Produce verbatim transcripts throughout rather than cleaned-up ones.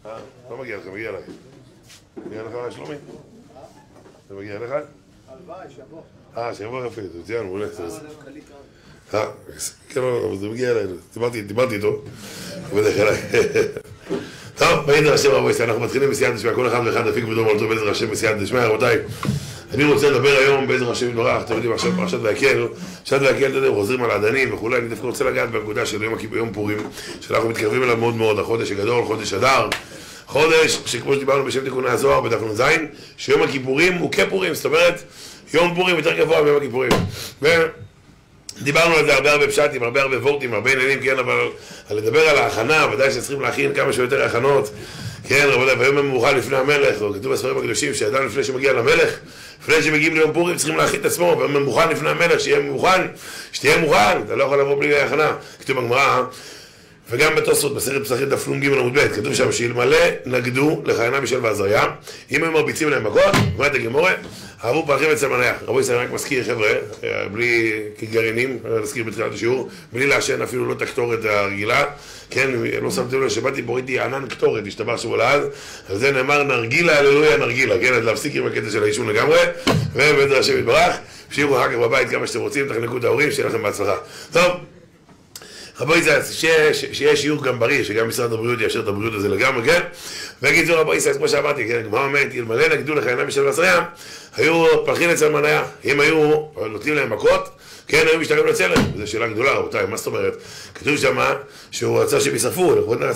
לא מגיע לך, מגיע לך. מגיע לך, שלומי? זה מגיע לך? הלוואי, שיבוא. אה, שיבוא יפה, זה מצוין, מעולה. אה, כן, אבל זה מגיע אלינו. דיברתי איתו. בדרך אליי. טוב, בעזר השם רבו ישראל, אנחנו מתחילים בסייעתא דשמיא, כל אחד ואחד דפיק בדור מלאכתו בעזר השם בסייעתא דשמיא. רבותיי, אני רוצה לדבר היום בעזר השם יתברך. אתם יודעים עכשיו פרשת ויקל, פרשת ויקל, אתם יודעים, חוזרים על האדנים וכולי. אני דווקא רוצה לגעת בנקודה של יום פורים, שאנחנו מתקרבים אליו מאוד מאוד, החודש הגדול, חודש אדר, חודש שכמו שדיברנו בשם תיקוני הזוהר בדף נ"ז, שיום הכיפורים הוא כפורים, זאת אומרת יום פורים יותר גבוה מיום הכיפורים. דיברנו על זה הרבה הרבה פשטים, הרבה הרבה וורטים, הרבה עניינים, כן, אבל על לדבר על ההכנה, ודאי שצריכים להכין כמה שיותר הכנות, כן, רבותיי, ביום המאוחר לפני המלך, או כתוב בספרים הקדושים שאדם לפני שמגיע למלך, לפני שמגיעים ליום פורים צריכים להכין את עצמו, ביום המאוחר לפני המלך, שיהיה מוכן, שתהיה מוכן, אתה לא יכול לבוא בלי הכנה, כתוב בגמרא, וגם בתוספות, בסרט פסחים דף נ"ג עמוד ב', כתוב שם שאלמלא נגדו לחיינה מישל ועזריה, אם הם מרביצים להם מכות, אומרת הגמרא, אהבו פרחים אצל מניה. רבו ישראל רק מזכיר, חבר'ה, בלי כגרעינים, נזכיר בתחילת השיעור, בלי לעשן אפילו לא את הקטורת הרגילה, כן, לא שמתם לב שבאתי פה ראיתי ענן קטורת, השתבח שמו לעד, על זה נאמר נרגילה, הללויה נרגילה, כן, אז להפסיק עם הקטע של העישון לגמרי, ובעזר השם יתברך, תמשיכו אחר כך בבית כמה שאתם רוצים, תחנקו את ההורים, שיהיה לכם בהצלחה. טוב. רבוי ישראל, שיהיה שיעור גם בריא, שגם משרד הבריאות יאשר את הבריאות הזה לגמרי, כן? ויגיד זו רבוי ישראל, כמו שאמרתי, כן? גמרא אומרת, אלמלא נגדו לחיינה מישל ועזריה, היו פרחים אצל מניה. אם היו נותנים להם מכות, כן, היו משתחררים לצלם. זו שאלה גדולה, רבותיי, מה זאת אומרת? כתוב שמה שהוא רצה שהם ישרפו,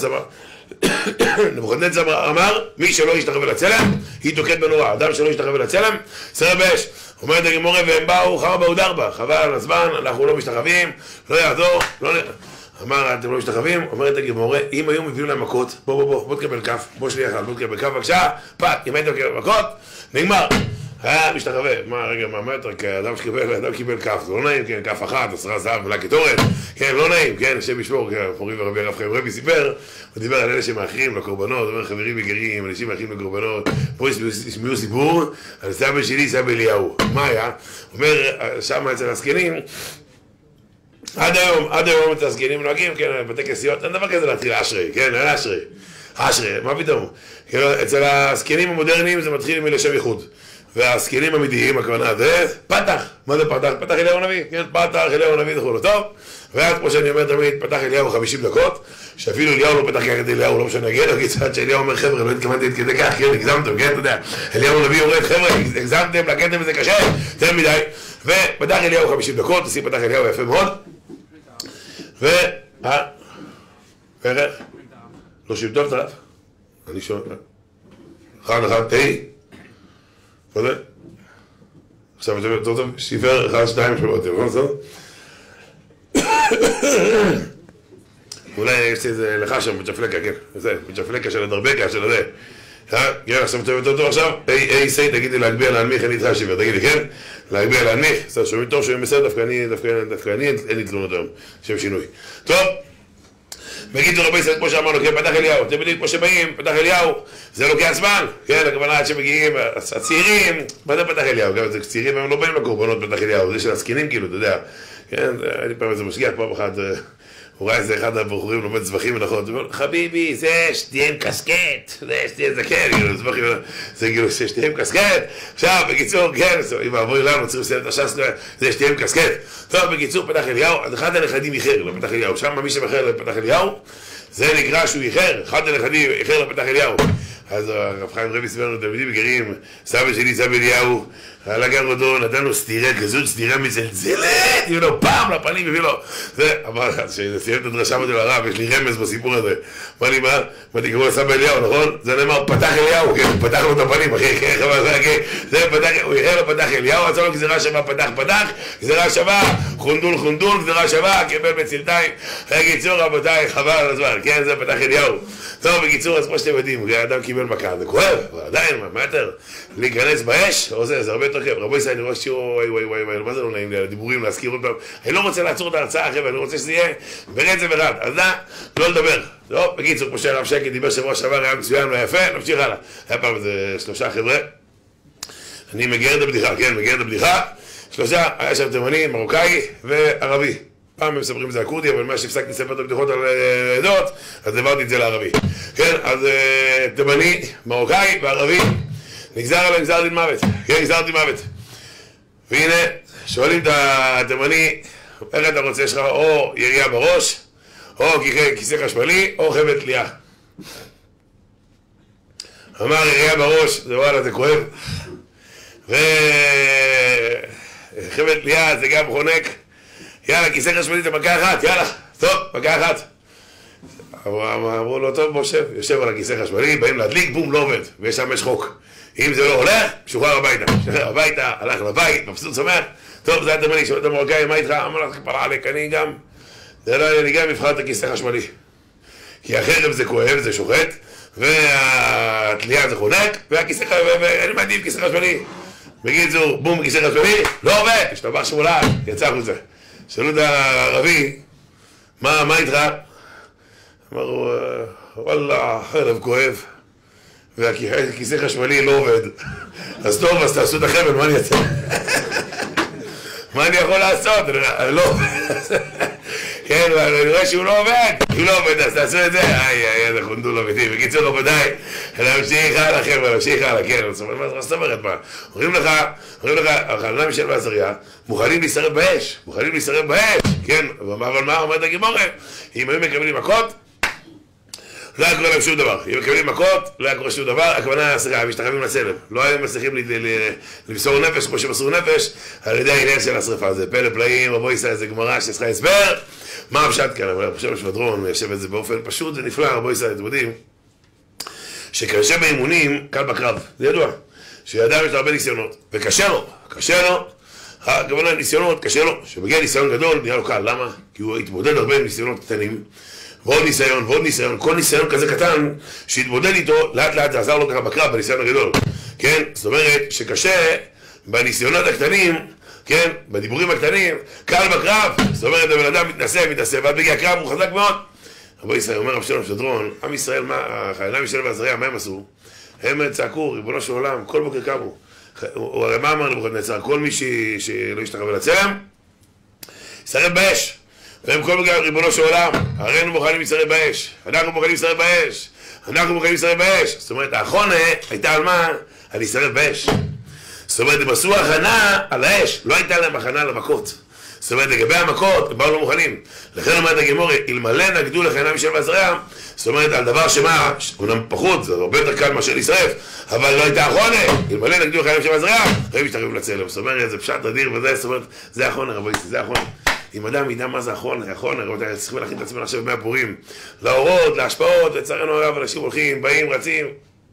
נבוכדנצר אמר, מי שלא ישתחרר לצלם, היא תוקעת בנורא. אדם שלא ישתחרר לצלם, שרף באש. אומרת הגמרא, והם באו חרא באו דרבא, חבל על הזמן, אנחנו לא משתחווים, לא יעזור, לא נ... אמר, אתם לא משתחווים, אומרת הגמרא, אם היו מביאים להם מכות, בוא בוא בוא, בוא תקבל כף, בוא שלי אחד, בוא תקבל כף, בבקשה, פת, אם הייתם מקבל מכות, נגמר. היה משתחווה, מה רגע, מה מטר, אדם שקיבל, אדם קיבל כף, זה לא נעים, כן, כף אחת, עשרה זהב, מלא קטורת, כן, לא נעים, כן, השם ישמור, כן, מורי ורבי הרב חיים רבי סיפר, הוא דיבר על אלה שמאחרים לקורבנות, אומר חברים וגרים, אנשים מאחרים לקורבנות, פה ישמעו סיפור, על סבא שלי, סבא אליהו, מה היה? אומר, שם אצל הזקנים, עד היום, עד היום את הזקנים נוהגים, כן, בתי כנסיות, אין דבר כזה להתחיל אשרי, כן, אין אשרי, אשרי, מה פתאום? אצל הזקנים המודרניים זה מתחיל מלשם ייחוד. והזקנים אמיתיים, הכוונה זה פתח. מה זה פתח? פתח אליהו הנביא, כן? פתח אליהו הנביא וכו'. טוב? ואז כמו שאני אומר תמיד, פתח אליהו חמישים דקות, שאפילו אליהו לא פתח ככה את אליהו, לא משנה, כן? כי צד שאליהו אומר, חבר'ה, לא התכוונתי את כדי כך, כן? הגזמתם, כן? אתה יודע, אליהו הנביא אומר, חבר'ה, הגזמתם, לקטתם וזה קשה, יותר מדי. ופתח אליהו חמישים דקות, עושים פתח אליהו יפה מאוד. ו... אה? וערך? לא שיב טוב, תלף? אני שואל. אחד, אחד, תהי. מה זה? עכשיו אתה אומר, טוב, שיפר, אחד, שתיים, שלוש, נכון? זאת? אולי יש איזה לך שם, מצ'פלקה, כן, זה, מצ'פלקה של הדרבקה, של הזה. כן, עכשיו אתה אומר, טוב, עכשיו, היי, היי, סי, תגידי להגביה להנמיך, אין איתך שיפר, תגידי, כן? להגביה להנמיך, בסדר, שומעים טוב, שומעים בסדר, דווקא אני, דווקא אני, אין לי תלונות היום, שם שינוי. טוב? בקיצור רבי ישראל, כמו שאמרנו, כן, פתח אליהו, אתם יודעים, כמו שבאים, פתח אליהו, זה לוקח זמן, כן, הכוונה עד שמגיעים, הצעירים, מה זה פתח אליהו? גם זה צעירים, הם לא באים לקורבנות פתח אליהו, זה של הזקנים כאילו, אתה יודע, כן, אני פעם איזה משגיח, פעם אחת, הוא ראה איזה אחד הבחורים לומד זבחים ונכון, הוא אומר, חביבי, זה שתיהם קסקט, זה שתיהם זקן, כאילו, זבחים, זה כאילו, שתיהם קסקט, עכשיו, בקיצור, כן, אם עבורי לנו, צריכים לסיים את הש"ס, זה שתיהם קסקט, טוב, בקיצור, פתח אליהו, אז אחד הנכדים איחר לפתח אליהו, שם מי שמאחר לפתח אליהו, זה נקרא שהוא איחר, אחד הנכדים איחר לפתח אליהו, אז הרב חיים רבי סיפר לנו תלמידים יקרים, סבא שלי, סבא אליהו, לקח אותו, נתן לו סטירה, כזאת סטירה מצלצלת, הביא לו פעם לפנים, הביא לו, זה, אבל כשסיים את הדרשה אמרתי לו, הרב, יש לי רמז בסיפור הזה, אמר לי, מה? אמרתי, קראו לסבא אליהו, נכון? זה נאמר, פתח אליהו, כן, פתח לו את הפנים, אחי, כן, זה פתח, הוא איחר לפתח אליהו, עשה לו גזירה שווה, פתח, פתח, גזירה שווה, חונדול, חונדול, גזירה שווה, קיבל בצלתיים, בקיצור, רבותיי, חבל על הזמן, כן, זה פתח אליהו. טוב, בקיצור, אז כמו שאתם יודעים, האדם קיבל מכה, זה כואב, אבל עדיין, מה יותר? להיכנס באש, או זה, זה הרבה יותר כיף. רבו ישראל, אני רואה שיעור, וואי וואי וואי וואי, מה זה לא נעים לי, על הדיבורים, להזכיר עוד פעם, אני לא רוצה לעצור את ההרצאה, חבר'ה, אני רוצה שזה יהיה ברצף אחד, אז נא, לא לדבר. טוב, בקיצור, כמו שהרב שקי דיבר שבוע שעבר, היה מצוין ויפה, נמשיך הלאה. היה פעם איזה שלושה חבר'ה, אני מגייר את הבדיחה, כן, מגייר את הבדיחה, שלושה, היה שם תימני, מרוקאי וערבי. פעם הם מספרים את זה לכורדי, אבל מה שהפסקתי לספר את הבדיחות על עדות, אז העברתי את זה לערבי. כן, אז תימני, מרוקאי וערבי, נגזר עליהם גזר דין מוות. כן, גזר דין מוות. והנה, שואלים את התימני, איך אתה רוצה, יש לך או ירייה בראש, או כיסא חשמלי, או חבל תלייה. אמר ירייה בראש, זה וואלה, זה כואב. וחבל תלייה זה גם חונק. יאללה, כיסא חשמלי זה מכה אחת, יאללה, טוב, מכה אחת. אמרו לו, טוב, בוא שב, יושב על הכיסא חשמלי, באים להדליק, בום, לא עובד, ויש שם יש חוק. אם זה לא הולך, שוחרר הביתה. שוחרר הביתה, הלך לבית, מבסוט שמח. טוב, זה היה תימני, שואל את המרוקאי, מה איתך? אמר לך, כפרה עליך, אני גם, אני גם אבחר את הכיסא חשמלי. כי החרב זה כואב, זה שוחט, והתלייה זה חונק, והכיסא חשמלי, ואני מעדיף כיסא חשמלי. בקיצור, בום, כיסא חשמלי, לא עובד, השתבח שמולה, יצא החוצה. שאלו את הערבי, מה, מה איתך? אמרו, וואלה, חרב כואב, והכיסא חשמלי לא עובד. אז טוב, אז תעשו את החבל, מה אני אעשה? מה אני יכול לעשות? לא עובד. כן, אני רואה שהוא לא עובד. הוא לא עובד, אז תעשו את זה. איי, איי, איזה חונדו לא ביתי. בקיצור, רבותיי, להמשיך הלאה, חבר'ה, להמשיך הלאה, כן. מה זאת אומרת, מה? אומרים לך, אומרים לך, החננה מישל ועזריה, מוכנים להישרף באש. מוכנים להישרף באש. כן, אבל מה אומרת הגימורה? אם היו מקבלים מכות, לא היה קורה להם שום דבר. אם מקבלים מכות, לא היה קורה שום דבר. הכוונה, סליחה, משתחווים לצלם. לא היו מצליחים למסור נפש כמו שמסרו נפש על ידי העניין של השרפה. זה פלא פלאים, רבו ישראל, זה גמרא שצריכה הסבר. מה הפשט כאן? אבל אני חושב שבדרון מיישב את זה באופן פשוט ונפלא, רבו ישראל, אתם יודעים שקשה באימונים, קל בקרב. זה ידוע. שידע יש לו הרבה ניסיונות. וקשה לו, קשה לו. הכוונה ניסיונות, קשה לו. שמגיע ניסיון גדול, נראה לו קל. למה? כי הוא התמודד הרבה עם ניסיונות קטנים. ועוד ניסיון, ועוד ניסיון, כל ניסיון כזה קטן שהתמודד איתו, לאט לאט זה עזר לו ככה בקרב, בניסיון הגדול. כן? זאת אומרת שקשה בניסיונות הקטנים, כן? בדיבורים הקטנים, קל בקרב. זאת אומרת, הבן אדם מתנסה, מתנסה, ועד בגיע הקרב הוא חזק מאוד. רבו ישראל אומר, רב שלום שדרון, עם ישראל, החיילים מישל ועזריה, מה הם עשו? הם צעקו, ריבונו של עולם, כל בוקר קמו. הוא הרי מה אמר נבוכדנצר? כל מי שלא ישתחווה לצלם, ישרף באש. והם כל בגלל ריבונו של עולם, הרי אנחנו מוכנים להישרף באש, אנחנו מוכנים להישרף באש, אנחנו מוכנים להישרף באש. זאת אומרת, האחרונה הייתה על מה? על להישרף באש. זאת אומרת, הם עשו הכנה על האש, לא הייתה להם הכנה למכות. זאת אומרת, לגבי המכות, הם באו לא מוכנים. לכן אומרת הגימורה, אלמלא נגדו לחיילים מישל ועזריה, זאת אומרת, על דבר שמה, אומנם פחות, זה הרבה יותר קל מאשר להישרף, אבל לא הייתה האחרונה, אלמלא נגדו לחיילים מישל ועזריה, הם משתחווים לצלם. זאת אומרת, זה פשט אדיר וזה, זאת אומרת, זה האחרונה, רבו ישראל, זה האחרונה. אם אדם ידע מה זה אחרונה, אחרונה, רבותיי, צריכים להכין את עצמנו עכשיו מהפורים, לאורות, להשפעות, לצערנו הרב, אנשים הולכים, באים, רצים.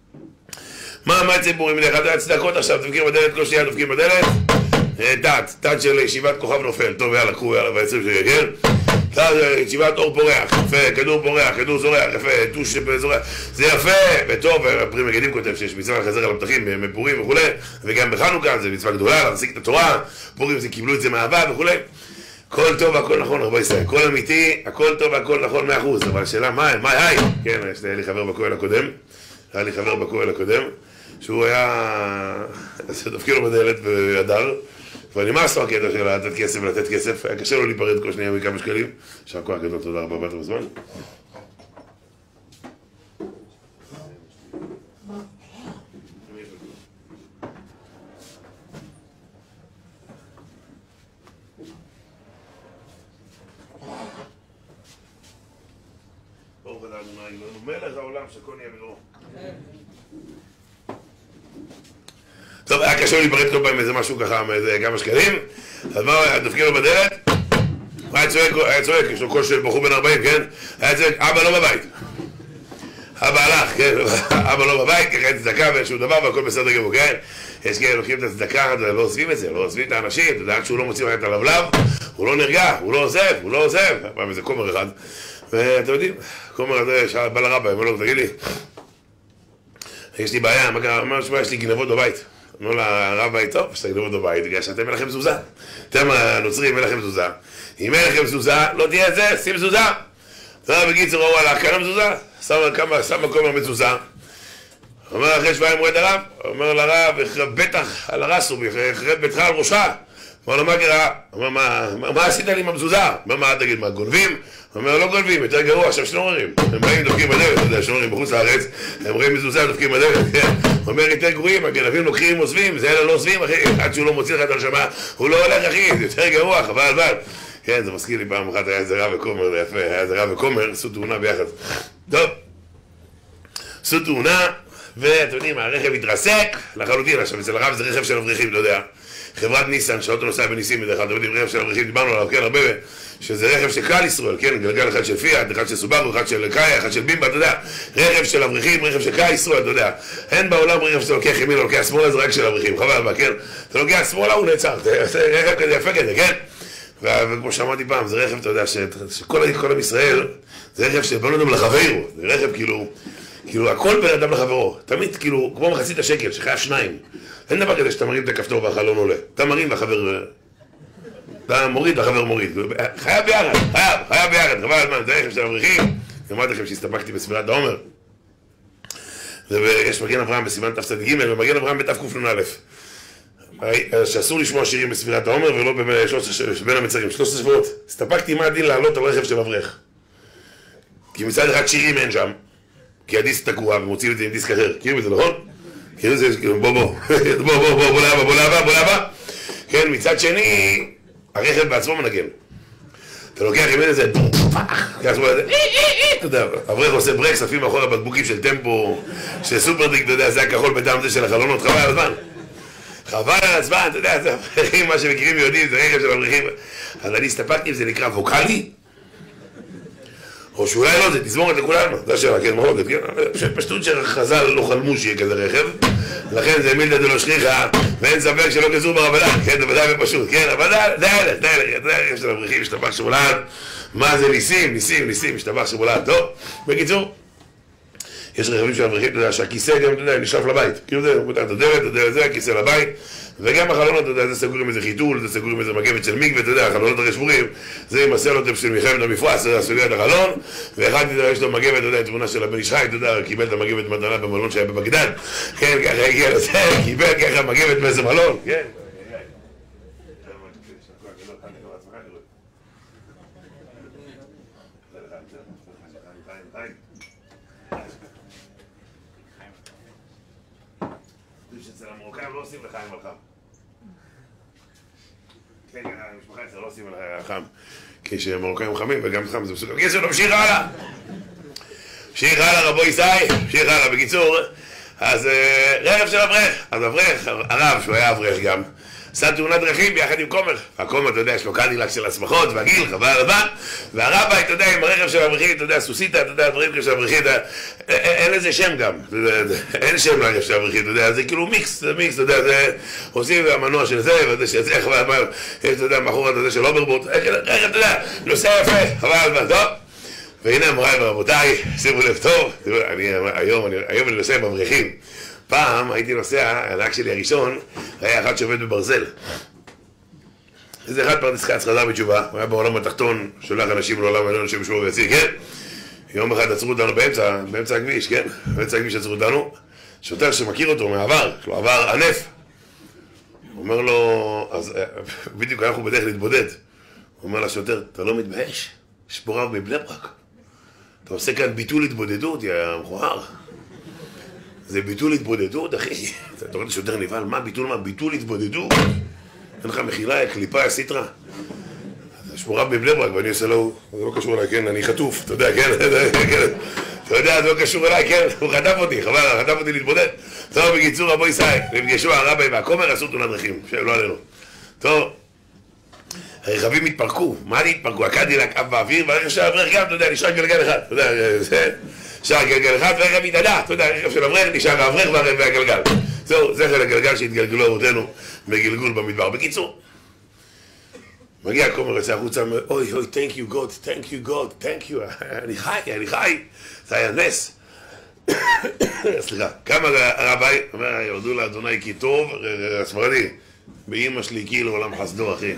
מה, מה יצא פורים? אחד הצדקות עכשיו, דופקים בדלת, כל שנייה דופקים בדלת. תת, תת של ישיבת כוכב נופל, טוב, יאללה, קחו, יאללה, ויצאים שלי, כן? תת, ישיבת אור פורח, יפה, כדור פורח, כדור זורח, יפה, טוש זורח, זה יפה, וטוב, הפרי מגדים כותב שיש מצווה לחזר על הפתחים, מפורים וכו', וגם בחנוכה, זה מצווה גדולה, להחזיק את התורה, פורים זה קיבלו את זה מאהבה וכו'. הכל טוב והכל נכון, רבו ישראל, הכל אמיתי, הכל טוב והכל נכון מאה אחוז, אבל השאלה מה, מה, היי, כן, היה לי חבר בכהל הקודם, היה לי חבר בכהל הקודם, שהוא היה, דפקי לו בדלת והדר, ונמאס לו הקטע של לתת כסף ולתת כסף, היה קשה לו להיפרד כל שנייה מכמה שקלים, עכשיו כוח גדול, תודה רבה, באת בזמן. ברוך אתה ה' אלוהינו מלך העולם שכל נהיה בדברו. טוב, היה קשה להיפרד כל פעם איזה משהו ככה, מאיזה כמה שקלים, אז מה, דופקים לו בדלת, היה צועק, היה צועק, יש לו קול של בחור בן ארבעים, כן? היה צועק, אבא לא בבית. אבא הלך, כן? אבא לא בבית, ככה אין צדקה ואין שום דבר והכל בסדר גמור, כן? יש כאלה לוקחים את הצדקה, לא עוזבים את זה, לא עוזבים את האנשים, אתה יודע, כשהוא לא מוציא את הלבלב, הוא לא נרגע, הוא לא עוזב, הוא לא עוזב. פעם איזה כומר אחד, ואתם יודעים, כומר הזה בא לרבא, אמר לו, תגיד לי, יש לי בעיה, מה קרה? אמר שבא, יש לי גנבות בבית. אמרו לרבי, טוב, יש לי גנבות בבית, בגלל שאתם אין לכם מזוזה. אתם הנוצרים, אין לכם מזוזה. אם אין לכם מזוזה, לא תהיה את זה, שים מזוזה. אתה בקיצור, הוא הלך, קנה מזוזה, שם מקום מזוזה. אומר אחרי שבועיים מועד הרב, אומר לרב, בטח על הרסו, יחרב ביתך על ראשה. אמר לו, מה קרה? אמר, מה, מה, מה עשית לי עם המזוזה? אמר, מה תגיד, מה, גונבים? אומר, לא גונבים, יותר גרוע, עכשיו שנוררים. הם באים, דופקים בדלת, אתה יודע, שנוררים בחוץ לארץ, הם רואים מזוזה, דופקים בדלת, אומר, יותר גרועים, הגנבים לוקחים, עוזבים, זה אלה לא עוזבים, אחי, עד שהוא לא מוציא לך את הנשמה, הוא לא הולך, אחי, זה יותר גרוע, חבל, אבל. כן, זה מזכיר לי פעם אחת, היה איזה רב וכומר, זה יפה, היה איזה רב וכומר, עשו תאונה ביחד. טוב, עשו תאונה, ואתם יודעים, הרכב התרסק לחלוטין, עכשיו, אצל הרב זה רכב של אברכים, לא יודע. חברת ניסן, שהאוטו נוסע בניסים בדרך כלל, אתם יודעים, רכב של אברכים, דיברנו עליו, כן, הרבה, שזה רכב של כלל ישראל, כן, גלגל אחד של פיאט, אחד של סובארו, אחד של קאיה, אחד של בימבה, אתה יודע, רכב של אברכים, רכב של כלל ישראל, אתה יודע, אין בעולם רכב שאתה לוקח ימינה, לוקח שמאלה, זה רק של אברכים, חבל, מה, כן, אתה לוקח שמאלה, הוא נעצר, זה רכב כזה יפה כזה, כן, וכמו שאמרתי פעם, זה רכב, אתה יודע, שכל עם ישראל, זה רכב שבא אדם לחברו, זה רכב כאילו, כאילו, הכל בין אדם לחברו, תמיד כאילו, כמו מחצית השקל, שחייב שניים, אין דבר כזה שאתה מרים את הכפתור והחלון עולה, אתה מרים והחבר, אתה מוריד והחבר מוריד, חייב ביחד, חייב, חייב ביחד, חבל על מה, זה רכב של אברכים, אמרתי לכם שהסתפקתי בספירת העומר, ויש מגן אברהם בסימן תצ"ג ומגן אברהם בתקנ"א, שאסור לשמוע שירים בספירת העומר ולא בין המצרים, שלושת שבועות, הסתפקתי מה הדין לעלות על רכב של אברך, כי מצד אחד שירים אין שם, כי הדיסק תקוע ומוצאים את זה עם דיסק אחר, כאילו זה נכון? כאילו זה, בוא בוא, בוא בוא בוא בוא לאבא, בוא לאבא, בוא לאבא, כן, מצד שני, הרכב בעצמו מנגן. אתה לוקח עם איזה, אתה יודע, אברך עושה ברקס, עפים מאחורי בקבוקים של טמפו, של סופרדיק, אתה יודע, זה הכחול בדם זה של החלונות, חבל על הזמן. חבל על הזמן, אתה יודע, זה אברכים, מה שמכירים ויודעים, זה רכב של אברכים. אז אני הסתפקתי אם זה נקרא ווקלי, או שאולי לא, זה תזמורת לכולנו, זה השאלה, כן, מחלוקת, כן? פשטות שחז"ל לא חלמו שיהיה כזה רכב, לכן זה מילתא דלא שכיחא, ואין ספק שלא כזו ברבנן, כן, זה ודאי ופשוט, כן, אבל זה האלה, זה האלה, זה הרכב של אברכים, השתבח שמולד, מה זה ניסים, ניסים, ניסים, השתבח שמולד, טוב, בקיצור, יש רכבים של אברכים, אתה יודע, שהכיסא גם, אתה יודע, נשלף לבית, כאילו זה, הוא פותח את הדלת, אתה יודע, זה הכיסא לבית, וגם החלונות, אתה יודע, זה סגור עם איזה חיתול, זה סגור עם איזה מגבת של מקווה, אתה יודע, החלונות הרי שבורים, זה עם הסלוטפ של מלחמת המפרץ, זה סוגר את החלון, ואחד, אתה יודע, יש לו מגבת, אתה יודע, תמונה של הבן איש חי, אתה יודע, קיבל את המגבת מתנה במלון שהיה בבגדד, כן, ככה הגיע לזה, קיבל ככה מגבת באיזה מלון, כן. שאצל המרוקאים לא עושים לחיים על חם. כן, המשפחה אצל לא עושים על חם. כי שמרוקאים חמים וגם חם זה מסוג. בקיצור, נמשיך הלאה. נמשיך הלאה רבו ישי, נמשיך הלאה. בקיצור, אז רכב של אברך. אז אברך, הרב, שהוא היה אברך גם, עשה תאונת דרכים ביחד עם כומר. הכומר, אתה יודע, יש לו קדילק של השמחות והגיל, חבל על הזמן. והרבי, אתה יודע, עם הרכב של אברכים, אתה יודע, סוסיתא, אתה יודע, דברים של אברכים, אין לזה שם גם. אין שם לרכב של אברכים, אתה יודע, זה כאילו מיקס, זה מיקס, אתה יודע, זה עושים המנוע של זה, וזה שזה, חבל על הזמן, אתה יודע, מאחורי את זה של אוברבוט, רכב, אתה יודע, נוסע יפה, חבל על הזמן, טוב. והנה אמריי ורבותיי, שימו לב טוב, היום אני נוסע עם אברכים. פעם הייתי נוסע, הנהג שלי הראשון, היה אחד שעובד בברזל. איזה אחד פרדס כץ חזר בתשובה, הוא היה בעולם התחתון, שולח אנשים לעולם העליון שמשמעו ויציג, כן? יום אחד עצרו אותנו באמצע, באמצע הכביש, כן? באמצע הכביש עצרו אותנו, שוטר שמכיר אותו מעבר, יש לו עבר ענף. הוא אומר לו, אז בדיוק אנחנו בדרך להתבודד. הוא אומר לשוטר, אתה לא מתבייש? יש פה רב מבני ברק. אתה עושה כאן ביטול התבודדות, יא מכוער. זה ביטול התבודדות, אחי. אתה רואה את השוטר נבהל, מה ביטול מה? ביטול התבודדות? אין לך מחילה, קליפה, סיטרה. יש פה רב בבני ברק, ואני עושה לו, זה לא קשור אליי, כן, אני חטוף, אתה יודע, כן, אתה יודע, זה לא קשור אליי, כן, הוא חטף אותי, חבל, חטף אותי להתבודד. טוב, בקיצור, רבו ישי, נפגשו הרבי והכומר, עשו תאונת דרכים, שלא עלינו. טוב, הרכבים התפרקו, מה לי התפרקו? הקדילק עף באוויר, והרכב של האברך גם, אתה יודע, נשאר גלגל אחד, אתה יודע, זה... נשאר גלגל אחד והרכב התאדה, אתה יודע, הרכב של אברך נשאר האברך והגלגל. זהו, זה חלק הגלגל שהתגלגלו אבותינו בגלגול במדבר. בקיצור, מגיע הכומר יוצא החוצה, אוי אוי, thank you God, thank you God, thank you, אני חי, אני חי, זה היה נס. סליחה, כמה הרבי, אומר, ירדו לאדוני כי טוב, הספרדי, באמא שלי כי לעולם חסדו, אחי.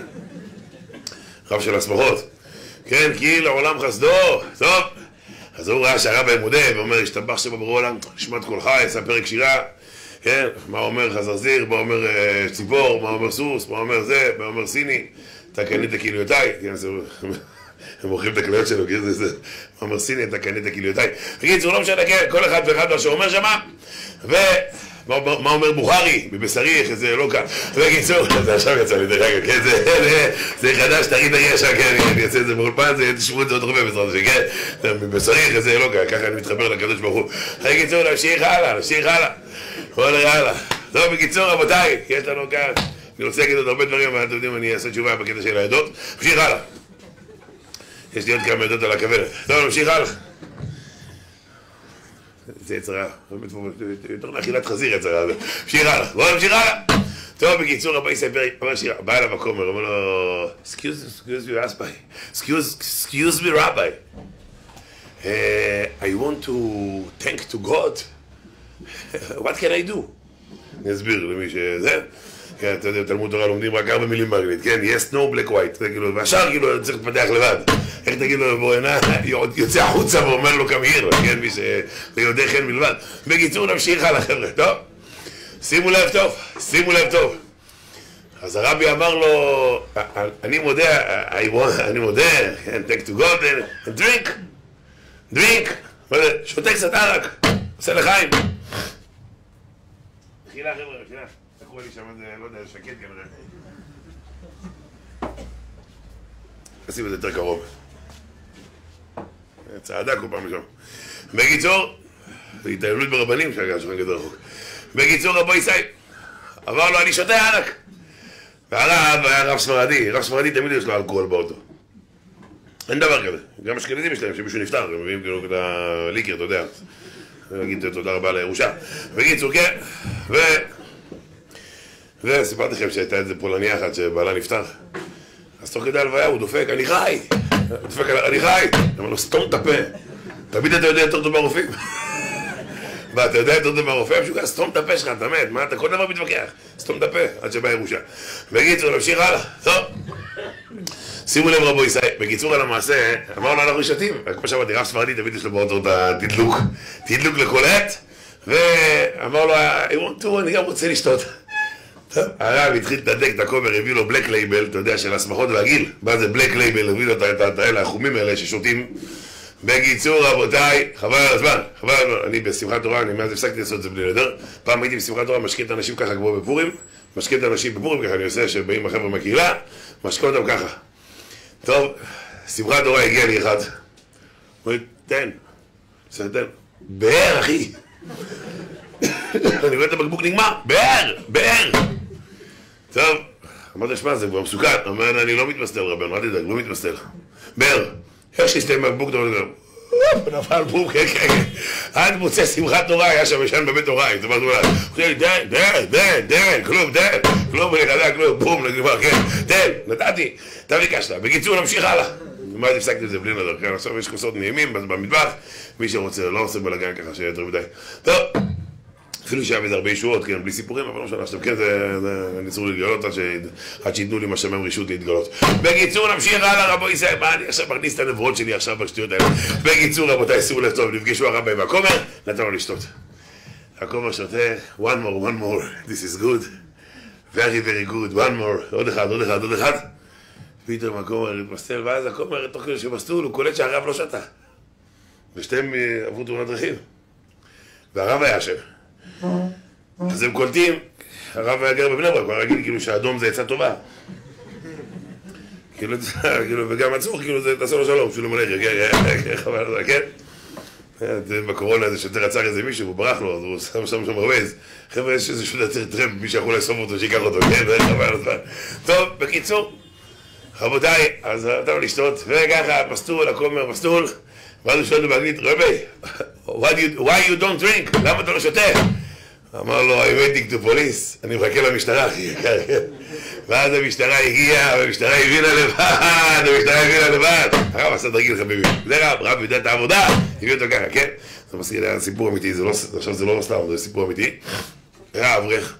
רב של השמחות, כן, כי לעולם חסדו, טוב. אז הוא ראה שהרבי מודה ואומר, השתבח שבא ברוא עולם, שמעת קולך, יצא פרק שירה, כן? מה אומר חזרזיר, מה אומר ציפור, מה אומר סוס, מה אומר זה, מה אומר סיני, אתה קנית כליותיי, כן, זה... הם מוכרים את הכליות שלו, כאילו זה זה, מה אומר סיני, אתה קנית כליותיי. תגיד, זה לא משנה, כן, כל אחד ואחד מה שאומר שמה, ומה אומר בוכרי, בבשרי, שזה לא כאן. בקיצור, זה עכשיו יצא לי דרך אגב, כן, זה חדש, תגיד תגיד עכשיו, כן, אני אעשה את זה באולפן, זה תשמעו את זה עוד הרבה בעזרת השם, כן, בבשרי, זה לא כאן, ככה אני מתחבר לקדוש ברוך הוא. בקיצור, נמשיך הלאה, נמשיך הלאה, בואו נראה הלאה. טוב, בקיצור, רבותיי, יש לנו כאן, אני רוצה להגיד עוד הרבה דברים, אבל אתם יודעים, אני אעשה תשובה בקטע של העדות. נמשיך הלאה. יש לי עוד כמה עדות על הכוורת. טוב, נמשיך הלאה. זה יצרה, יותר לאכילת חזיר יצרה. נמשיך הלאה, בואו נמשיך הלאה. טוב, בקיצור, רבי יספר, אומר שיר, בא אליו הכומר, אומר לו, excuse me, rabbi, excuse me, rabbi. I want to thank to God. What can I do? אני אסביר למי שזה. כן, אתה יודע, תלמוד תורה לומדים רק ארבע מילים באנגלית, כן? yes, no, black, white, והשאר כאילו צריך לפתח לבד. איך תגיד לו, בוא הנה, יוצא החוצה ואומר לו כמהיר, כן? מי שיודע חן מלבד. בקיצור, נמשיך הלאה, חבר'ה, טוב? שימו לב טוב, שימו לב טוב. אז הרבי אמר לו, אני מודה, אני מודה, take to God and drink, drink, שותה קצת ערק, עושה לחיים. מחילה חבר'ה, מחילה. תקראו לי שם, לא יודע, שקט כנראה. נשים את זה יותר קרוב. צעדה כל פעם משם. בקיצור, והתעללות ברבנים שהגע שכן כזה רחוק. בקיצור, רבו ישי, אמר לו, אני שותה ענק. והרב היה רב ספרדי, רב ספרדי תמיד יש לו אלכוהול באוטו. אין דבר כזה. גם אשכנזים יש להם, שמישהו נפטר, הם מביאים כאילו את הליקר, אתה יודע. אני אגיד תודה רבה לירושה. בקיצור, כן, ו... וסיפרתי לכם שהייתה איזה פולניה אחת שבעלה נפטר. אז תוך כדי הלוויה הוא דופק, אני חי! דופק, אני חי! אמר לו, סתום את הפה. תמיד אתה יודע יותר טוב מהרופאים. ואתה יודע יותר טוב מהרופאים, שהוא ככה, סתום את הפה שלך, אתה מת, מה אתה כל דבר מתווכח? סתום את הפה, עד שבא ירושה. בקיצור, נמשיך הלאה. טוב. שימו לב רבו ישראל, בקיצור על המעשה, אמרנו לו אנחנו שתים. כמו שאמרתי, רב ספרדי תמיד יש לו באוטו את התדלוק. תדלוק לכל עת. ואמר לו, אני גם רוצה לשתות. הרב התחיל לדק את הכומר, הביא לו בלק לייבל, אתה יודע, של הסמכות והגיל. מה זה בלק לייבל? הביא לו את האלה, החומים האלה ששותים. בקיצור, רבותיי, חבל על הזמן, חבל על הזמן. אני בשמחת תורה, אני מאז הפסקתי לעשות את זה בלי נדר. פעם הייתי בשמחת תורה, משקיע את האנשים ככה כמו בפורים. משקיע את האנשים בפורים, ככה אני עושה, שבאים החבר'ה מהקהילה, משקיע אותם ככה. טוב, שמחת תורה הגיע לי אחד. הוא אומר, תן. בסדר, תן. באר, אחי. אני רואה את הבקבוק נגמר, באר, באר. טוב, אמרתי, שמע, זה כבר מסוכן. אמרתי, אני לא מתמסתל רבן, אל תדאג, לא מתמסתל. באר, יש לי שתי בקבוק, נפל בוק, כן, כן. עד מוצא שמחת תורה, היה שם ישן בבית תורה, זאת אומרת, הוא אומר, דן, דן, דן, דן, כלום, דן, כלום, בלחדה, כלום, בום, נגמר, כן, דן, נתתי, אתה ביקשת. בקיצור, נמשיך הלאה. מה הפסקתי את זה בלי נדר, כן, עכשיו יש כוסות נעימים במטבח, מי שרוצה, לא עושה בלגן ככה שיהיה יותר מדי. טוב, אפילו שהיה בזה הרבה ישועות, כן, בלי סיפורים, אבל לא משנה, עכשיו כן, אני אצטרך להתגלות עד שיתנו לי מה שמם רשות להתגלות. בקיצור, נמשיך הלאה, רבו ישראל, מה, אני עכשיו מכניס את הנבואות שלי עכשיו בשטויות האלה. בקיצור, רבותיי, שימו לב טוב, נפגשו הרבי והכומר, נתן לו לשתות. הכומר שותה, one more, one more, this is good, very very good, one more, עוד אחד, עוד אחד, עוד אחד. פתאום הכומר מתמסטל, ואז הכומר, תוך כדי שמסטול, הוא קולט שהרב לא שתה. ושתיהם עברו תאונת דרכים. והרב היה שם. אז הם קולטים, הרב היה גר בבני ברק, הוא רגיל כאילו שהאדום זה עצה טובה. כאילו, וגם עצור, כאילו זה תעשה לו שלום, שולם עליך, כן, חבל על זה, כן? בקורונה הזה שיותר רצח איזה מישהו, הוא ברח לו, אז הוא שם שם שם רוויז. חבר'ה, יש איזה שוט יצר טרמפ, מי שיכול לאסוף אותו, שיקח אותו, כן? חבל על זה. טוב, בקיצור, רבותיי, אז נתנו לשתות, וככה, מסטול, הכומר, מסטול, ואז הוא שואל לו באנגלית, רבי, why you don't drink? למה אתה לא שותה? אמר לו, I'm waiting to police, אני מחכה למשטרה, ואז המשטרה הגיעה, והמשטרה הבינה לבד, המשטרה הבינה לבד. הרב עשה דרגיל חביבי, זה רב, רב יודע את העבודה, הביא אותו ככה, כן? זה מסכים, זה סיפור אמיתי, עכשיו זה לא סתם, זה סיפור אמיתי. היה אברך,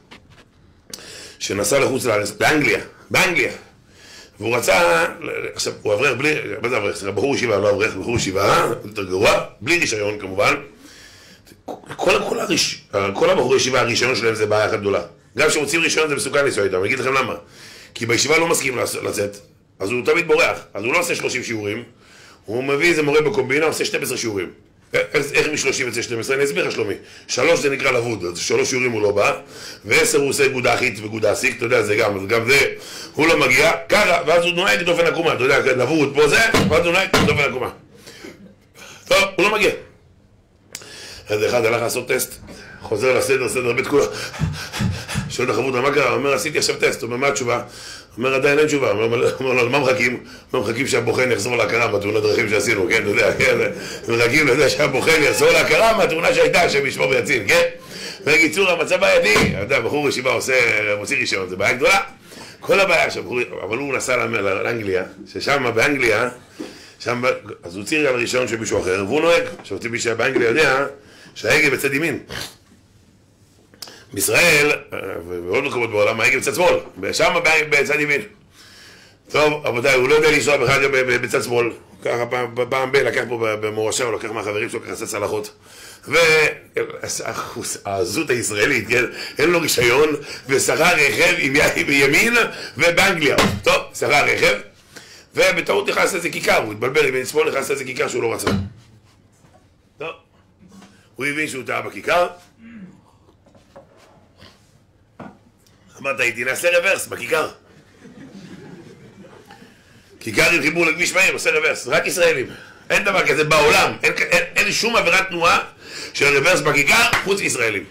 שנסע לחוץ לארץ, באנגליה, באנגליה. והוא רצה, עכשיו, הוא אברך בלי, מה זה אברך? בחור ישיבה, לא אברך, בחור ישיבה, יותר גרוע, בלי רישיון כמובן. כל, כל, הריש, כל הבחורי ישיבה, הרישיון שלהם זה בעיה אחת גדולה. גם כשמוצאים רישיון זה מסוכן לנסוע איתם, אני אגיד לכם למה. כי בישיבה לא מסכים לצאת, אז הוא תמיד בורח, אז הוא לא עושה שלושים שיעורים, הוא מביא איזה מורה בקומבינה, עושה שתים עשרה שיעורים. איך מ-שלושים יוצא שתים עשרה? אני אסביר לך שלומי. שלוש זה נקרא לבוד, אז שלוש שיעורים הוא לא בא, ועשר הוא עושה גודחית וגודסיק, אתה יודע, זה גם, גם זה, הוא לא מגיע, ככה, ואז הוא נוהג דופן עקומה, אתה יודע, לבוד פה זה, ואז הוא נוהג דופן עקומה. טוב, הוא לא מגיע. אז אחד הלך לעשות טסט, חוזר לסדר, סדר בית כולה, שואל לחברותא, מה קרה? הוא אומר, עשיתי עכשיו טסט, הוא אומר, מה התשובה? הוא אומר, עדיין אין תשובה, הוא אומר לו, מה מחכים? מה מחכים שהבוחן יחזור להכרה בתאונת דרכים שעשינו, כן, אתה יודע, כן, מחכים לזה שהבוחן יחזור להכרה מהתאונה שהייתה, שהם ישמור ויציל, כן? בקיצור, המצב בעייתי, אתה יודע, בחור ישיבה עושה, מוציא רישיון, זה בעיה גדולה. כל הבעיה שם, אבל הוא נסע לאנגליה, ששם באנגליה, שם, אז הוא ציר על הרישיון של מישהו אחר, והוא נוהג, שאותי מי שהיה באנגליה יודע שההגה בצד ימין. בישראל, ובעוד מקומות בעולם, ההגה בצד שמאל, ושם בצד ימין. טוב, רבותיי, הוא לא יודע לנסוע בכלל בצד שמאל. ככה פעם ב, לקח פה במורשה, הוא לקח מהחברים שלו, ככה עשה צלחות. והזות הישראלית, כן? אין לו רישיון, ושכר רכב עם ימין ובאנגליה. טוב, שכר רכב. ובטעות נכנס לזה כיכר, הוא התבלבל, אם שמאל נכנס לזה כיכר שהוא לא רצה. טוב, הוא הבין שהוא טעה בכיכר. אמרת, הייתי נעשה רוורס בכיכר. כיכר עם חיבור לכביש מהיר, עושה רוורס, רק ישראלים. אין דבר כזה בעולם, אין, אין, אין שום עבירת תנועה של רוורס בכיכר, חוץ מישראלים.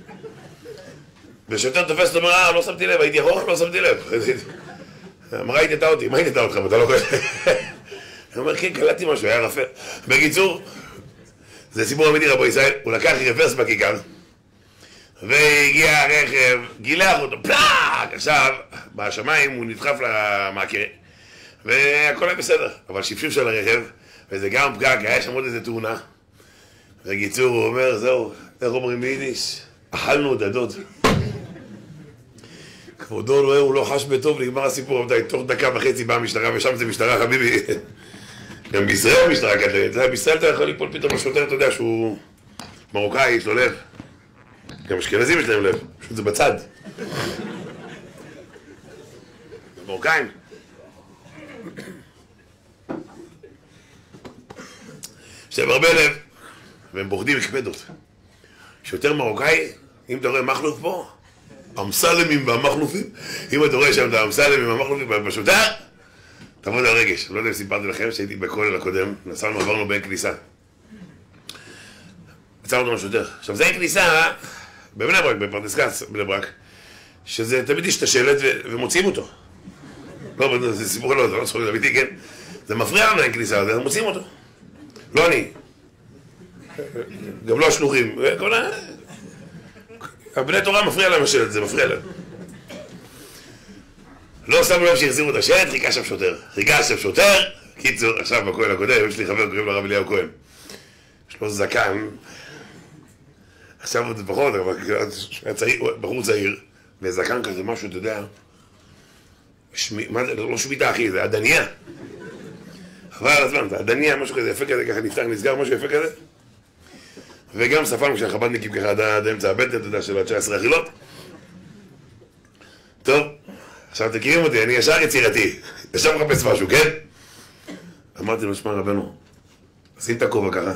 ושוטר תופס את אומר, אה, לא שמתי לב, הייתי אחורה, לא שמתי לב. אמרה, היית טעה אותי, מה היית טעה אותך? אתה לא קורא? אני אומר, כן, קלטתי משהו, היה רפה. בקיצור, זה סיפור אמיתי רבו ישראל, הוא לקח רוורס בכיכר, והגיע הרכב, גילח אותו, פלאק! עכשיו, בשמיים הוא נדחף למעקה, והכל היה בסדר, אבל שפשוף של הרכב, וזה גם פקק, היה שם עוד איזה תאונה. בקיצור, הוא אומר, זהו, איך אומרים ביידיש? אכלנו את הדוד. כבודו רואה, הוא לא חש בטוב, נגמר הסיפור, תוך דקה וחצי באה המשטרה, ושם זה משטרה, חביבי. גם בישראל המשטרה כתבת, בישראל אתה יכול ליפול פתאום לשוטר, אתה יודע שהוא מרוקאי, יש לו לב. גם אשכנזים יש להם לב, פשוט זה בצד. מרוקאים. יש להם הרבה לב, והם בוחדים מקפדות. יש יותר מרוקאי, אם אתה רואה מחלוף פה, אמסלמים והמחלופים, אם אתה רואה שם את האמסלמים והמחלופים בשוטר, תעבוד על רגש. לא יודע אם סיפרתי לכם שהייתי בכולל הקודם, נסענו, עברנו בין כניסה. עצרנו אותנו שוטר. עכשיו זה אין כניסה בבני ברק, בפרדס כץ, בני ברק, שזה תמיד יש את השלט ומוציאים אותו. לא, זה סיפור לא, זה לא צחוק, זה אמיתי, כן? זה מפריע לנו אין כניסה, אז מוציאים אותו. לא אני. גם לא השלוחים. הבני תורה מפריע להם השלט, זה מפריע להם. לא שמו לב שהחזירו את השלט, חיכה שם שוטר. חיכה שם שוטר, קיצור, עכשיו בכהן הקודם, יש לי חבר קוראים לרב אליהו כהן. יש לו זקן, עכשיו עוד פחות, אבל בחור צעיר, וזקן כזה משהו, אתה יודע, לא שמיטה אחי, זה עדניה. חבל על הזמן, זה עדניה, משהו כזה יפה כזה, ככה נפתח, נסגר, משהו יפה כזה. וגם ספרנו כשהחבדניקים ככה עד אמצע הבטן, אתה יודע, של תשע עשרה אכילות. טוב, עכשיו תכירים אותי, אני ישר יצירתי, ישר מחפש משהו, כן? אמרתי לו, שמע רבנו, שים את הכובע ככה.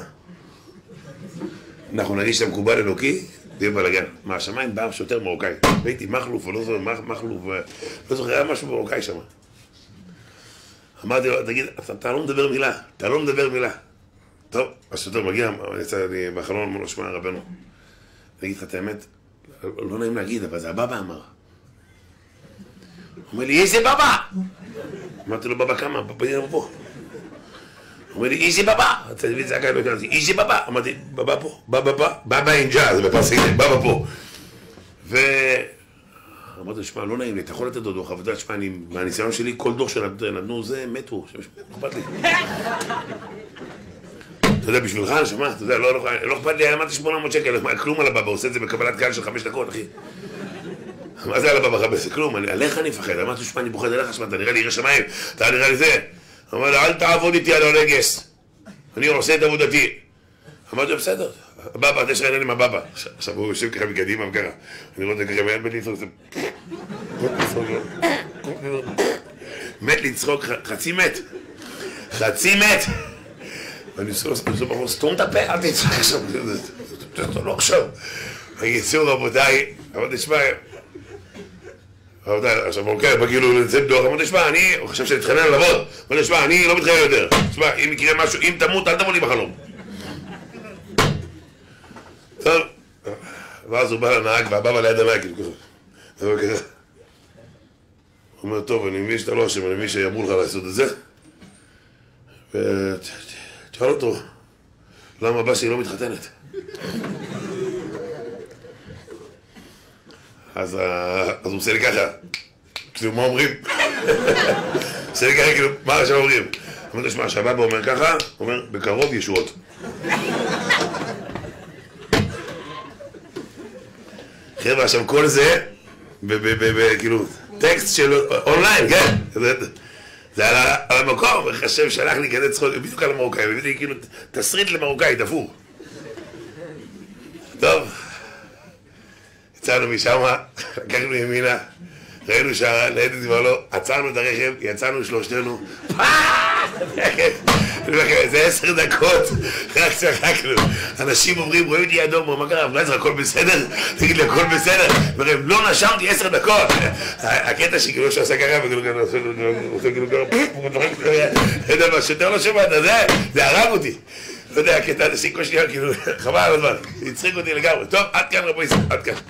אנחנו נגיד שאתה מקובל אלוקי, תהיה בלגן. מה, השמיים בא שוטר מרוקאי. ראיתי מחלוף, או לא זוכר, מחלוף, לא זוכר, היה משהו מרוקאי שם. אמרתי לו, תגיד, אתה לא מדבר מילה, אתה לא מדבר מילה. טוב, השוטר מגיע, אני יצא לי בחלון, אמרו לו, שמע רבנו. אני אגיד לך את האמת, לא נעים להגיד, אבל זה הבבא אמר. הוא אומר לי, איזה בבא? אמרתי לו, בבא כמה? בבא נראה פה. הוא אומר לי, איזה בבא? אתה תביא את זה הקהל, איזה בבא? אמרתי, בבא פה, בבא פה, בבא אינג'ה, זה בפרסית, בבא פה. ואמרתי לו, שמע, לא נעים לי, אתה יכול לתת לו דוח, אבל שמע, מהניסיון שלי, כל דוח שנתנו זה, מתו, אכפת לי. אתה יודע, בשבילך, נשמה, אתה יודע, לא אכפת לי, אמרתי שמונה מאות שקל, כלום על הבבא, עושה את זה בקבלת קהל של חמש דקות, אחי. מה זה על הבבא חבש? זה כלום, עליך אני מפחד, אמרתי שמע, אני פוחד עליך, שמע, אתה נראה לי ירא שמיים, אתה נראה לי זה. אמר לה, אל תעבוד איתי על הרגש, אני עושה את עבודתי. אמרתי לו, בסדר, הבבא, תשע עניין עם הבבא. עכשיו הוא יושב ככה מקדימה וככה. אני רואה את זה ככה, מיד מת לצחוק, מת לצחוק, חצי מת. חצי מת. ואני עושה לו, סתום את הפה, אל תצחק עכשיו. זה לא עכשיו. אני אצאו רבותיי, אמרתי, תשמע, עכשיו מרוקאי, בגילו לצאת דוח, אמרתי, תשמע, אני חושב שנתחנן על לעבוד. אמרתי, תשמע, אני לא מתחנן יותר. תשמע, אם יקרה משהו, אם תמות, אל תבוא לי בחלום. טוב, ואז הוא בא לנהג, והבא ליד הנהג, כאילו ככה. הוא אומר, טוב, אני מבין שאתה לא אשם, אני מבין שיאמרו לך לעשות את זה. ותשאל אותו, למה הבא שלי לא מתחתנת? אז הוא עושה לי ככה, כאילו, מה אומרים? עושה לי ככה, כאילו, מה עכשיו אומרים? אמרתי, תשמע, שהבא אומר ככה, הוא אומר, בקרוב ישועות. חבר'ה, עכשיו כל זה, כאילו, טקסט של אונליין, כן? זה על המקום, וחשב שלח לי כזה צחוק, בדיוק על המרוקאי, ובדיוק כאילו, תסריט למרוקאי, תפור. טוב, יצאנו משם, לקחנו ימינה, ראינו שהניידת כבר לא, עצרנו את הרכב, יצאנו שלושתנו, זה עשר דקות, רק צחקנו. אנשים אומרים, רואים אותי אדום, מה קרה? אולי זה הכל בסדר? תגיד לי, הכל בסדר? אומרים, לא נשמתי עשר דקות. הקטע שכאילו שעשה ככה, וכאילו ככה, עושה כאילו ככה, לא יודע מה, שוטר לא שמעת, זה הרג אותי. לא יודע, הקטע הזה שיקו שנייה, כאילו, חבל על הזמן, הצחיק אותי לגמרי. טוב, עד כאן רבו ישראל, עד כאן.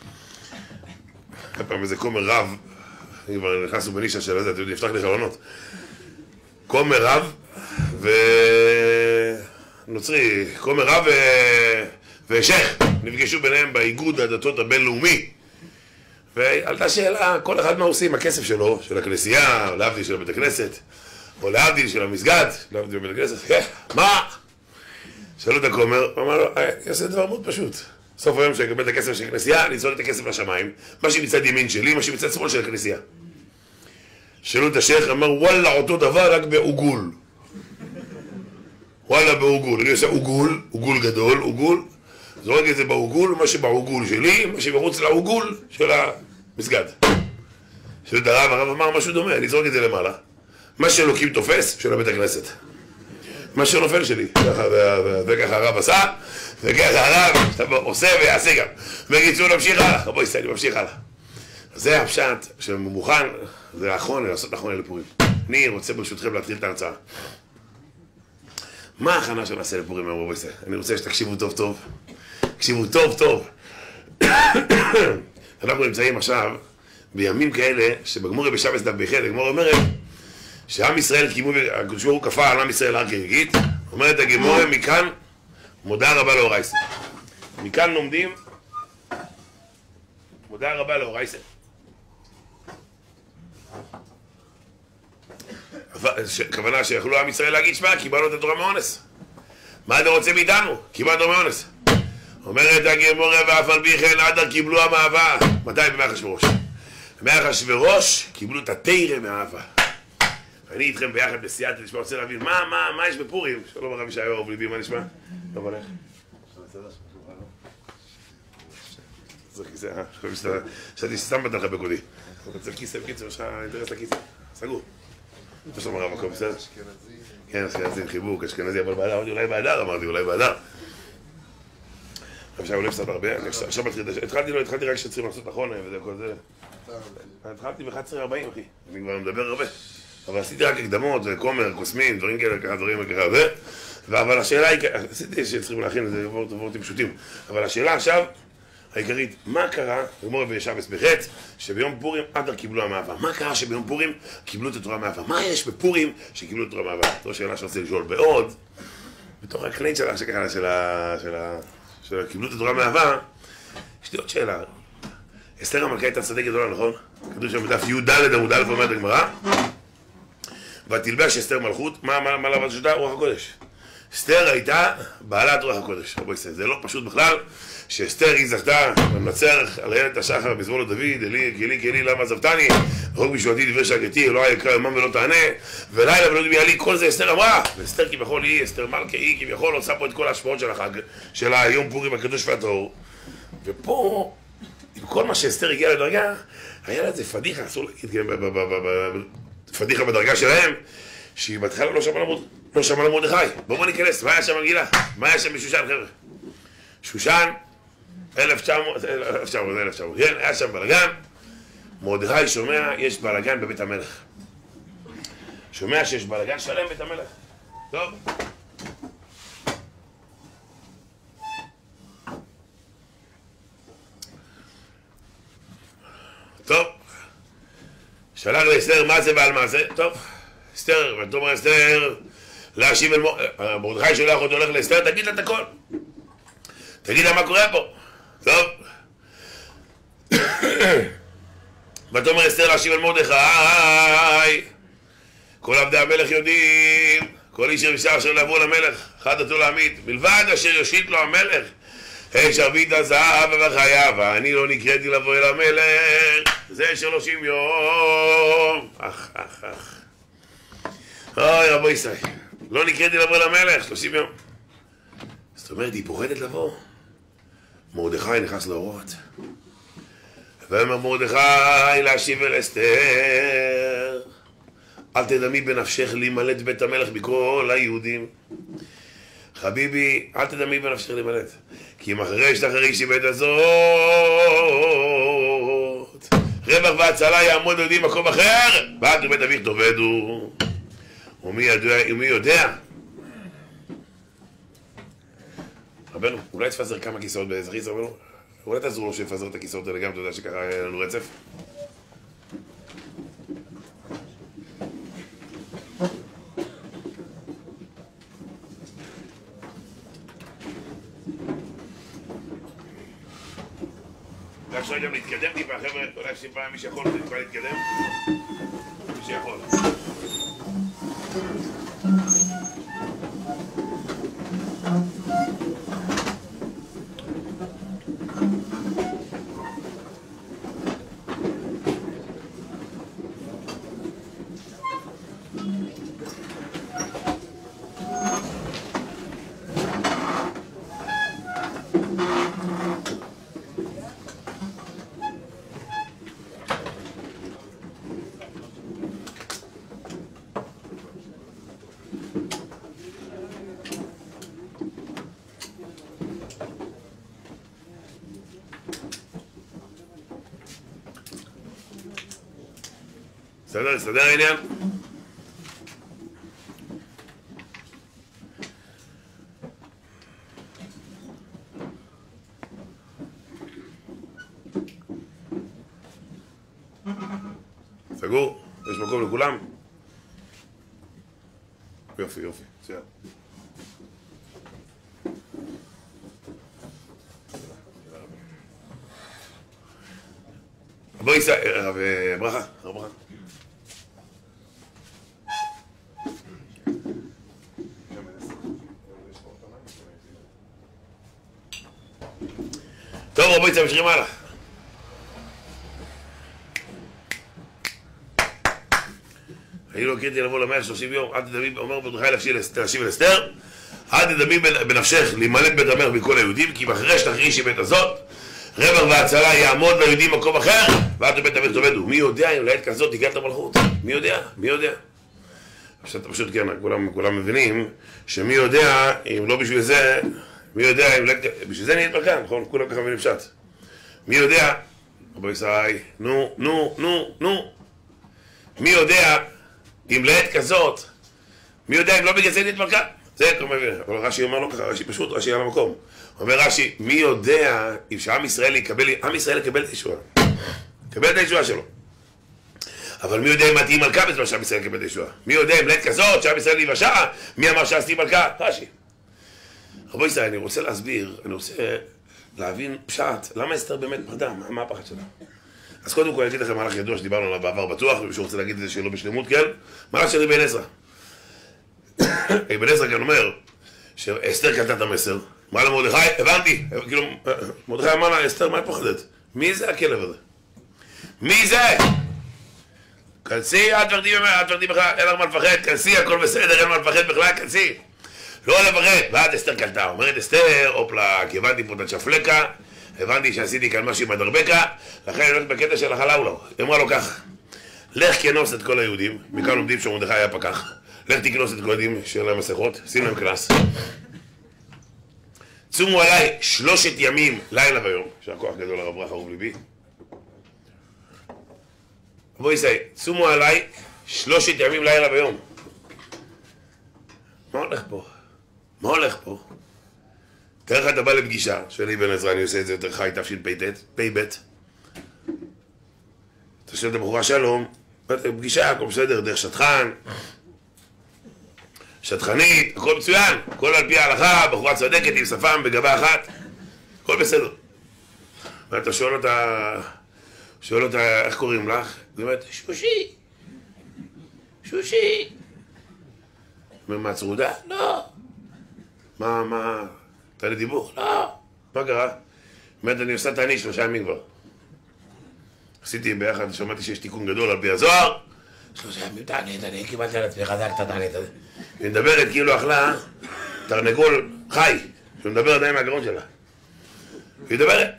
פעם איזה כומר רב, כבר נכנסנו בנישה של זה, נפתח לי חלונות. כומר רב ונוצרי, כומר רב ושייך, נפגשו ביניהם באיגוד הדתות הבינלאומי. ועלתה שאלה, כל אחד מה עושים, הכסף שלו, של הכנסייה, או להבדיל של בית הכנסת, או להבדיל של המסגד, להבדיל של בית הכנסת, מה? שאלו את הכומר, הוא אמר לו, יעשה דבר מאוד פשוט. סוף היום שיקבל את הכסף של הכנסייה, נזרוק את הכסף לשמיים, מה שמצד ימין שלי, מה שמצד שמאל של הכנסייה. שאלו את השייך, אמר, וואלה, אותו דבר רק בעוגול. וואלה, בעוגול. אני עושה עוגול, עוגול גדול, עוגול. זורק את זה בעוגול, מה שבעוגול שלי, מה שבחוץ לעוגול של המסגד. שאלו את הרב, הרב אמר משהו דומה, אני זורק את זה למעלה. מה שאלוקים תופס, של בית הכנסת. מה שנופל שלי. וככה הרב עשה, וככה הרב עושה ויעשה גם. בקיצור, נמשיך הלאה. בואי, סטיילי, נמשיך הלאה. זה הפשט שמוכן, זה נכון, לעשות נכון לפורים. אני רוצה ברשותכם להתחיל את ההרצאה. מה ההכנה שנעשה לפורים היום רבו ישראל? אני רוצה שתקשיבו טוב טוב. תקשיבו טוב טוב. אנחנו נמצאים עכשיו בימים כאלה שבגמורי בשבס דף בחד, הגמור אומרת שעם ישראל קיימו, הקדוש ברוך הוא כפה על עם ישראל הר כגיגית, אומרת הגמור מכאן מודה רבה לאורייסה. מכאן לומדים מודה רבה לאורייסה. כוונה שיכולו עם ישראל להגיד, שמע, קיבלנו את התורה מאונס. מה אתה רוצה מאיתנו? קיבלנו מאונס. אומרת הגמור ואף על פי כן עדר קיבלו המאהבה. מתי? במאה אחשוורוש. במאה אחשוורוש קיבלו את התורה מאהבה. אני איתכם ביחד בסיאטל, נשמע, רוצה להבין, מה, מה, מה יש בפורים? שלום הרב ישעיהו, אהוב ליבי, מה נשמע? לא בלך. זה כיסא, אה? חשבתי שסתם באת לך בקודי. אתה רוצה כיסא בקיצור, יש לך אינטרס לכיסא. סגור. יש לנו הרב מקום, בסדר? כן, אשכנזי, חיבוק, אשכנזי, אבל באדר, אמרתי אולי באדר, אמרתי אולי באדר. עכשיו הוא לא הפסד הרבה, עכשיו התחלתי לו, התחלתי רק שצריכים לעשות נכון, וזה כל זה. התחלתי ב-אחת עשרה ארבעים, אחי. אני כבר מדבר הרבה. אבל עשיתי רק הקדמות, כומר, קוסמים, דברים כאלה, ככה דברים וככה וזה. אבל השאלה היא, עשיתי שצריכים להכין את זה דברים פשוטים. אבל השאלה עכשיו, העיקרית, מה קרה, גמור בשבס בחץ, שביום פורים עדר קיבלו המאהבה? מה קרה שביום פורים קיבלו את התורה המאהבה? מה יש בפורים שקיבלו את התורה המאהבה? זו שאלה שרציתי לשאול. בעוד, בתוך הקלינית שלה, שככה, של קיבלו את התורה המאהבה, יש לי עוד שאלה. אסתר המלכה הייתה צדיק גדולה, נכון? כתוב שם בדף י' ד' עמוד א' אומרת הגמרא, ותלבש אסתר מלכות, מה לבש אותה? רוח הקודש. אסתר הייתה בעלת רוח הקודש, רבו ישראל. זה לא פשוט בכלל שאסתר היא זכתה במנצח על איילת השחר מזמור לדוד, אלי, כי אלי, כי אלי, למה עזבתני? הרוג בשבתי דבר שקטי, אלוהי יקרא יומם ולא תענה, ולילה ולא יודעים לי, כל זה אסתר אמרה. ואסתר כביכול היא, אסתר מלכה היא, כביכול עושה פה את כל ההשפעות של החג, של היום פורים הקדוש והטהור. ופה, עם כל מה שאסתר הגיעה לדרגה, היה לה איזה פדיחה, אסור להגיד, פדיחה בדרגה שלהם, שהיא בהתחלה לא שמעה למרדכי. בואו ניכנס, מה היה שם בגילה? מה היה שם בשושן, חבר'ה? שושן, אלף תשע מאות, אלף תשע מאות, אלף תשע מאות, כן, היה שם בלגן. מרדכי שומע, יש בלגן בבית המלך. שומע שיש בלגן שלם בבית המלך. טוב. טוב. שלח לאסתר מה זה ועל מה זה. טוב. אסתר, ותאמר אסתר, להשיב אל מרדכי שולח אותו, הולך לאסתר, תגיד לה את הכל. תגיד לה מה קורה פה. טוב. ותאמר אסתר להשיב אל מרדכי, כל עבדי המלך יודעים, כל איש ישר אשר לבוא למלך, אחד עתו להמית, מלבד אשר יושיט לו המלך, את שרביט הזהב וחייו, ואני לא נקראתי לבוא אל המלך, זה שלושים יום. אך, אך, אך. אוי רבו ישראל, לא נקראתי לבוא אל המלך, שלושים יום. זאת אומרת, היא פוחדת לבוא. מרדכי נכנס לאורות. ואומר מרדכי להשיב אל אסתר, אל תדמי בנפשך להימלט בית המלך מכל היהודים. חביבי, אל תדמי בנפשך להימלט, כי אם אחרי שתחרישי בית הזאת, רווח והצלה יעמוד ליהודים מקום אחר, ואת ובית אביך תאבדו. ומי יודע, ומי יודע? רבנו, אולי תפזר כמה כיסאות באזריס, רבנו? אולי תעזרו לו שיפזר את הכיסאות האלה גם, אתה יודע שככה היה לנו רצף? רק שואל גם להתקדם טיפה, חבר'ה, אולי שטיפה מי שיכול, זה טיפה להתקדם? מי שיכול. בסדר, בסדר העניין? סגור? יש מקום לכולם? יופי, יופי, בסדר. בואי יישא, רב ברכה, רב ברכה. טוב רבו יצא משכים הלאה. אני לא קראתי לבוא למאה שלושים יום, אל תדמי, אומר מרדכי להשיב אל אסתר, אל תדמי בנפשך להימלט בית המלך מכל היהודים, כי אחרי שתחרישי בית הזאת, רווח והצלה יעמוד ליהודים מקום אחר, ואת ובית המלך תאבדו. מי יודע אם לעת כזאת תיגע את המלכות? מי יודע? מי יודע? עכשיו פשוט כן, כולם, כולם מבינים שמי יודע אם לא בשביל זה, מי יודע אם לעת, בשביל זה נהיית מלכה, נכון? כולם ככה מבינים פשט. מי יודע? רבי ישראל, נו, נו, נו, נו. מי יודע אם לעת כזאת, מי יודע אם לא בגלל זה נהיית מלכה? זה כמו מבין, אבל רש"י אומר לו ככה, רש"י פשוט, רש"י על המקום. אומר רש"י, מי יודע אם שעם ישראל יקבל, עם ישראל יקבל את הישועה. יקבל את הישועה שלו. אבל מי יודע אם את תהיי מלכה בזמן שעם ישראל יקבל את הישועה? מי יודע אם לעת כזאת שעם ישראל ייוושע? מי אמר שעשתי מלכה? רש"י. רבו ישראל, אני רוצה להסביר, אני רוצה להבין פשט, למה אסתר באמת פרדה? מה, מה הפחד שלה? אז קודם כל אני אגיד לכם מהלך ידוע שדיברנו עליו בעבר בטוח, ומישהו רוצה להגיד את זה שלא בשלמות, כן? מהלך של אבן עזרא. אבן עזרא כאן אומר שאסתר קלטה את המסר, אמרה למרדכי, הבנתי, כאילו, מרדכי אמר לה, אסתר, מה את פוחדת? מי זה הכלב הזה? מי זה? כנסי, אל תפחדי ממך, אל תפחדי בכלל, אין לך מה לפחד, כנסי, הכל בסדר, אין מה לפחד בכלל, כנסי. לא לפחד, ואז אסתר קלטה, אומרת אסתר, אופלה, כי הבנתי פה את הצ'פלקה, הבנתי שעשיתי כאן משהו עם הדרבקה, לכן אני הולכת בקטע של החלאולו. היא אמרה לו כך, לך כנוס את כל היהודים, מכאן לומדים שמרדכי היה פקח, לך תכנוס את כל היהודים של המסכות, שים להם קנס. צומו עליי שלושת ימים, לילה ויום, שהכוח גדול הרב ברכה אהוב ליבי. בואי סי, צומו עליי שלושת ימים, לילה ויום. מה הולך פה? מה הולך פה? תראה לך אתה בא לפגישה, שלי בן עזרא, אני עושה את זה יותר חי, תשפ"ב. אתה שואל את הבחורה שלום, פגישה, הכל בסדר, דרך שטחן, שטחנית, הכל מצוין, הכל על פי ההלכה, בחורה צדקת עם שפם בגבה אחת, הכל בסדר. ואתה שואל אותה, שואל אותה, איך קוראים לך? היא אומרת, שושי, שושי. מה, צרודה? לא. מה, מה, אתה לדיבור? לא. מה קרה? באמת, אני עושה תענית שלושה ימים כבר. עשיתי ביחד, שמעתי שיש תיקון גדול על פי הזוהר. שלושה ימים תענית, אני קיבלתי על עצמי חזק את התענית הזה. היא מדברת כאילו אכלה תרנגול חי, היא מדברת עדיין מהגרון שלה. היא מדברת.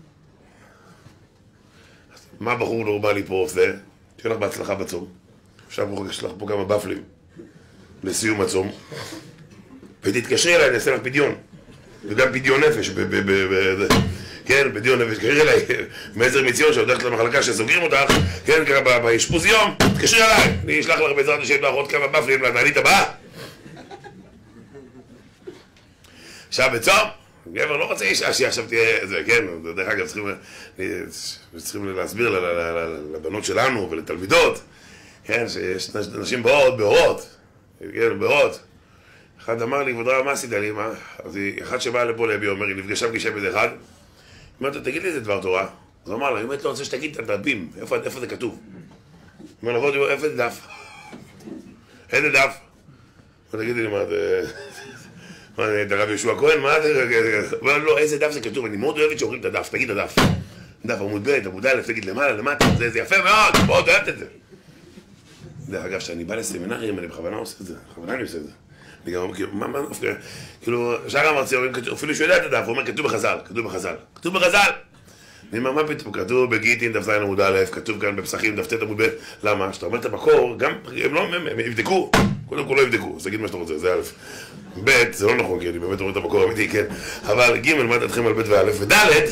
מה בחור נורמלי פה עושה? שיהיה לך בהצלחה בצום. עכשיו יש לך פה כמה בפלים לסיום הצום. ותתקשרי אליי, אני אעשה לך פדיון. וגם פדיון נפש. כן, פדיון נפש. תתקשרי אליי מעזר מציון שהולכת למחלקה שסוגרים אותך. כן, ככה באשפוז יום. תתקשרי אליי. אני אשלח לך בעזרת השם לך עוד כמה בפלים לתענית הבאה. עכשיו בצום, גבר לא רוצה אישה שעכשיו תהיה זה, כן, דרך אגב צריכים, צריכים להסביר לבנות שלנו ולתלמידות, כן, שיש נשים באות, בהורות, כן, בהורות. אחד אמר לי, כבוד רב, מה עשית לי, מה? אז אחד שבא לפה לבי אומר, היא נפגשה פגישה בזה אחד, היא אומרת לו, תגיד לי איזה דבר תורה. אז הוא אמר לה, אם את לא רוצה שתגיד את הדפים, איפה זה כתוב? הוא אומר לו, איפה זה דף? איזה דף? תגידי לי, מה זה... את הרב יהושע כהן, מה זה? אבל לא, איזה דף זה כתוב, אני מאוד אוהבת שאומרים את הדף, תגיד את הדף. דף עמוד ב', עמוד א', תגיד למעלה, למטה, זה יפה מאוד, מאוד אוהבת את זה. דרך אגב, כשאני בא לסמינרים, אני בכוונה עושה את זה, בכוונה אני עושה את זה. אני גם אומר, כאילו, מה, מה, כאילו, שאר המרצים אומרים, אפילו שהוא יודע את הדף, הוא אומר, כתוב בחז"ל, כתוב בחז"ל, כתוב בחז"ל. אני אומר, מה פתאום, כתוב בגיטין, דף ז' עמוד א', כתוב כאן בפסחים, דף ט' עמוד ב', למה? כשאתה אומר את המקור, גם, הם לא, הם יבדקו, קודם כל לא יבדקו, אז תגיד מה שאתה רוצה, זה א', ב', זה לא נכון, כי אני באמת אומר את המקור האמיתי, כן, אבל ג', מה דעתכם על ב' וא', וד',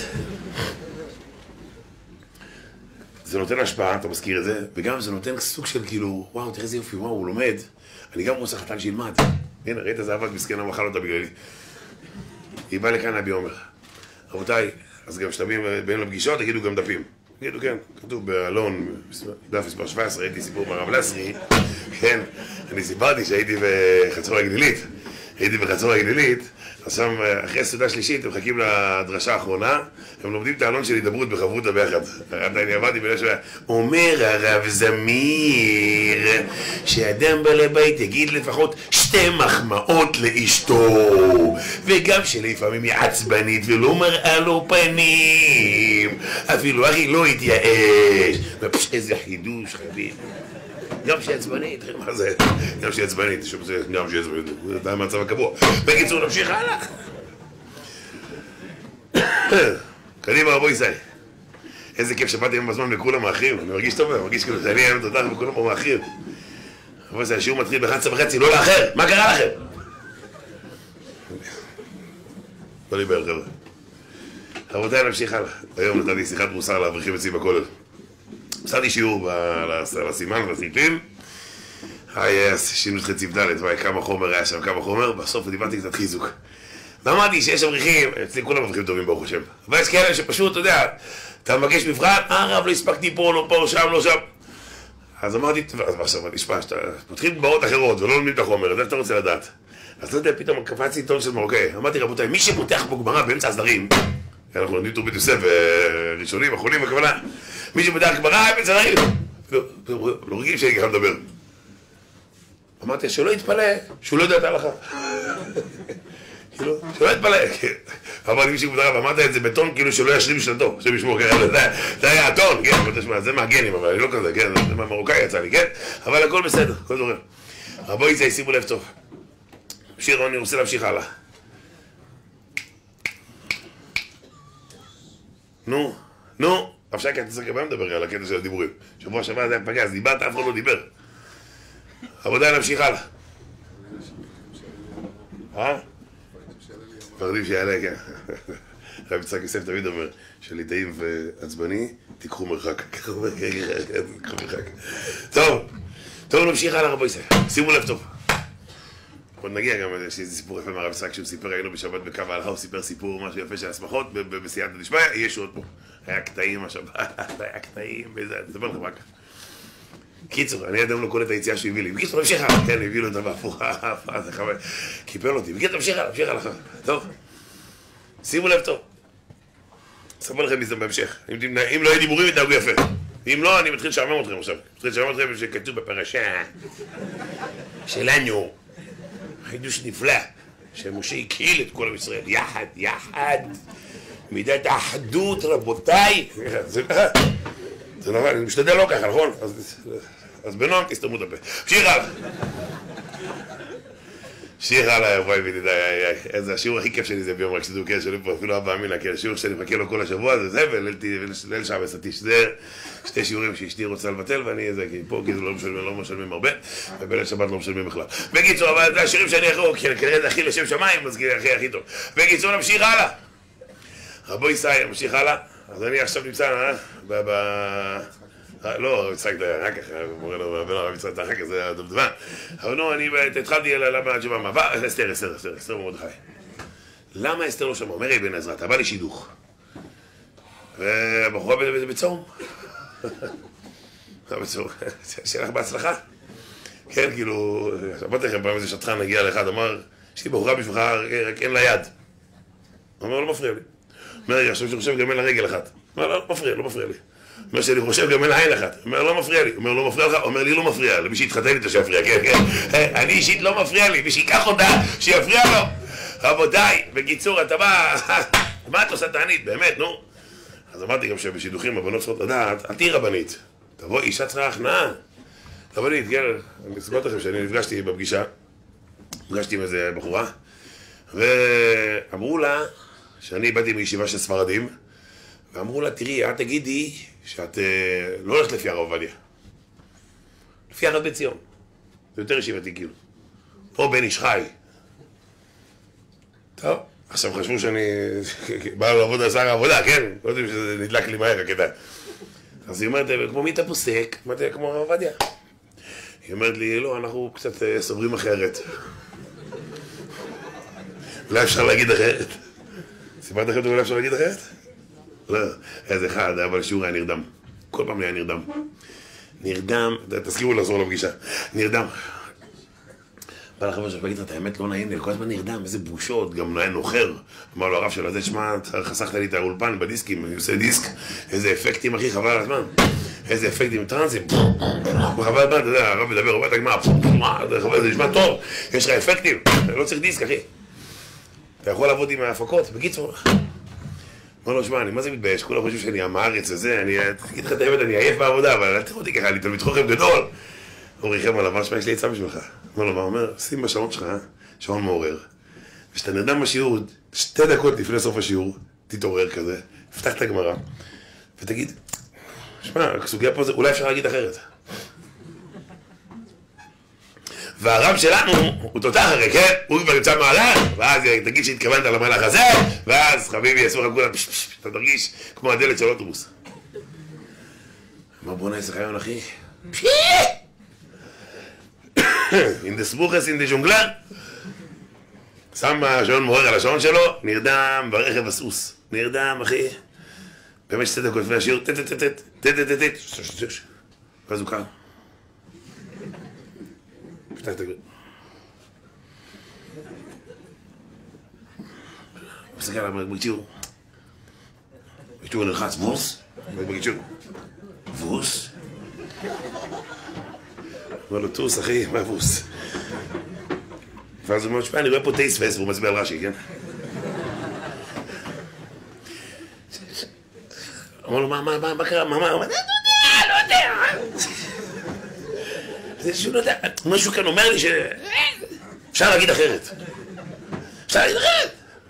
זה נותן השפעה, אתה מזכיר את זה, וגם זה נותן סוג של כאילו, וואו, תראה איזה יופי, וואו, הוא לומד, אני גם רוצה חתן שילמד, הנה, ראית איזה אבק מסכנה, מחל אותה בגללי, היא באה לכאן, אבי אומר, רבותיי, אז גם כשאתם באים לפגישות, תגידו גם דפים. תגידו, כן, כתוב באלון, דף מספר שבע עשרה, הייתי סיפור מהרב לסרי, כן, אני סיפרתי שהייתי בחצור הגלילית, הייתי בחצור הגלילית, אז שם אחרי הסעודה שלישית, הם מחכים לדרשה האחרונה, הם לומדים את העלון של הידברות בחברותה ביחד. אני עבדתי בלב שלה, אומר הרב זמיר, שאדם בא לבית יגיד לפחות שתי מחמאות לאשתו, וגם שלפעמים היא עצבנית ולא מראה לו פנים, אפילו אחי לא התייאש, ופש איזה חידוש חביב. גם שהיא עצבנית, מה זה? גם שהיא עצבנית, גם שהיא עצבנית, זה המצב הקבוע. בקיצור, נמשיך הלאה. קדימה, בואי סי. איזה כיף שבאתי היום בזמן וכולם מאחרים, אני מרגיש טוב, אני מרגיש כאילו שאני היום תודה וכולם פה מאחרים. בואי סי, השיעור מתחיל ב-אחת עשרה וחצי, לא לאחר, מה קרה לכם? לא לי בערך, חבר'ה. רבותיי, נמשיך הלאה. היום נתתי שיחת מוסר לאברכים אצלי בכולל. עשיתי שיעור לסימן ולסעיפים, היה שינו את חציב ד' וואי כמה חומר היה שם, כמה חומר, בסוף דיברתי קצת חיזוק. ואמרתי שיש אברכים, אצלי כולם אברכים טובים ברוך השם, אבל יש כאלה שפשוט, אתה יודע, אתה מבקש מבחן, אה רב לא הספקתי פה, לא פה, שם, לא שם. אז אמרתי, אז עכשיו, נשמע, פותחים באות אחרות ולא לומדים את החומר, אז איך אתה רוצה לדעת? אז אתה יודע, פתאום קפצתי טון של מרוקאי, אמרתי רבותיי, מי שפותח פה גמרא באמצע הסדרים, אנחנו לומדים תורבית יוסף, ראשונים, אחרונים, הכוונה, מי שפותח גמרא, באמצע הסדרים, לא רגיל שאני ככה מדבר. אמרתי, שלא יתפלא, שהוא לא יודע את ההלכה. כאילו, שלא יתפלא. אמר לי מישהו כבוד אמרת את זה בטון כאילו שלא ישלים שנתו, השם ישמור ככה, זה היה הטון, כן, זה מהגנים, אבל אני לא כזה, כן, זה מהמרוקאי יצא לי, כן, אבל הכל בסדר, הכל זורם. רבו יצא, שימו לב טוב. שיר, אני רוצה להמשיך הלאה. נו, נו, עכשיו כי אתה צריך גם לדבר על הקטע של הדיבורים. שבוע שעבר זה היה פגע, אז דיברת, אף אחד לא דיבר. עבודה, נמשיך הלאה. אה? פרדים שיעלה, כן. רב יצחק יוסף תמיד אומר, שליטאי ועצבני, תיקחו מרחק. תיקחו מרחק. טוב, טוב, נמשיך הלאה רבו ישראל. שימו לב טוב. עוד נגיע גם איזה סיפור יפה מהרב יצחק שהוא סיפר, היינו בשבת בקו ההלכה, הוא סיפר סיפור משהו יפה של הסמכות בסייעתא דשמיא, יש עוד פה. היה קטעים השבת, היה קטעים, וזה, תדבר לכם רק. קיצור, אני אדם לא קולט את היציאה שהוא הביא לי. בקיצור, תמשיך הלאה. כן, הביא לו את בהפוך, זה חבל. קיפל אותי. בקיצור, תמשיך הלאה, תמשיך הלאה. טוב. שימו לב טוב. אספר לכם מזה בהמשך. אם לא יהיה דיבורים, יתנהגו יפה. אם לא, אני מתחיל לשעמם אתכם עכשיו. מתחיל לשעמם אתכם שכתוב בפרשה שלנו. חידוש נפלא. שמשה הקהיל את כל עם ישראל. יחד, יחד. מידת האחדות, רבותיי. זה ככה. זה נכון, אני משתדל לא ככה, נכון? אז בנועם תסתמו את הפה. שיר הלאה. שיר הלאה, וואי וידידיי, איזה השיעור הכי כיף שלי זה ביום רק שתדעו, כן, שלי פה אפילו אבא אמינה, כן, השיעור שאני מחכה לו כל השבוע זה זה, וליל שעה בסתיש, זה שתי שיעורים שאשתי רוצה לבטל, ואני איזה, כי פה כאילו לא משלמים הרבה, ובליל שבת לא משלמים בכלל. בקיצור, אבל זה השיעורים שאני אחרו, כנראה זה הכי לשם שמיים, אז הכי הכי טוב. בקיצור, נמשיך הלאה. רבו ישראל, נמשיך הלאה. אז אני עכשיו נמצא, אה? ב... ב... לא, הצחקת אחר כך, מורה לו, בן הרב יצחק אחר כך, זה הדובדבן. אבל נו, אני התחלתי למה התשובה, מה? אסתר, אסתר, אסתר, אסתר מרדכי. למה אסתר לא שמע? אומר אבן עזרא, אתה בא לי שידוך. והבחורה בצום. בצום, שיהיה לך בהצלחה. כן, כאילו, אמרתי לכם פעם איזה שטחן הגיע לאחד, אמר, יש לי בחורה בשבילך, רק אין לה יד. אמר, לא מפריע לי. אומר, רגע, עכשיו שחושב גם אין לה רגל אחת. אומר, לא מפריע, לא מפריע לי. אומר שאני חושב גם אין לה עין אחת. אומר, לא מפריע לי. אומר, לא מפריע לך? אומר לי, לא מפריע. למי שהתחתן איתו שיפריע, כן, כן. אני אישית לא מפריע לי. מי שיקח אותה, שיפריע לו. רבותיי, בקיצור, אתה בא, מה את עושה תענית? באמת, נו. אז אמרתי גם שבשידוכים הבנות צריכות לדעת, אל תהי רבנית. תבוא, אישה צריכה הכנעה. רבנית, כן, אני אסביר לכם שאני נפגשתי בפגישה, נפגשתי עם איזה בחורה, ואמרו לה, שאני באתי מישיבה של ספרדים, ואמרו לה, תראי, את תגידי שאת לא הולכת לפי הרב עובדיה. לפי הרב בציון. זה יותר ישיבתי כאילו. פה בן איש חי. טוב, עכשיו חשבו שאני בא לעבוד על שר העבודה, כן? לא יודעים שזה נדלק לי מהר, כדאי. אז היא אומרת, כמו מי אתה פוסק? אמרתי, כמו הרב עובדיה. היא אומרת לי, לא, אנחנו קצת סוברים אחרת. אולי אפשר להגיד אחרת. סיפרת לכם אולי אפשר להגיד אחרת? לא, איזה אחד, אבל שיעור היה נרדם. כל פעם היה נרדם. נרדם, תזכירו לחזור לפגישה. נרדם. בא לחבר שלך להגיד, אתה האמת לא נעים לי, כל הזמן נרדם, איזה בושות, גם נהיה נוחר. אמר לו הרב שלו, זה שמע, חסכת לי את האולפן בדיסקים, אני עושה דיסק, איזה אפקטים אחי, חבל על הזמן. איזה אפקטים טרנסים. חבל על הזמן, אתה יודע, הרב מדבר, רואה את הגמר, זה נשמע טוב, יש לך אפקטים, לא צריך דיסק אחי. אתה יכול לעבוד עם ההפקות, בקיצור. אמר לו, שמע, אני מה זה מתבייש? כולם חושבים שאני המארץ וזה, אני אגיד לך את האמת, אני עייף בעבודה, אבל אל תראו אותי ככה, אני תלמיד חוכם גדול. הוא ריחם עליו, מה שמע, יש לי עצה בשבילך. אמר לו, מה אומר? שים בשעון שלך, שעון מעורר. כשאתה נרדם בשיעור, שתי דקות לפני סוף השיעור, תתעורר כזה, פתח את הגמרא, ותגיד, שמע, הסוגיה פה זה, אולי אפשר להגיד אחרת. והרב שלנו הוא תותח הרי, כן? הוא כבר ימצא מהלך, ואז תגיד שהתכוונת למהלך הזה, ואז חביבי יעשו לך כולם, אתה תרגיש כמו הדלת של אוטובוס. אמר בוא נעשה חיון אחי. אין דה סבוכס, אין דה ז'ונגלר. שם השעון מעורר על השעון שלו, נרדם ברכב הסוס. נרדם אחי. באמת שתי דקות לפני השיעור, טט טט טט טט טט טט טט. ואז הוא קם. פתח את הגר. מסתכל עליו בגיצ'ור. בגיצ'ור נלחץ, ווס? בגיצ'ור. ווס? אמר לו, טוס אחי, מה ווס? ואז הוא אומר, שפה, אני רואה פה טייס פס, והוא מצביע על רש"י, כן? אמר לו, מה, מה, מה, מה קרה? מה, מה? לא יודע, לא יודע. זה שהוא לא יודע. משהו כאן אומר לי ש... אפשר להגיד אחרת. אפשר להגיד אחרת.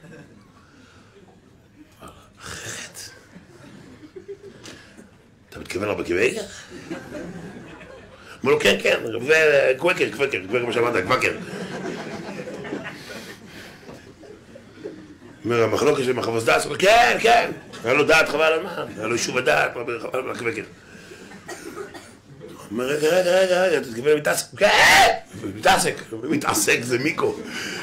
אחרת? אתה מתכוון לו בקיבייגר? אמר לו, כן, כן, וקווקר, קווקר, קווקר, כמו שאמרת, קווקר. אומר, המחלוקת של מחבוס דעת, כן, כן. היה לו דעת חבל על מה, היה לו יישוב הדעת, חבל על הקווקר. אומר, רגע, רגע, רגע, רגע, אתה תקבל מתעסק. כן! מתעסק, מתעסק זה מיקו.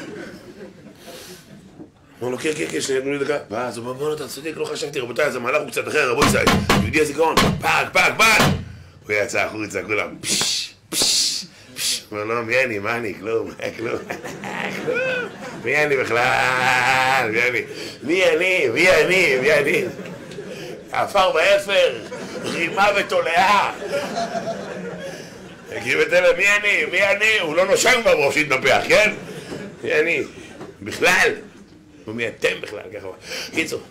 אמר לו, כן, כן, כן, שנייה, תנו לי דקה. ואז הוא אומר, בוא, אתה צודק, לא חשבתי, רבותיי, זה מהלך הוא קצת אחר, רבו ישראל, יהודי הזיכרון, פאק, פאק, פאק! הוא יצא החוצה, כולם, פשש, פשש, פשש. הוא אומר, לא, מי אני, מה אני, כלום, כלום, כלום. מי אני בכלל, מי אני, מי אני, מי אני, מי אני. עפר באפר, רימה ותולעה. תקריב את אלה, מי אני, מי אני, הוא לא נושם בראש שהתנפח, כן? מי אני, בכלל. ומי אתם בכלל, ככה. קיצור.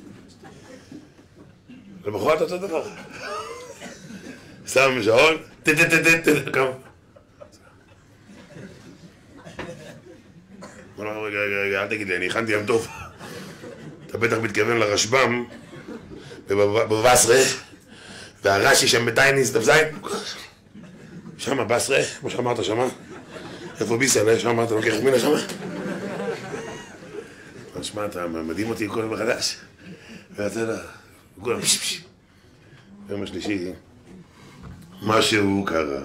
למחרת אותו דבר. שם שעון, טט טט טט טט, כמה. רגע, רגע, רגע, אל תגיד לי, אני הכנתי ים טוב. אתה בטח מתכוון לרשב"ם בבסרה, והרש"י שם בתייניס, דף זין. שמה, בסרה, כמו שאמרת, שמה. איפה ביסלה, שמה, אתה לוקח מילה שמה? אז שמע, אתה מדהים אותי כל מחדש. ואתה יודע, כולם פש פש. ביום השלישי, משהו קרה.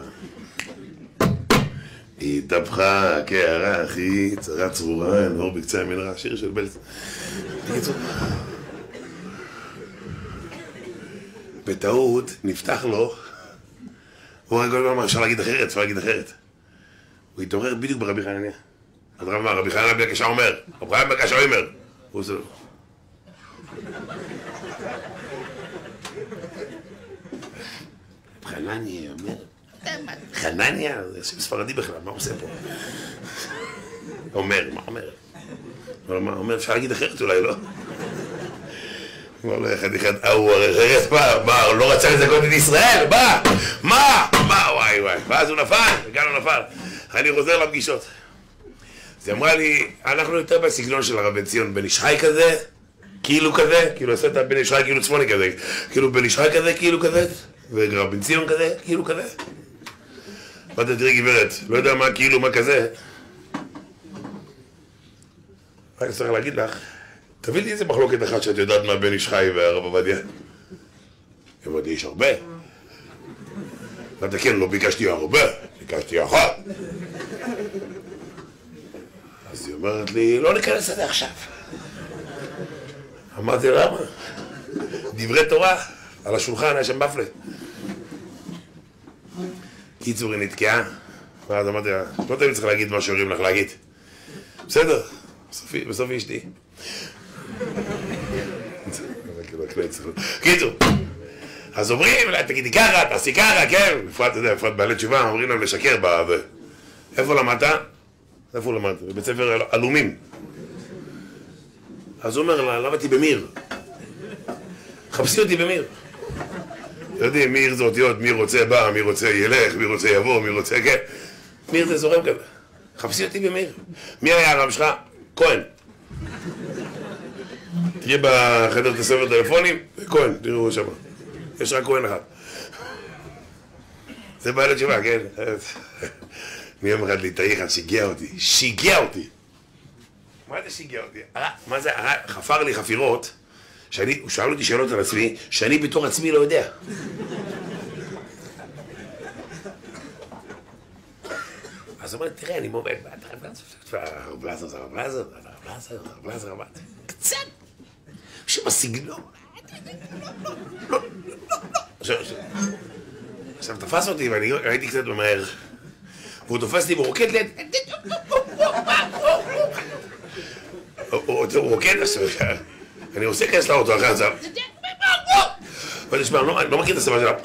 התהפכה כהערה הכי צרה צרורה, נור בקצה המנהרה, שיר של בלץ. בקיצור. בטעות נפתח לו, הוא רגע לא אמר, אפשר להגיד אחרת, אפשר להגיד אחרת. הוא התעורר בדיוק ברבי חנניה. אז רב אמר, רבי חנניה בקשה אומר, רבי חנניה בקשה אומר. הוא עושה לו. חנניה אומר, חנניה, זה שם ספרדי בכלל, מה הוא עושה פה? אומר, מה אומר? מה אומר, אפשר להגיד אחרת אולי, לא? אמר לו, אחד אחד, הוא אחרת, מה, מה, הוא לא רצה לזכות את ישראל, מה? מה? מה? וואי וואי, ואז הוא נפל, וגם הוא נפל. אני חוזר לפגישות. אז היא אמרה לי, אנחנו יותר בסגנון של הרב בן ציון, בן ישחי כזה, כאילו כזה, כאילו עושה את הבן ישחי כאילו צפוני כזה, כאילו בן ישחי כזה, כאילו כזה, ורב בן ציון כזה, כאילו כזה. ואתה תראי גברת, לא יודע מה כאילו, מה כזה. אני צריך להגיד לך, תביא לי איזה מחלוקת אחת שאת יודעת מה בן ישחי והרב עובדיה. אמרתי, יש הרבה. ואתה כן, לא ביקשתי הרבה, ביקשתי אחת. אז היא אומרת לי, לא ניכנס לזה עכשיו. אמרתי, למה? דברי תורה, על השולחן, היה שם בפלה. קיצור, היא נתקעה. ואז אמרתי לה, לא תמיד צריך להגיד מה שאומרים לך להגיד. בסדר, בסוף אשתי. קיצור, אז אומרים, תגידי ככה, תעשי ככה, כן? בפרט, אתה יודע, בפרט בעלי תשובה, אומרים להם לשקר ב... איפה למדת? איפה למדת? בבית ספר אלומים. אז הוא אומר לה, למדתי במיר. חפשי אותי במיר. יודעים, מיר זה אותיות, מי רוצה בא, מי רוצה ילך, מי רוצה יבוא, מי רוצה, כן. מיר זה זורם כזה. חפשי אותי במיר. מי היה הרב שלך? כהן. תהיה בחדר את הספר טלפונים, כהן, תראו שם. יש רק כהן אחד. זה בעלת תשובה, כן? מי יום אחד להתאיך, שיגע אותי. שיגע אותי. מה זה שיגע אותי? מה זה? חפר לי חפירות, שאני, הוא שאל אותי שאלות על עצמי, שאני בתור עצמי לא יודע. אז הוא אומר, תראה, אני מובן, הרב בלזר, זה הרב בלזר, הרב בלזר, הרב בלזר, הרב בלזר, קצת, משהו בסגנון. לא, לא, לא. עכשיו, תפס אותי, ואני ראיתי קצת במהר, והוא תופס לי ברוקד ליד, הוא רוקד עכשיו, אני עושה כנס לאוטו אחרי הצעה, ואני אשמע, אני לא מכיר את הסבבה שלה,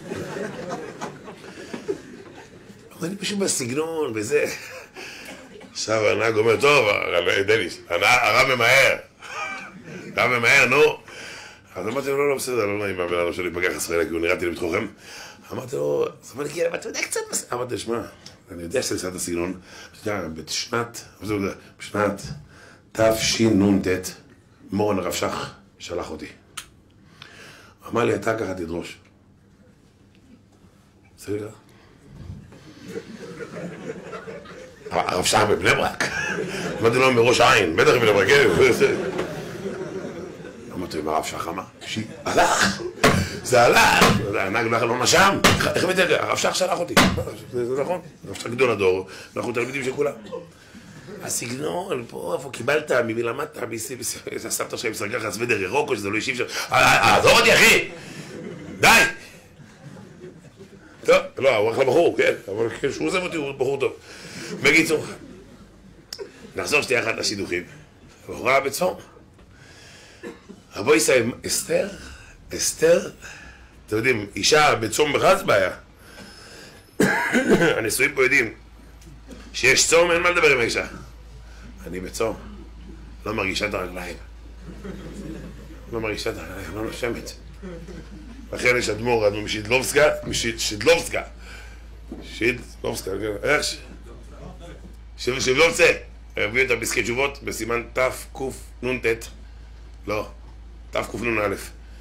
אבל אני פשוט בסגנון, וזה, עכשיו הנהג אומר, טוב, דניס, הרב ממהר. הרב ממהר, נו. אז אמרתי לו, לא, לא, בסדר, לא נעים, הבן אדם שלי פגח ישראלי, כי הוא נראיתי לבתוכם. אמרתי לו, אז אמרתי לי, אתה יודע קצת בסדר. אמרתי לו, שמע, אני יודע שאתה עושה את הסגנון. אתה יודע, בשנת, בשנת תשנ"ט, מורן הרב שך שלח אותי. אמר לי, אתה ככה תדרוש. עושה לי ככה. הרב שך בבני ברק. אמרתי לו, מראש העין, בטח בבני ברק, כן. אמרתי, מה הרב שך אמר? הלך! זה הלך! הנהג לא נשם! איך הבאתי את זה? הרב שך שלח אותי. זה נכון, הרב שך גדול הדור, אנחנו תלמידים של כולם. הסגנון, פה, איפה קיבלת, ממי למדת, הסבתא שלהם שרגה לך סוודר ירוק, או שזה לא ישיב שם. עזוב אותי, אחי! די! טוב, לא, הוא הולך לבחור, כן, אבל כשהוא עוזב אותי, הוא בחור טוב. בקיצור, נחזור שתהיה אחת לשידוכים. בחורה בצום. רבו ישראל, אסתר, אסתר, אתם יודעים, אישה בצום בכלל זה בעיה. הנשואים פה יודעים שיש צום, אין מה לדבר עם האישה. אני בצום, לא מרגישה את הרגליים. לא מרגישה את הרגליים, לא נושמת. לכן יש אדמו"ר, אדמו"ר משידלובסקה, משידלובסקה. שידלובסקה, איך ש... שידלובסקה. הביאו את הפסקי תשובות בסימן תקנ"ט. לא, תקנ"א.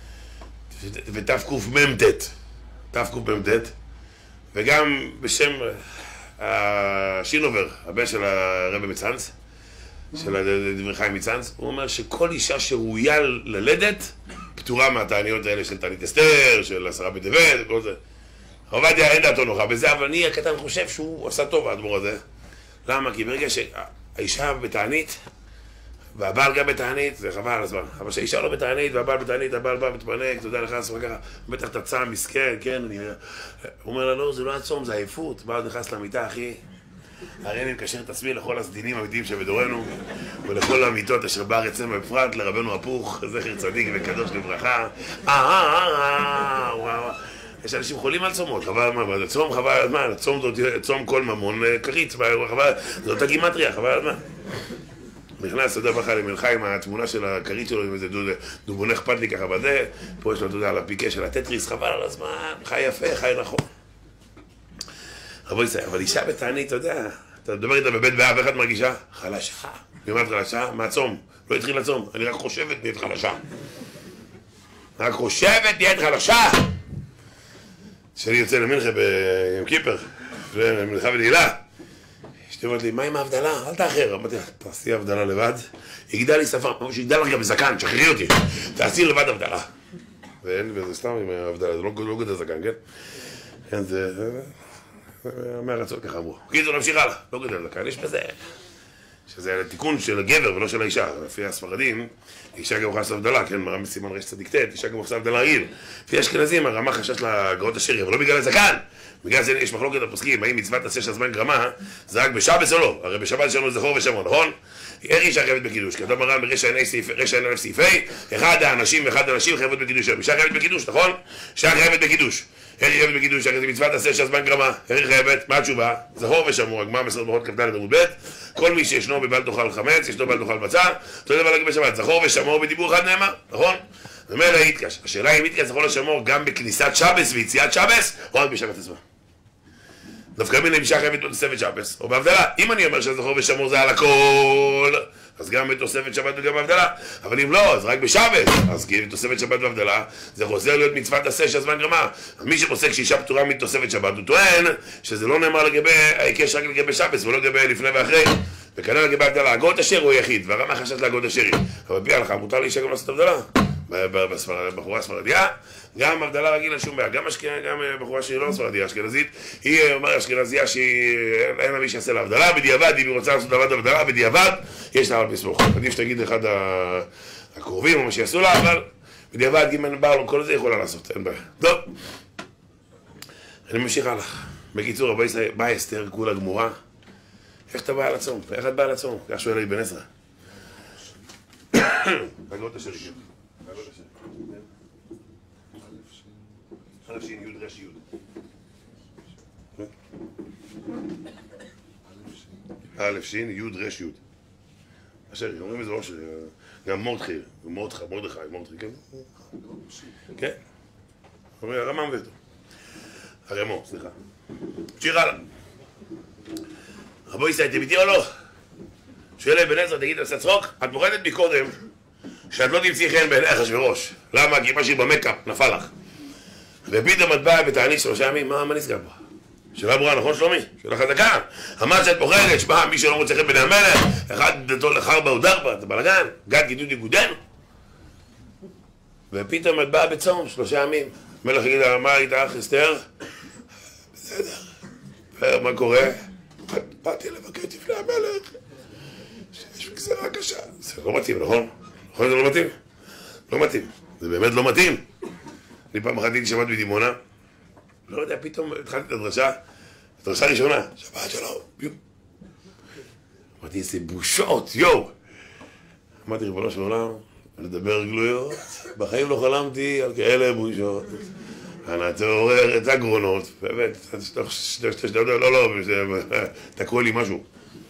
ותקמ"ט. תקמ"ט. וגם בשם השינובר, הבן של הרבי מצאנץ, של דברי חיים מצאנץ, הוא אומר שכל אישה שראויה ללדת פטורה מהתעניות האלה של תענית אסתר, של עשרה בטבת, וכל זה. עובדיה אין דעתו נוחה בזה, אבל אני הקטן חושב שהוא עשה טוב האדמו"ר הזה. למה? כי ברגע שהאישה בתענית והבעל גם בתענית, זה חבל על הזמן. אבל שהאישה לא בתענית והבעל בתענית, הבעל בא מתפנק, אתה יודע, נכנס וככה, בטח אתה צם, מסכן, כן, אני... הוא אומר לה, לא, זה לא הצום, זה עייפות. בעל נכנס למיטה, אחי. הרי אני מקשר את עצמי לכל הסדינים האמיתיים שבדורנו, ולכל המיטות אשר בארץ הם בפרט, לרבנו הפוך, זכר צדיק וקדוש לברכה. אה, אה, אה, וואו. יש אנשים חולים על צומות, חבל על מה, צום חבל על מה, צום כל ממון קריץ, חבל, זאת הגימטריה, חבל על מה. נכנס, אתה יודע, בכלל למלכה עם התמונה של הכרית שלו, עם איזה דובון אכפת לי ככה בזה, פה יש לו, אתה יודע, על הפיקה של הטטריס, חבל על הזמן, חי יפה, חי נכון. אבל אישה בתענית, אתה יודע, אתה מדבר איתה בבית באב, איך את מרגישה? חלשה. מי אומרת חלשה? מהצום. לא התחיל לצום, אני רק חושבת נהיית חלשה. רק חושבת נהיית חלשה. כשאני יוצא למנחה ביום קיפר, למנחה ונעילה, אשתי אומרת לי, מה עם ההבדלה? אל תאחר. אמרתי, תעשי הבדלה לבד. יגדל לי שפה, שיגדל לך גם בזקן, שחררי אותי. תעשי לבד הבדלה. ואין, וזה סתם עם ההבדלה, זה לא גדל זקן, כן? כן, זה... מהרצון ככה אמרו. קיצור, נמשיך הלאה. לא גדל זקן, יש בזה... שזה תיקון של הגבר ולא של האישה. לפי הספרדים, אישה גם יכולה לעשות הבדלה, כן? מראה מסימן רשת צדיק ט', אישה גם עושה הבדלה רגיל. לפי האשכנזים, הרמה חשש לגרות השרי, אבל לא בגלל הזקן. בגלל זה יש מחלוקת הפוסקים, האם מצוות עשה של זמן גרמה, זה רק בשבת או לא? הרי בשבת יש לנו זכור ושמור, נכון? איך אישה חייבת בקידוש? כתוב מרן ברשע אין אלף סעיפי, אחד האנשים ואחד האנשים חייבות בקידוש. אישה חייבת בקידוש, נכון? אישה חייבת בקידוש. איך היא חייבת בקידוש? הרי זה מצוות עשה של זמן גרמה. איך היא חייבת? מה התשובה? זכור ושמור, הגמרא מסכת ברכות כ"ד עמוד ב', כל מי שישנו בבל תאכל חמץ, ישנו בבל תאכל מצה, אותו דבר לגבי בשבת, זכור ושמור בדיבור אחד נאמר, נכון? זאת אומרת, השאלה אם יתקש זכור ושמור גם בכניסת שבס ויציאת שבס, או רק בשבת עצמה. דווקא מן אישה חייבת בתוספת שבס, או בהבדלה. אם אני אומר שזכור ושמור זה על הכל, אז גם בתוספת שבת וגם בהבדלה. אבל אם לא, אז רק בשבת. אז כי בתוספת שבת והבדלה, זה חוזר להיות מצוות עשה של זמן גרמה. מי שפוסק שאישה פטורה מתוספת שבת, הוא טוען שזה לא נאמר לגבי ההיקש רק לגבי שבס, ולא לגבי לפני ואחרי. וכנראה לגבי הבדלה, הגות אשר הוא יחיד, והרמה חשש להגות אשרי. אבל פי הלכה, מותר לאישה גם לעשות הבדלה. בחורה ספרדיה, גם הבדלה רגילה שום בעיה, גם בחורה שהיא לא ספרדיה, אשכנזית, היא אומרת אשכנזיה שאין לה מי שיעשה לה הבדלה, בדיעבד, אם היא רוצה לעשות הבדלה, בדיעבד, יש לה על פסמוך. עדיף שתגיד אחד הקרובים או מה שיעשו לה, אבל בדיעבד, אם אין בעל או כל זה, יכולה לעשות, אין בעיה. טוב, אני ממשיך הלאה. בקיצור, באה אסתר, כולה גמורה. איך אתה בא על הצום? איך את באה על הצום? כך שואל לי בן עזרא. הגות אשר יקר. א' שין י' רש י' א' שין, י' ר' י'. אשר, אומרים את זה לא ש... גם מורדכי, מורדכי, מורדכי, מורדכי, כן? כן. אומרים, הרמב"ם מביא אותו. הרמו, סליחה. שיר הלאה. רבו ישראל, אתם איתי או לא? שואל אבן עזרא, תגיד, עושה צחוק? את מורדת בי קודם שאת לא תמצאי חן בעיני אחשוורוש. למה? כי מה שהיא במקאפ, נפל לך. ופתאום את באה בתענית שלושה ימים, מה, מה נסגר פה? שאלה ברורה, נכון שלומי? שאלה חזקה. אמרת שאת פוחדת, שמה, מי שלא מוצא חן בעיני המלך, אחד דתו לחרבה או דרבה, זה בלגן, גד גידוד יגודנו. ופתאום את באה בצום, שלושה ימים. המלך יגיד לה, מה איתך, אסתר? בסדר. מה קורה? באתי לבקר לפני המלך שיש גזרה קשה. זה לא מתאים, נכון? נכון זה לא מתאים? לא מתאים. זה באמת לא מתאים. אני פעם אחת הייתי שבת בדימונה, לא יודע, פתאום התחלתי את הדרשה, הדרשה ראשונה, שבת שלום, ביום. אמרתי, איזה בושות, יואו. אמרתי, ריבונו של עולם, לדבר גלויות, בחיים לא חלמתי על כאלה בושות. אנא תעורר את הגרונות, באמת, לא, לא, תקעו לי משהו.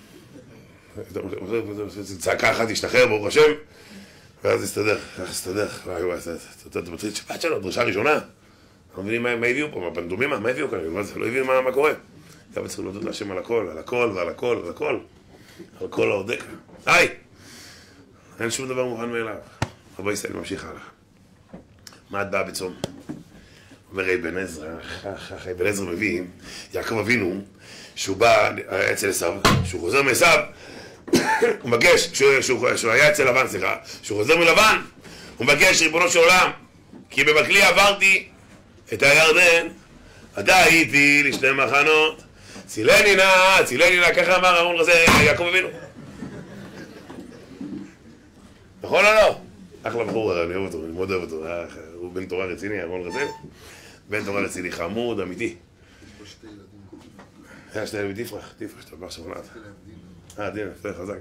צעקה אחת, תשתחרר, ברוך השם, ואז תסתדר, איך תסתדר, אתה מתחיל שבת שלו, דרשה ראשונה. לא מבינים מה הביאו פה, מה פנדומימה, מה הביאו כאן, לא הבינו מה קורה. אתה צריך להודות להשם על הכל, על הכל ועל הכל, על הכל, על כל העודק. היי! אין שום דבר מובן מאליו. רבו ישראל ממשיך הלאה. מה את באה בצום? אומר אבן עזרא, אבן עזרא מביא, יעקב אבינו, שהוא בא אצל עשיו, שהוא חוזר מעשיו, הוא מבקש, שהוא היה אצל לבן, סליחה, שהוא חוזר מלבן, הוא מבקש, ריבונו של עולם, כי במקלי עברתי את הירדן, אתה הייתי לשני מחנות, צילני נא, צילני נא, ככה אמר אהרון רזל, יעקב אבינו. נכון או לא? אחלה בחור, אני אוהב אותו, אני מאוד אוהב אותו, הוא בן תורה רציני, אהרון רזל, בן תורה רציני, חמוד, אמיתי. היה שני ילדים תפרח, תפרח, שאתה בא עכשיו נעת. אה, דין, אתה חזק.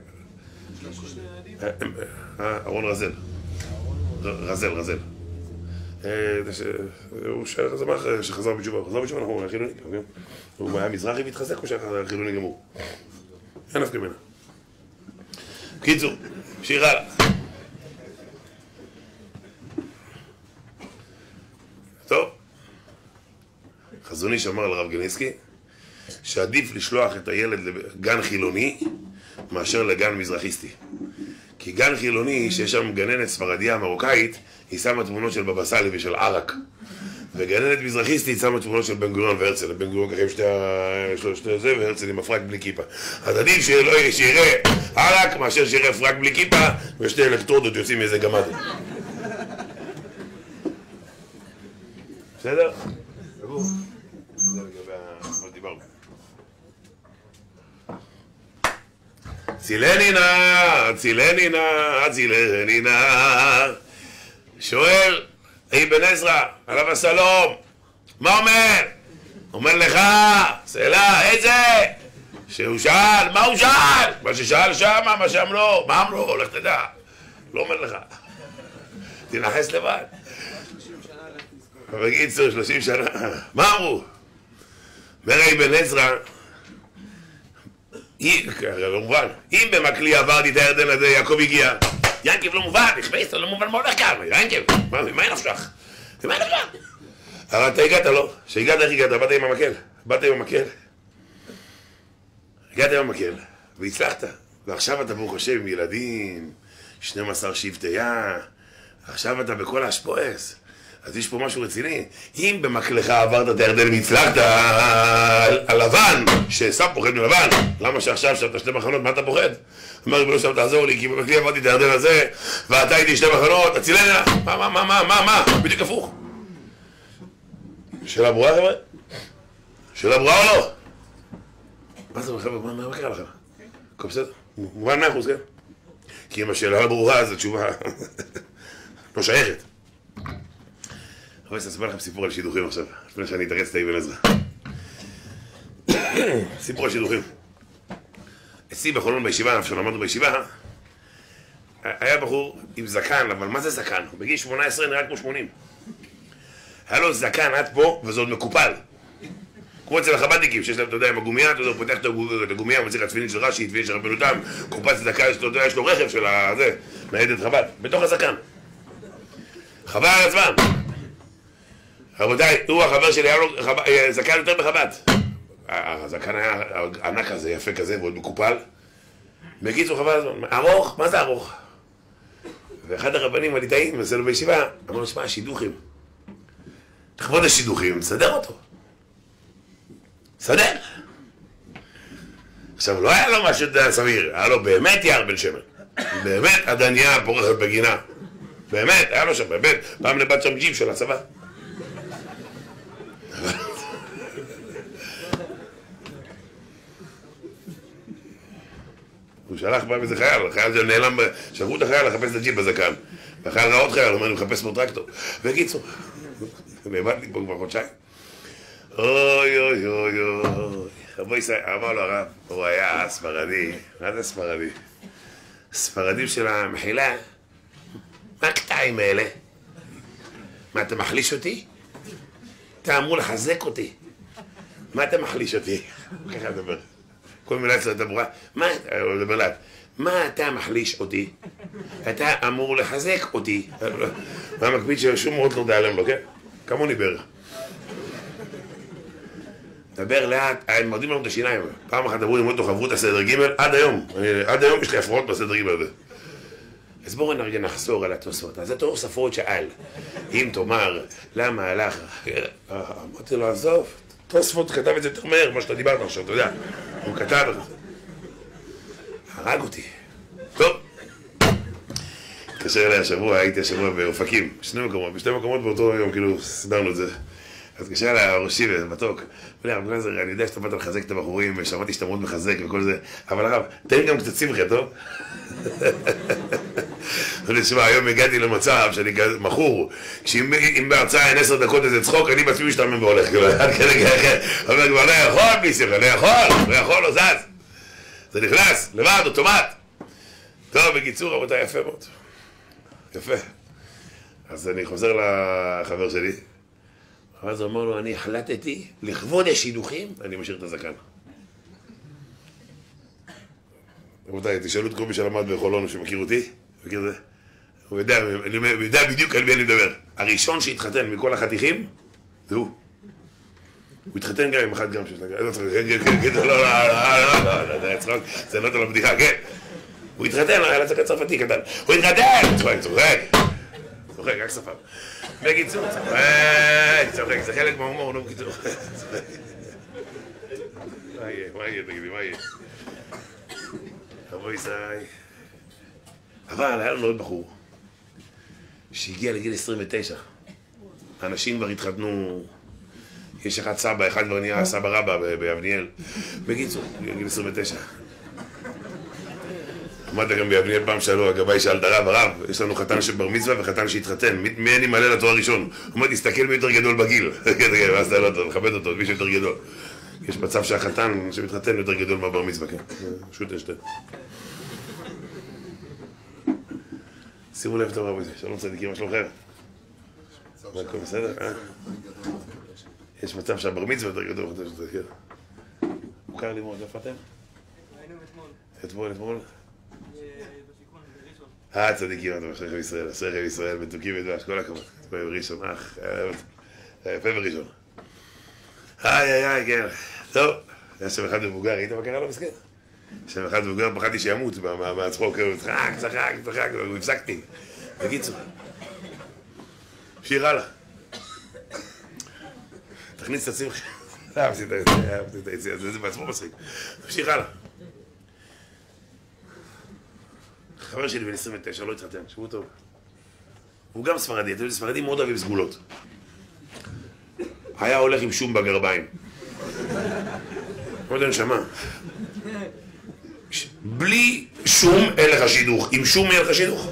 אהרון רזל. רזל, רזל. הוא שחזר בתשובה, הוא חזר בתשובה, אנחנו חילוני, הוא היה מזרחי והתחזק או שהיה חילוני גמור? אין נפקא מינה. קיצור, שיר הלאה. טוב. חזון איש אמר לרב גניסקי שעדיף לשלוח את הילד לגן חילוני מאשר לגן מזרחיסטי. כי גן חילוני שיש שם גננת ספרדיה מרוקאית היא שמה תמונות של בבא סאלי ושל ערק, וגננת מזרחיסטית שמה תמונות של בן גוריון והרצל. בן גוריון ככה עם שתי זה והרצל עם הפרק בלי כיפה. אז עדיף שיראה ערק מאשר שיראה פרק בלי כיפה ושתי אלקטרודות יוצאים מאיזה גמד. בסדר? זה לגבי מה שדיברנו. צילני נא, צילני נא, צילני נא. שואל אבן עזרא, עליו השלום, מה אומר? אומר לך, שאלה, איזה? שהוא שאל, מה הוא שאל? מה ששאל שמה, מה שם לא, מה אמרו? הולך תדע. לא אומר לך. תנחס לבד. בקיצור, שלושים שנה. מה אמרו? אומר אבן עזרא, לא מובן, אם במקלי עברתי את הירדן הזה, יעקב הגיע. ינקב לא מובן, נכבסת, לא מובן מה הולך כאן, ינקב, מה נפשך? מה נפשך? אבל אתה הגעת לא, שהגעת איך הגעת, באת עם המקל, באת עם המקל. הגעת עם המקל, והצלחת, ועכשיו אתה ברוך השם עם ילדים, שנים עשר שבטיה, עכשיו אתה בכל השפועס. אז יש פה משהו רציני. אם במקלך עברת את הירדן והצלחת הלבן, שעשיו פוחד מלבן, למה שעכשיו שאתה שתי מחנות, מה אתה פוחד? אמר ריבונו של עולם תעזור לי, כי במקלי עברתי את הירדן הזה, ואתה הייתי שתי מחנות, הצילני נא, מה, מה, מה, מה, מה, מה, בדיוק הפוך. שאלה ברורה חבר'ה? שאלה ברורה או לא? מה זה חבר'ה, מה קרה לכם? הכל בסדר? מובן מאה אחוז, כן? כי אם השאלה ברורה, אז התשובה לא שייכת. אבל אני אספר לכם סיפור על שידוכים עכשיו, לפני שאני אתרץ את אבן עזרא. סיפור על שידוכים. אצלי בחולון בישיבה, איפה שלמדנו בישיבה, היה בחור עם זקן, אבל מה זה זקן? הוא בגיל שמונה עשרה נראה כמו שמונים. היה לו זקן עד פה, וזה עוד מקופל. כמו אצל החב"דניקים, שיש להם, אתה יודע, עם הגומייה, אתה יודע, הוא פותח את הגומייה, הוא מצליח התפילין של רש"י, תפילין של רבנותם, קופת צדקה, אתה יודע, יש לו רכב של הזה, ניידת חב"ד, בתוך הזקן. חבל על הזמן. רבותיי, הוא החבר שלי, היה לו זקן יותר בחב"ד. הזקן היה ענק כזה, יפה כזה, ועוד מקופל. בקיצור, חבל על הזמן. ארוך? מה זה ארוך? ואחד הרבנים הליטאים, אצלנו בישיבה, אמר לו, שמע, שידוכים. תכבוד השידוכים, תסדר אותו. סדר. עכשיו, לא היה לו משהו סביר, היה לו באמת יער בן שמן. באמת עדניה פורחת בגינה. באמת, היה לו שם, באמת, פעם לבת שם ג'יפ של הצבא. הוא שלח פעם איזה חייל, החייל זה נעלם, שלחו את החייל לחפש את הג'יפ בזקן. והחייל ראה עוד חייל, הוא אומר, אני מחפש פה טרקטור. וקיצור, נאבדתי פה כבר חודשיים. אוי אוי אוי אוי, רבו ישראל, אמר לו הרב, הוא היה ספרדי, מה זה ספרדי? ספרדים של המחילה, מה הקטעים האלה? מה, אתה מחליש אותי? אתה אמור לחזק אותי. מה אתה מחליש אותי? ככה מדבר. כל מילה אצלו אתה ברורה, מה, הוא מדבר לאט, מה אתה מחליש אותי? אתה אמור לחזק אותי. מה מקביד ששום מאוד לא דאלם לו, כן? כמוני בערך. דבר לאט, הם מרדים לנו את השיניים. פעם אחת דברו עם אותו חברות הסדר ג' עד היום. עד היום יש לי הפרעות בסדר ג' הזה. אז בואו נרגע נחזור על התוספות. אז התור ספרות שאל, אם תאמר, למה הלך? אמרתי לו, עזוב, תוספות כתב את זה יותר מהר, מה שאתה דיברת עכשיו, אתה יודע. הוא כתב את זה. הרג אותי. טוב. התקשר אליי השבוע, הייתי השבוע באופקים, בשני מקומות, בשני מקומות באותו יום, כאילו, סידרנו את זה. אז התקשר אליי הראשי ובתוק, ואומר, הרב גלזר, אני יודע שאתה באת לחזק את הבחורים, ושמעתי שאתה מאוד מחזק וכל זה, אבל הרב, תן גם קצת שמחה, טוב? אני תשמע, היום הגעתי למצב שאני מכור, שאם בהרצאה אין עשר דקות איזה צחוק, אני בעצמי משתמם והולך, כאילו, עד כדי ככה, אומר, כבר לא יכול בלי שמחה, לא יכול, לא יכול, לא זז. זה נכנס, לבד, אוטומט. טוב, בקיצור, רבותיי, יפה מאוד. יפה. אז אני חוזר לחבר שלי, אז הוא אמר לו, אני החלטתי, לכבוד השידוכים, אני משאיר את הזקן. רבותיי, תשאלו את כל מי שלמד בחולון שמכיר אותי, מכיר את זה? הוא יודע, אני יודע בדיוק על מי אני מדבר. הראשון שהתחתן מכל החתיכים, זה הוא. הוא התחתן גם עם אחד גם שיש לה... לא, לא, לא, לא, לא, צחוק, זה לא טוב לבדיחה, כן. הוא התחתן, היה לה צחק צרפתי קטן. הוא התחתן! צוחק, צוחק. צוחק, רק שפם. בקיצור, צוחק, צוחק, זה חלק מההומור, נו בקיצור. מה יהיה, מה יהיה, תגידי, מה יהיה? רבו ישראל. אבל היה לנו עוד בחור שהגיע לגיל עשרים ותשע. האנשים כבר התחתנו, יש אחד סבא, אחד כבר נהיה סבא רבא ביבניאל. בקיצור, גיל עשרים ותשע. עמדת גם ביבניאל פעם שאלו, הגבאי שאל את הרב, הרב, יש לנו חתן שבר מצווה וחתן שהתחתן, מי אני מעלה לתואר ראשון? הוא אומר, תסתכל מי יותר גדול בגיל. ואז תעלה אותו, נכבד אותו, מי שיותר גדול. יש מצב שהחתן שמתחתן יותר גדול מהבר מצווה, כן? שוטנשטיין. שימו לב טוב רבו, שלום צדיקים, מה שלומכם? מה הכל בסדר? יש מצב שהבר מצווה יותר גדול, מוכר לי מאוד, איפה אתם? היינו אתמול. אתמול, אתמול? בשיכון, בראשון. אה, צדיקים, אתה אשריכם ישראל, אשריכם ישראל, מתוקים ודבש, כל הכבוד. בראשון, אח, יפה בראשון. איי, איי, איי, כן. טוב, היה שם אחד מבוגר, ראית מה קרה לו מסכן? שם אחד מבוגר, פחדתי שימות מהצחוק, הוא צחק, צחק, צחק, הוא הפסקתי. בקיצור. שיר הלאה. תכניס את עצמך. לא, עשית את היציאה, זה בעצמו מצחיק. שיר הלאה. חבר שלי בן עשרים ותשע, לא התחתן, שבו טוב. הוא גם ספרדי, אתם יודעים, ספרדים מאוד אוהבים סגולות. היה הולך עם שום בגרביים. עוד נשמה. בלי שום אין לך שידוך, עם שום אין לך שידוך.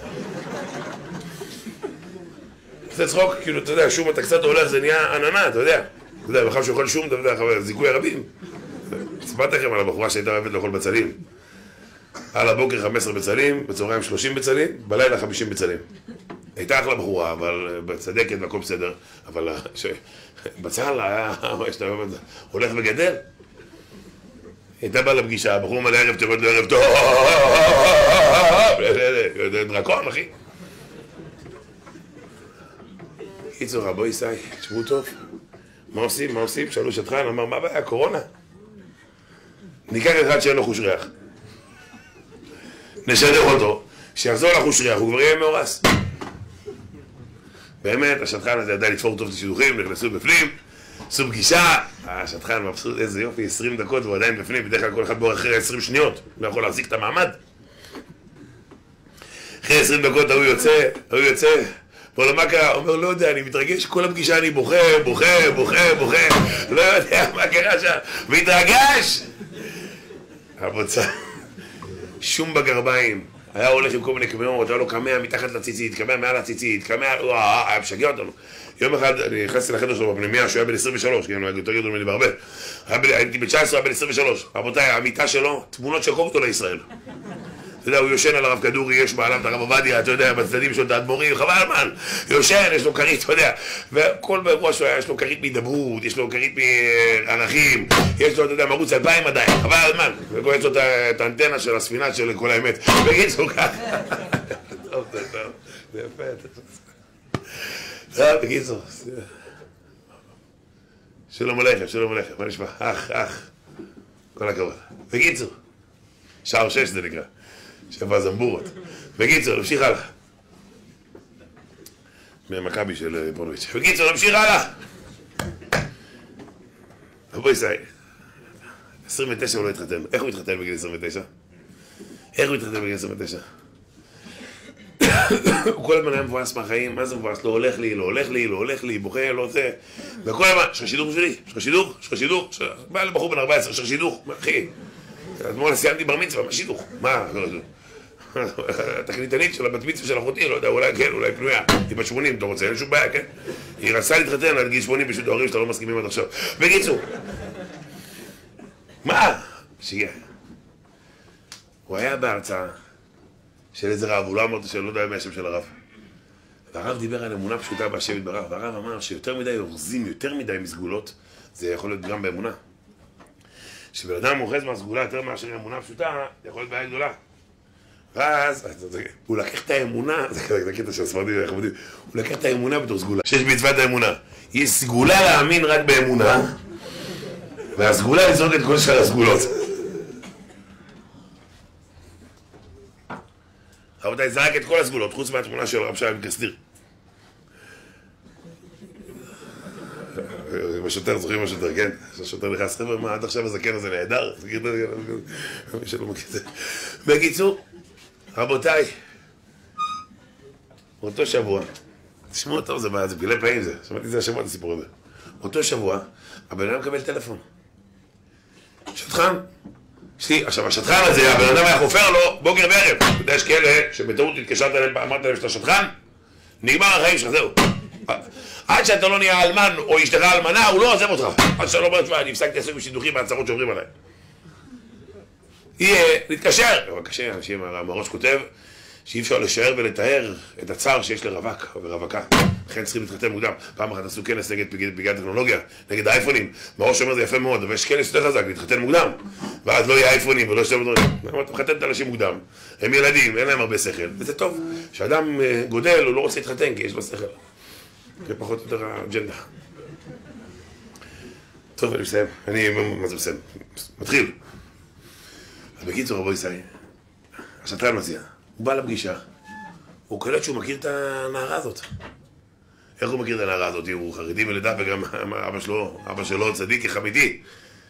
זה צחוק, כאילו, אתה יודע, שום אתה קצת הולך, זה נהיה עננה, אתה יודע. אתה יודע, בכלל שאוכל שום, אתה יודע, זיכוי הרבים. ספרתי לכם על הבחורה שהייתה אוהבת לאכול בצלים. על הבוקר חמישה עשר בצלים, בצהריים שלושים בצלים, בלילה חמישים בצלים. הייתה אחלה בחורה, אבל צדקת והכל בסדר, אבל בצהל היה, הולך וגדל. הייתה באה לפגישה, בחור מלא ערב טוב, ערב טוב, דרקון, אחי. קיצור, רבו ישי, תשמעו טוב. מה עושים? מה עושים? שאלו שטחן, אמר, מה הבעיה? קורונה. ניקח אחד שאין לו חוש ריח. נשדך אותו, שיחזור לחוש ריח, הוא כבר יהיה מאורס. באמת, השטחן הזה ידע לתפור טוב את השידוכים, נכנסו בפנים, עשו פגישה, השטחן מבסוט, איזה יופי, עשרים דקות והוא עדיין בפנים, בדרך כלל כל אחד בוא אחרי עשרים שניות, לא יכול להחזיק את המעמד. אחרי עשרים דקות הוא יוצא, הוא יוצא, בוא לו מה קרה? הוא אומר, לא יודע, אני מתרגש, כל הפגישה אני בוכה, בוכה, בוכה, בוכה, לא יודע מה קרה שם, מתרגש! הבוצה, שום בגרביים, היה הולך עם כל מיני קמרות, היה לו קמע מתחת לציצית, קמע מעל הציצית, קמע, וואו, היה משגע אותנו. יום אחד אני נכנסתי לחדר שלו בפנימיה שהוא היה בן עשרים ושלוש, כי הוא היה יותר גדול ממני בהרבה. הייתי ב-תשע עשרה, היה בן עשרים ושלוש. רבותיי, המיטה שלו, תמונות של כל גדולי ישראל. אתה יודע, הוא יושן על הרב כדורי, יש מעליו את הרב עובדיה, אתה יודע, בצדדים שלו את האדמו"רים, חבל הזמן. יושן, יש לו כרית, אתה יודע. וכל באירוע שלו יש לו כרית מהידברות, יש לו כרית מערכים, יש לו, אתה יודע, מרוץ אלפיים עדיין, חבל הזמן. וכל יש לו את האנטנה של הספינה של כל האמת. בקיצור ככה. טוב, זה טוב. זה יפה. טוב, בקיצור. שלום עליכם, שלום עליכם. מה נשמע? אח, אח. כל הכבוד. בקיצור. שער שש זה נקרא. שבע זמבורות. בקיצור, נמשיך הלאה. ממכבי של פונוביץ'. בקיצור, נמשיך הלאה. בואי סי. עשרים ותשע הוא לא התחתן. איך הוא התחתן בגיל עשרים ותשע? איך הוא התחתן בגיל עשרים ותשע? הוא כל הזמן היה מבואס מהחיים, מה זה מבואס? לא הולך לי, לא הולך לי, לא הולך לי, בוכה, לא עושה. וכל הזמן, יש לך שידוך בשבילי? יש לך שידוך? יש לך שידוך? בא לבחור בן ארבע עשרה, יש לך שידוך? אחי, אתמול סיימתי בר מצווה, מה שידוך? מה? התקליטנית של הבת מצווה של אחותי, לא יודע, אולי כן, אולי פנויה. היא בת שמונים, אתה רוצה, אין שום בעיה, כן? היא רצה להתחתן עד גיל שמונים בשביל דברים שאתה לא מסכימים עד עכשיו. בקיצור, מה? שיהיה. הוא היה בהרצאה של איזה רב, הוא לא אמר שאני לא יודע מה השם של הרב. והרב דיבר על אמונה פשוטה בהשם יתברך, והרב אמר שיותר מדי אורזים, יותר מדי מסגולות, זה יכול להיות גם באמונה. שבן אדם אוחז מהסגולה יותר מאשר אמונה פשוטה, זה יכול להיות בעיה גדולה. ואז, הוא לקח את האמונה, זה קטע של הספרדים, הוא לקח את האמונה בתור סגולה. שיש מצוות האמונה. יש סגולה להאמין רק באמונה, והסגולה לזרוק את כל שאר הסגולות. רבותיי, זרק את כל הסגולות, חוץ מהתמונה של רב שי מקסדיר. בשוטר, זוכרים בשוטר, כן? השוטר נכנס, חבר'ה, מה, עד עכשיו הזקן הזה נהדר? מי שלא מכיר את זה. בקיצור, רבותיי, אותו שבוע, תשמעו טוב, זה בעיה, זה בגלל פעמים זה, שמעתי את זה השבוע, את הסיפור הזה. אותו שבוע, הבן אדם מקבל טלפון. שטחן. עכשיו, השטחן הזה, הבן אדם היה חופר לו בוקר וערב. אתה יודע, יש כאלה שבטעות התקשרת אליהם, אמרת להם שאתה שטחן, נגמר החיים שלך, זהו. עד שאתה לא נהיה אלמן או אשתך אלמנה, הוא לא עוזב אותך. עד שאתה לא אומר, תשמע, אני הפסקתי לעסוק בשידוכים מהצהרות שעוברים עליי. יהיה, להתקשר. אבל קשה, אנשים, המראש כותב שאי אפשר לשער ולתאר את הצער שיש לרווק ורווקה. לכן צריכים להתחתן מוקדם. פעם אחת עשו כנס נגד פגיעת טכנולוגיה, נגד האייפונים. מראש אומר זה יפה מאוד, אבל יש כנס יותר חזק, להתחתן מוקדם. ואז לא יהיה אייפונים ולא שתי דברים. אתה מחתן את האנשים מוקדם. הם ילדים, אין להם הרבה שכל. וזה טוב. כשאדם גודל, הוא לא רוצה להתחתן כי יש לו שכל. זה פחות או יותר האג'נדה. טוב, אני מסיים. אני, מה זה מסיים? מתחיל. אז בקיצור, רבו ישי, השטרן מציע. הוא בא לפגישה. הוא קולט שהוא מכיר את הנערה הזאת. איך הוא מכיר את הנערה הזאת? הוא חרדי מלידה וגם אבא שלו, אבא שלו צדיק יחמידי.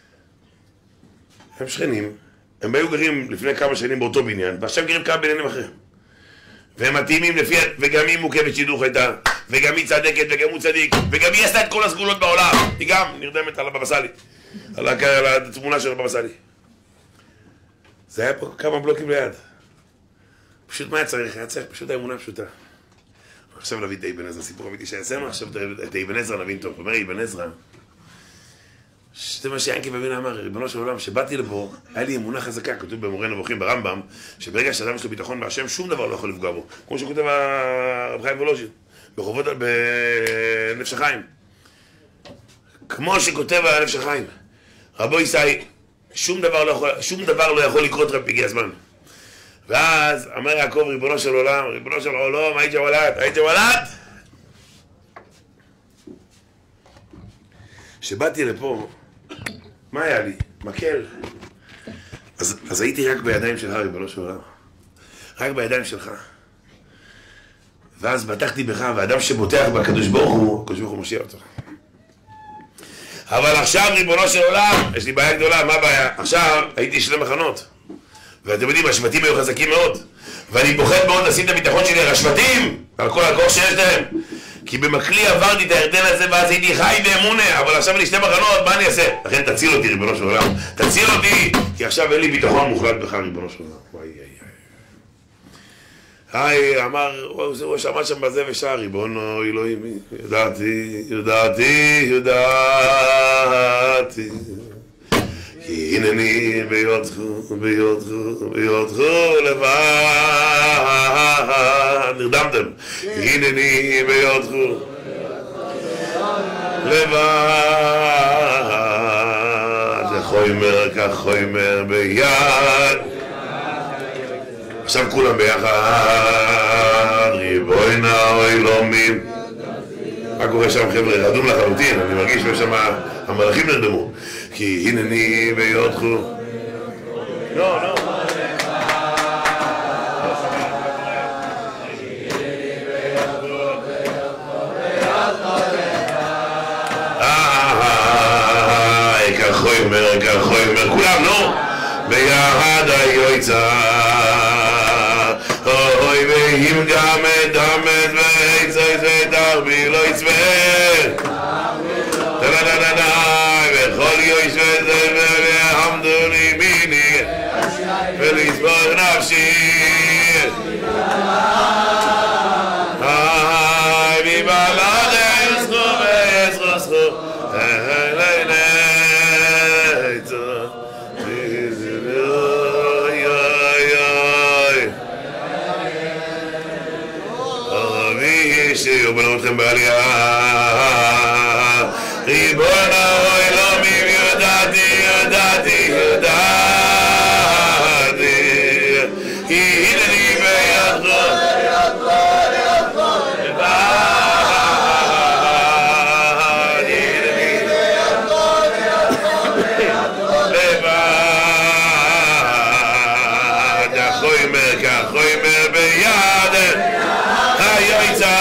הם שכנים. הם היו גרים לפני כמה שנים באותו בניין, ועכשיו גרים כמה בניינים אחרים. והם מתאימים לפי, וגם היא מוקמת שידוך הייתה, וגם היא צדקת, וגם הוא צדיק, וגם היא עשתה את כל הסגולות בעולם. היא גם נרדמת על הבבא סאלי, על התמונה של הבבא סאלי. זה היה פה כמה בלוקים ליד. פשוט מה היה צריך? היה צריך פשוט האמונה פשוטה. עכשיו נביא את אבן עזרא, סיפור אמיתי שיעשה מה? עכשיו את אבן עזרא נבין טוב. אומר אבן עזרא, זה מה שיענקי בבינה אמר, ריבונו של עולם, שבאתי לפה, היה לי אמונה חזקה, כתוב במורה נבוכים ברמב"ם, שברגע שאדם יש לו ביטחון בהשם, שום דבר לא יכול לפגוע בו. כמו שכותב הרב חיים וולוז'ין, בחובות בנפש החיים. כמו שכותב הנפש החיים. רבו ישי, שום דבר לא יכול, שום דבר לא יכול לקרות רק פגיע הזמן. ואז אמר יעקב, ריבונו של עולם, ריבונו של עולם, היית וולד, היית וולד? שבאתי לפה, מה היה לי? מקל. אז, אז הייתי רק בידיים שלך, ריבונו של עולם. רק בידיים שלך. ואז בטחתי בך, והאדם שבוטח בקדוש ברוך הוא, הקדוש ברוך הוא מושיע אותו. אבל עכשיו, ריבונו של עולם, יש לי בעיה גדולה, מה הבעיה? עכשיו הייתי שני מחנות. ואתם יודעים, השבטים היו חזקים מאוד. ואני פוחד מאוד לשים את הביטחון שלי על השבטים, על כל הכוח שיש להם. כי במקלי עברתי את הירדן הזה ואז הייתי חי באמונה, אבל עכשיו אני שתי מחנות, מה אני אעשה? לכן תציל אותי, ריבונו של עולם. תציל אותי, כי עכשיו אין לי ביטחון מוחלט בך, ריבונו של עולם. וואי, איי, איי. היי, אמר, הוא שמע שם בזה ושר, ריבונו, אלוהים, יודעתי, יודעתי, יודעתי. כי הנני ביודך, ביודך, ביודך לבד. נרדמתם. כי הנני ביודך לבד. חוימר כחוימר ביד. עכשיו כולם ביחד. ריבונו אלוהים. מה קורה שם חבר'ה? רדום לחלוטין. אני מרגיש ששם המלאכים נרדמו. כי הנני ביודך. לא, לא. איי, כחוימר, כחוימר, כולם, נו. ביחד היועצה. אוי, ואם גם אדמת ועצת ודרבי לא יצווה. וכל יויש וזה ועמדו לי מיני ולסבור נפשי היי מבלד אסכו ואסכו סכו היי ליצו אוי אוי אוי אוהבי שיובנו אתכם בעלייה ריבונו אלוהים יודעתי, יודעתי, יודעתי הנני בידך לבד הנני לבד כחוימר, כחוימר ביד היועצה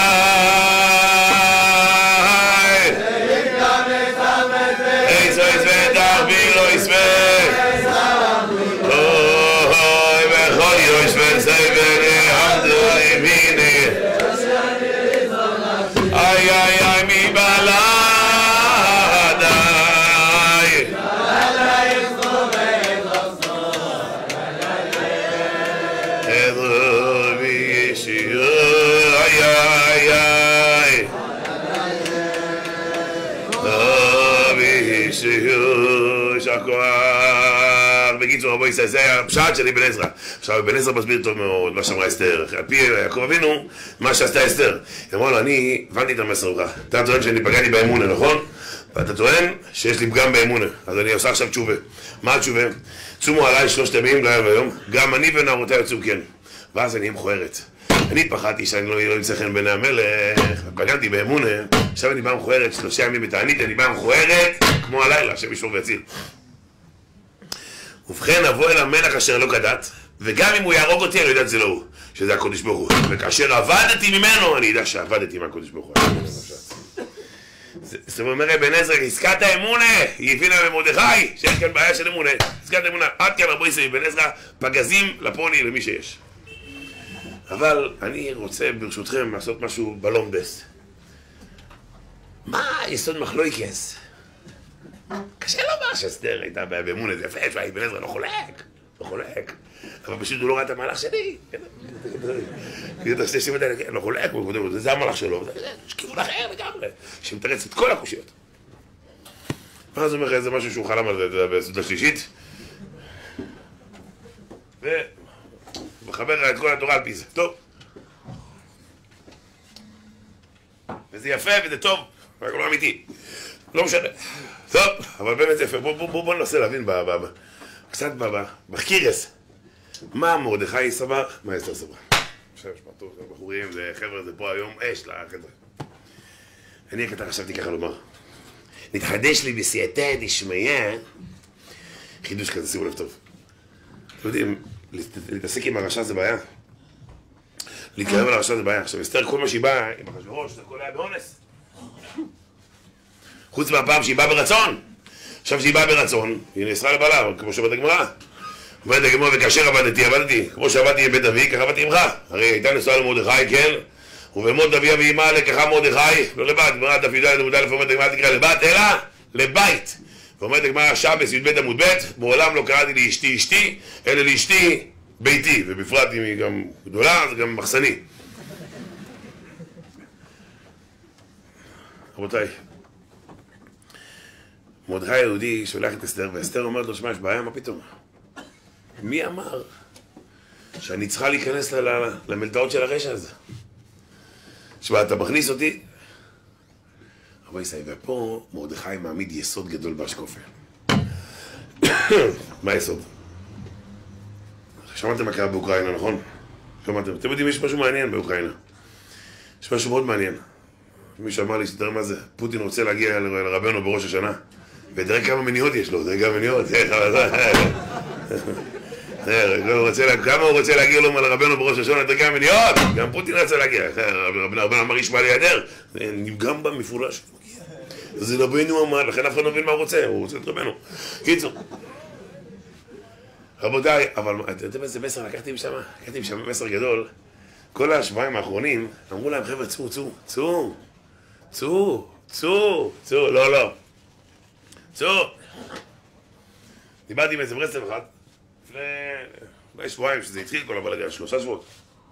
בקיצור, רבו ישראל, זה הפשט של אבן עזרא. עכשיו, אבן עזרא מסביר טוב מאוד מה שאמרה אסתר. על פי יעקב אבינו, מה שעשתה אסתר. היא אמרה לו, אני הבנתי את המסר שלך. אתה טוען שאני פגעתי באמונה, נכון? ואתה טוען שיש לי פגם באמונה. אז אני עושה עכשיו תשובה. מה התשובה? צומו עליי שלושת ימים, לילה ויום. גם אני ונערותיי יוצאו כן. ואז אני אהיה מכוערת. אני פחדתי שאני לא אמצא חן בעיני המלך, פגעתי באמונה. עכשיו אני בא מכוערת, שלושה ימים בתענית, אני בא מכוערת, כמו הלילה, השם ישמור ויציל. ובכן אבוא אל המלך אשר לא גדעת, וגם אם הוא יהרוג אותי אני יודעת זה לא הוא, שזה הקודש ברוך הוא. וכאשר עבדתי ממנו אני יודע שעבדתי מהקודש ברוך הוא. זאת אומרת אבן עזרא, עסקת האמונה, היא הבינה במרדכי שיש כאן בעיה של אמונה. עסקת האמונה, עד כאן רבו ישראל אבן עזרא, פגזים לפוני למי שיש. אבל אני רוצה ברשותכם לעשות משהו בלומדס. מה יסוד מחלוקס? קשה לומר שאסתר הייתה באמונה, זה יפה, אבן עזרא לא חולק, לא חולק. אבל פשוט הוא לא ראה את המהלך שלי. לא חולק, זה המהלך שלו, זה כיוון אחר לגמרי, שמתרץ את כל הקושיות. ואז הוא אומר לך איזה משהו שהוא חלם על זה, אתה יודע, בסעודה שלישית. ומחבר את כל התורה על פי זה. טוב. וזה יפה וזה טוב, רק לא אמיתי. לא משנה. טוב, אבל באמת זה יפה. בוא, בוא, בוא, בוא ננסה להבין ב, ב, ב, קצת בקירס. מה מרדכי סבר? מה אסתר סבר? עכשיו, שמע טוב, זה בחורים, זה חבר'ה, זה פה היום אש לחבר'ה. אני הקטן חשבתי ככה לומר. נתחדש לי בסייעתא דשמיא, חידוש כזה, שימו לב טוב. אתם יודעים, להתעסק עם הרשע זה בעיה. להתקרב על הרשע זה בעיה. עכשיו, אסתר כל מה שהיא באה, עם אחשוורוש, זה הכל היה באונס. חוץ מהפעם שהיא באה ברצון. עכשיו שהיא באה ברצון, היא נאסרה לבעלה, כמו שאומרת הגמרא. אומרת הגמרא, וכאשר עבדתי, עבדתי, כמו שעבדתי עם בית אבי, ככה עבדתי עמך. הרי הייתה נשואה למרדכי, כן? ובמות אביה ואימה לקחה מרדכי, לא לבת, גמרא דף י"ד עמוד א' אומרת הגמרא תקרא לבת, אלא לבית. ואומרת הגמרא שבס י"ב עמוד ב', מעולם לא קראתי לאשתי אשתי, אלא לאשתי ביתי, ובפרט אם היא גם גדולה, זה גם מחסני. רבותיי, מרדכי היהודי שולח את אסתר, ואסתר אומרת לו, שמע, יש בעיה, מה פתאום? מי אמר שאני צריכה להיכנס למלטעות של הרשע הזה? שמע, אתה מכניס אותי? רבי ישראל, ופה מרדכי מעמיד יסוד גדול באשקופה. מה היסוד? שמעתם מה קרה באוקראינה, נכון? שמעתם? אתם יודעים, יש משהו מעניין באוקראינה. יש משהו מאוד מעניין. מישהו אמר לי, שתראה מה זה, פוטין רוצה להגיע לרבנו בראש השנה. ותראה כמה מניעות יש לו, תראה כמה מניעות. כמה הוא רוצה להגיע לו לרבנו בראש השנה, תראה כמה מניעות. גם פוטין רוצה להגיע. רבנו אמר ישמע לידר. נמגם במפורש. זה רבנו אמר, לכן אף אחד לא מבין מה הוא רוצה. הוא רוצה את רבנו. קיצור. רבותיי, אבל אתם יודעים איזה מסר לקחתי משם? לקחתי משם מסר גדול. כל השבועיים האחרונים אמרו להם, חבר'ה, צאו, צאו, צאו, צאו, צאו, צאו, לא, לא. צאו. דיברתי עם איזה ברסלב אחד, לפני שבועיים שזה התחיל כל הבלגן, שלושה שבועות.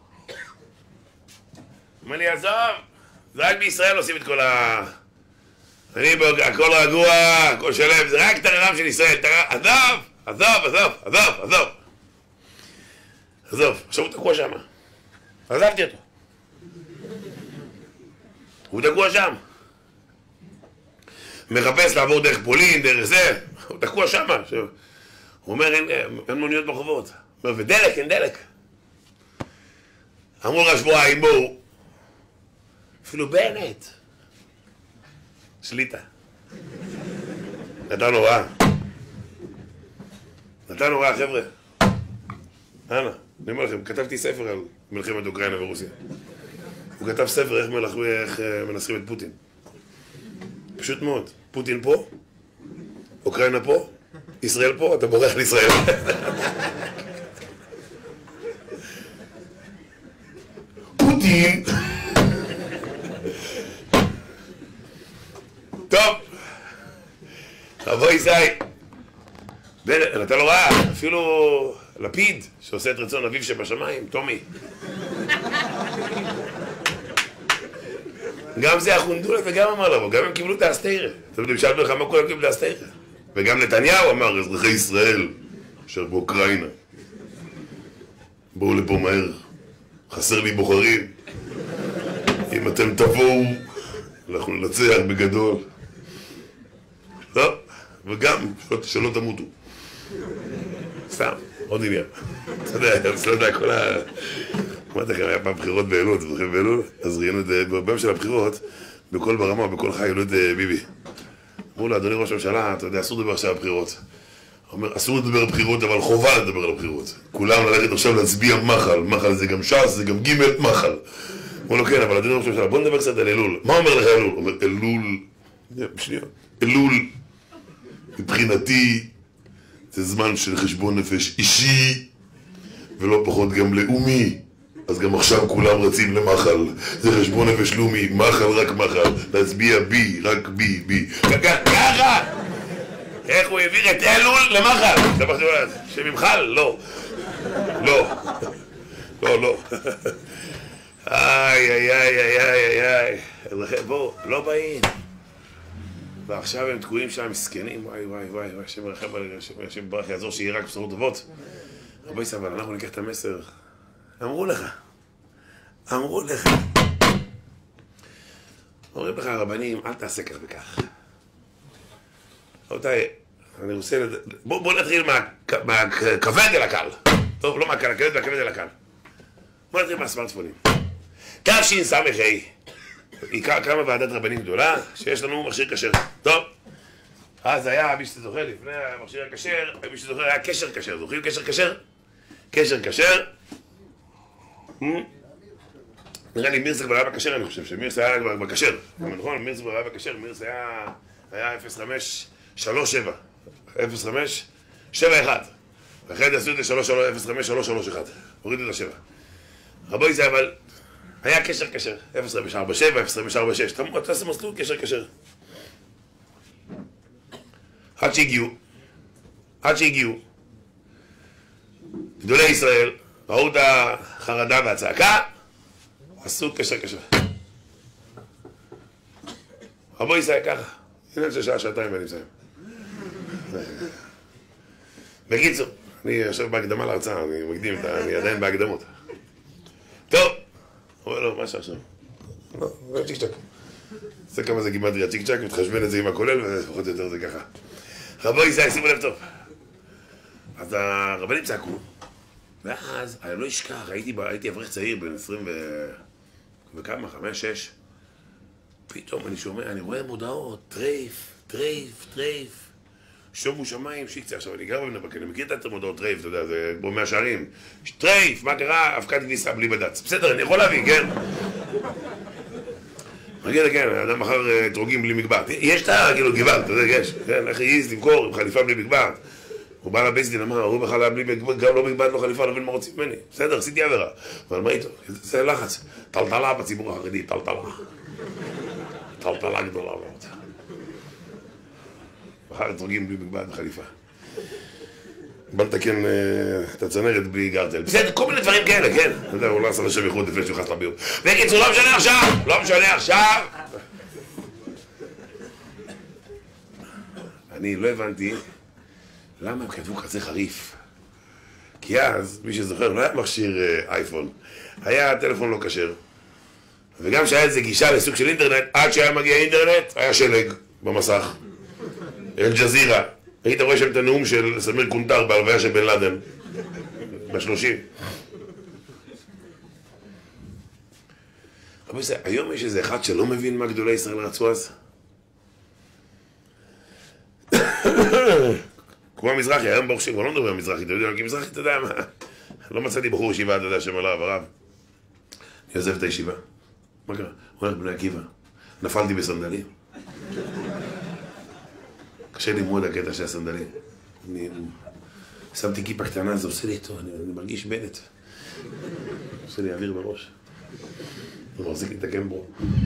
אומר לי, עזוב, זה רק בישראל עושים את כל ה... אני הכל רגוע, הכל שלם, זה רק תררם של ישראל, עזוב, עזוב, עזוב, עזוב, עזוב. עזוב, עכשיו הוא תקוע שם. עזבתי אותו. הוא תקוע שם. מחפש לעבור דרך פולין, דרך זה, הוא תקוע שם. הוא אומר, אין, אין מוניות ברחובות. הוא אומר, ודלק, אין דלק. אמרו לך שבועיים, בואו. אפילו בנט. שליטה. נתן הוראה. נתן הוראה, חבר'ה. הלאה, אני אומר לכם, כתבתי ספר על מלחמת אוקראינה ורוסיה. הוא כתב ספר איך, מלך, איך מנסחים את פוטין. פשוט מאוד. פוטין פה, אוקראינה פה, ישראל פה, אתה בורח לישראל. פוטין! טוב, אבוי ישי. אתה לא ראה, אפילו לפיד שעושה את רצון אביו שבשמיים, טומי. גם זה החונדולה וגם אמר לו, גם הם קיבלו את האסתירה. אתם יודעים, שאלת לך מה כולם קיבלו את האסתירה. וגם נתניהו אמר, אזרחי ישראל, אשר באוקראינה, בואו לפה מהר, חסר לי בוחרים. אם אתם תבואו, אנחנו ננצח בגדול. לא, וגם שלא תמותו. סתם, עוד עניין. אתה יודע, אני לא יודע, כל ה... אמרתי לכם, היה פעם בחירות באלול, אתם זוכרים באלול? אז ראינו את זה, ביום של הבחירות, בכל ברמה, בכל חי, העלו את ביבי. אמרו לו, אדוני ראש הממשלה, אתה יודע, אסור לדבר עכשיו על בחירות. הוא אומר, אסור לדבר על בחירות, אבל חובה לדבר על הבחירות. כולם ללכת עכשיו להצביע מחל, מחל זה גם ש"ס, זה גם ג' מחל. אמרו לו, כן, אבל אדוני ראש הממשלה, בוא נדבר קצת על אלול. מה אומר לך אלול? הוא אומר, אלול, בשנייה, אלול, מבחינתי, זה זמן של חשבון נפש אישי, ולא פחות גם לאומי. אז גם עכשיו כולם רצים למחל. זה חשבון נפש לאומי, מחל רק מחל. להצביע בי, רק בי, בי. ככה! איך הוא העביר את אלול למחל? שממחל? לא. לא. לא, לא. איי, איי, איי, איי, איי, איי. בואו, לא באים. ועכשיו הם תקועים שם, מסכנים, וואי וואי וואי, וואי, השם ירחם עליהם, השם יברך יעזור שיהיה רק בשורות טובות. רבי ישראל, אבל אנחנו ניקח את המסר. אמרו לך, אמרו לך. אומרים לך הרבנים, אל תעשה כך וכך. רבותיי, אני רוצה... בואו נתחיל מהכבד אל הקל. טוב, לא מהקל, הכבד והכבד אל הקל. בואו נתחיל מהסמארטפונים. תשס"ה, קמה ועדת רבנים גדולה, שיש לנו מכשיר כשר. טוב, אז היה, מי שזוכר לפני המכשיר הכשר, מי שזוכר היה קשר כשר. זוכרים קשר כשר? קשר כשר. נראה לי מירס כבר היה בכשר, אני חושב שמירס היה כבר בכשר. נכון, מירס כבר היה בכשר, מירס היה אפס חמש שלוש שבע. אפס חמש שבע אחת. ואחרי זה עשו את זה אפס חמש שלוש שלוש אחת. הורידו את השבע. רבוי זה אבל... היה קשר כשר, אפס חמש ארבע שבע, אפס חמש ארבע שש, אתה עושה מסלול קשר כשר. עד שהגיעו, עד שהגיעו, גדולי ישראל, ראו את החרדה והצעקה, עשו קשר כשר. רבו ישראל ככה, הנה זה שעה, שעתיים ואני מסיים. בקיצור, אני יושב בהקדמה להרצאה, אני מקדים, אני עדיין בהקדמות. טוב. אומר לו, מה שעכשיו? לא, זה צ'יק צ'ק. זה כמה זה גימטריה צ'יק צ'ק, מתחשבן את זה עם הכולל, ופחות או יותר זה ככה. רבו ישראל, שימו לב טוב. אז הרבנים צעקו, ואז, אני לא אשכח, הייתי אברך צעיר בין עשרים וכמה, חמש, שש. פתאום אני שומע, אני רואה מודעות, טרייף, טרייף, טרייף. שומו שמיים, שיקצה. עכשיו, אני גר בבני ברק, אני מכיר את המודעות טרייף, אתה יודע, זה כמו מהשערים. טרייף, מה קרה? אבקת כניסה בלי בד"ץ. בסדר, אני יכול להבין, כן? מגיע, כן, האדם מחר אתרוגים בלי מגבעת. יש את כאילו גבעת, אתה יודע, יש. כן, איך העיז למכור עם חליפה בלי מגבעת. הוא בא לבית דין, אמר, הוא בכלל בלי מגבעת, גם לא מגבעת, לא חליפה, לא מבין מה רוצים ממני. בסדר, עשיתי עבירה. אבל מה איתו? זה לחץ. טלטלה בציבור החרדי, טלטלה. טלטלה גדולה מאוד. מחר אתרוגים בלי מגבעת וחליפה. בא לתקן את הצנרת בלי גרטל. בסדר, כל מיני דברים כאלה, כן. אתה יודע, הוא לא עשה לשם איחוד לפני שהוא חס לביור. בקיצור, לא משנה עכשיו! לא משנה עכשיו! אני לא הבנתי למה הם כתבו כזה חריף. כי אז, מי שזוכר, לא היה מכשיר אייפון. היה טלפון לא כשר. וגם שהיה איזה גישה לסוג של אינטרנט, עד שהיה מגיע אינטרנט, היה שלג במסך. אל-ג'זירה. היית רואה שם את הנאום של סמיר קונטר בהלוויה של בן לאדן. בשלושים. אבל זה, היום יש איזה אחד שלא מבין מה גדולי ישראל רצו אז? כמו המזרחי, היום ברוך שכבר לא מדבר המזרחי, אתה יודע, כי מזרחי, אתה יודע מה? לא מצאתי בחור ישיבה, אתה יודע, שם עליו הרב. אני עוזב את הישיבה. מה קרה? הוא הולך בני עקיבא. נפלתי בסנדלים. קשה לי מאוד הקטע של הסנדלים. אני שמתי כיפה קטנה, זה עושה לי איתו, אני מרגיש בנט. עושה לי אוויר בראש. הוא מחזיק לי את הקמברו.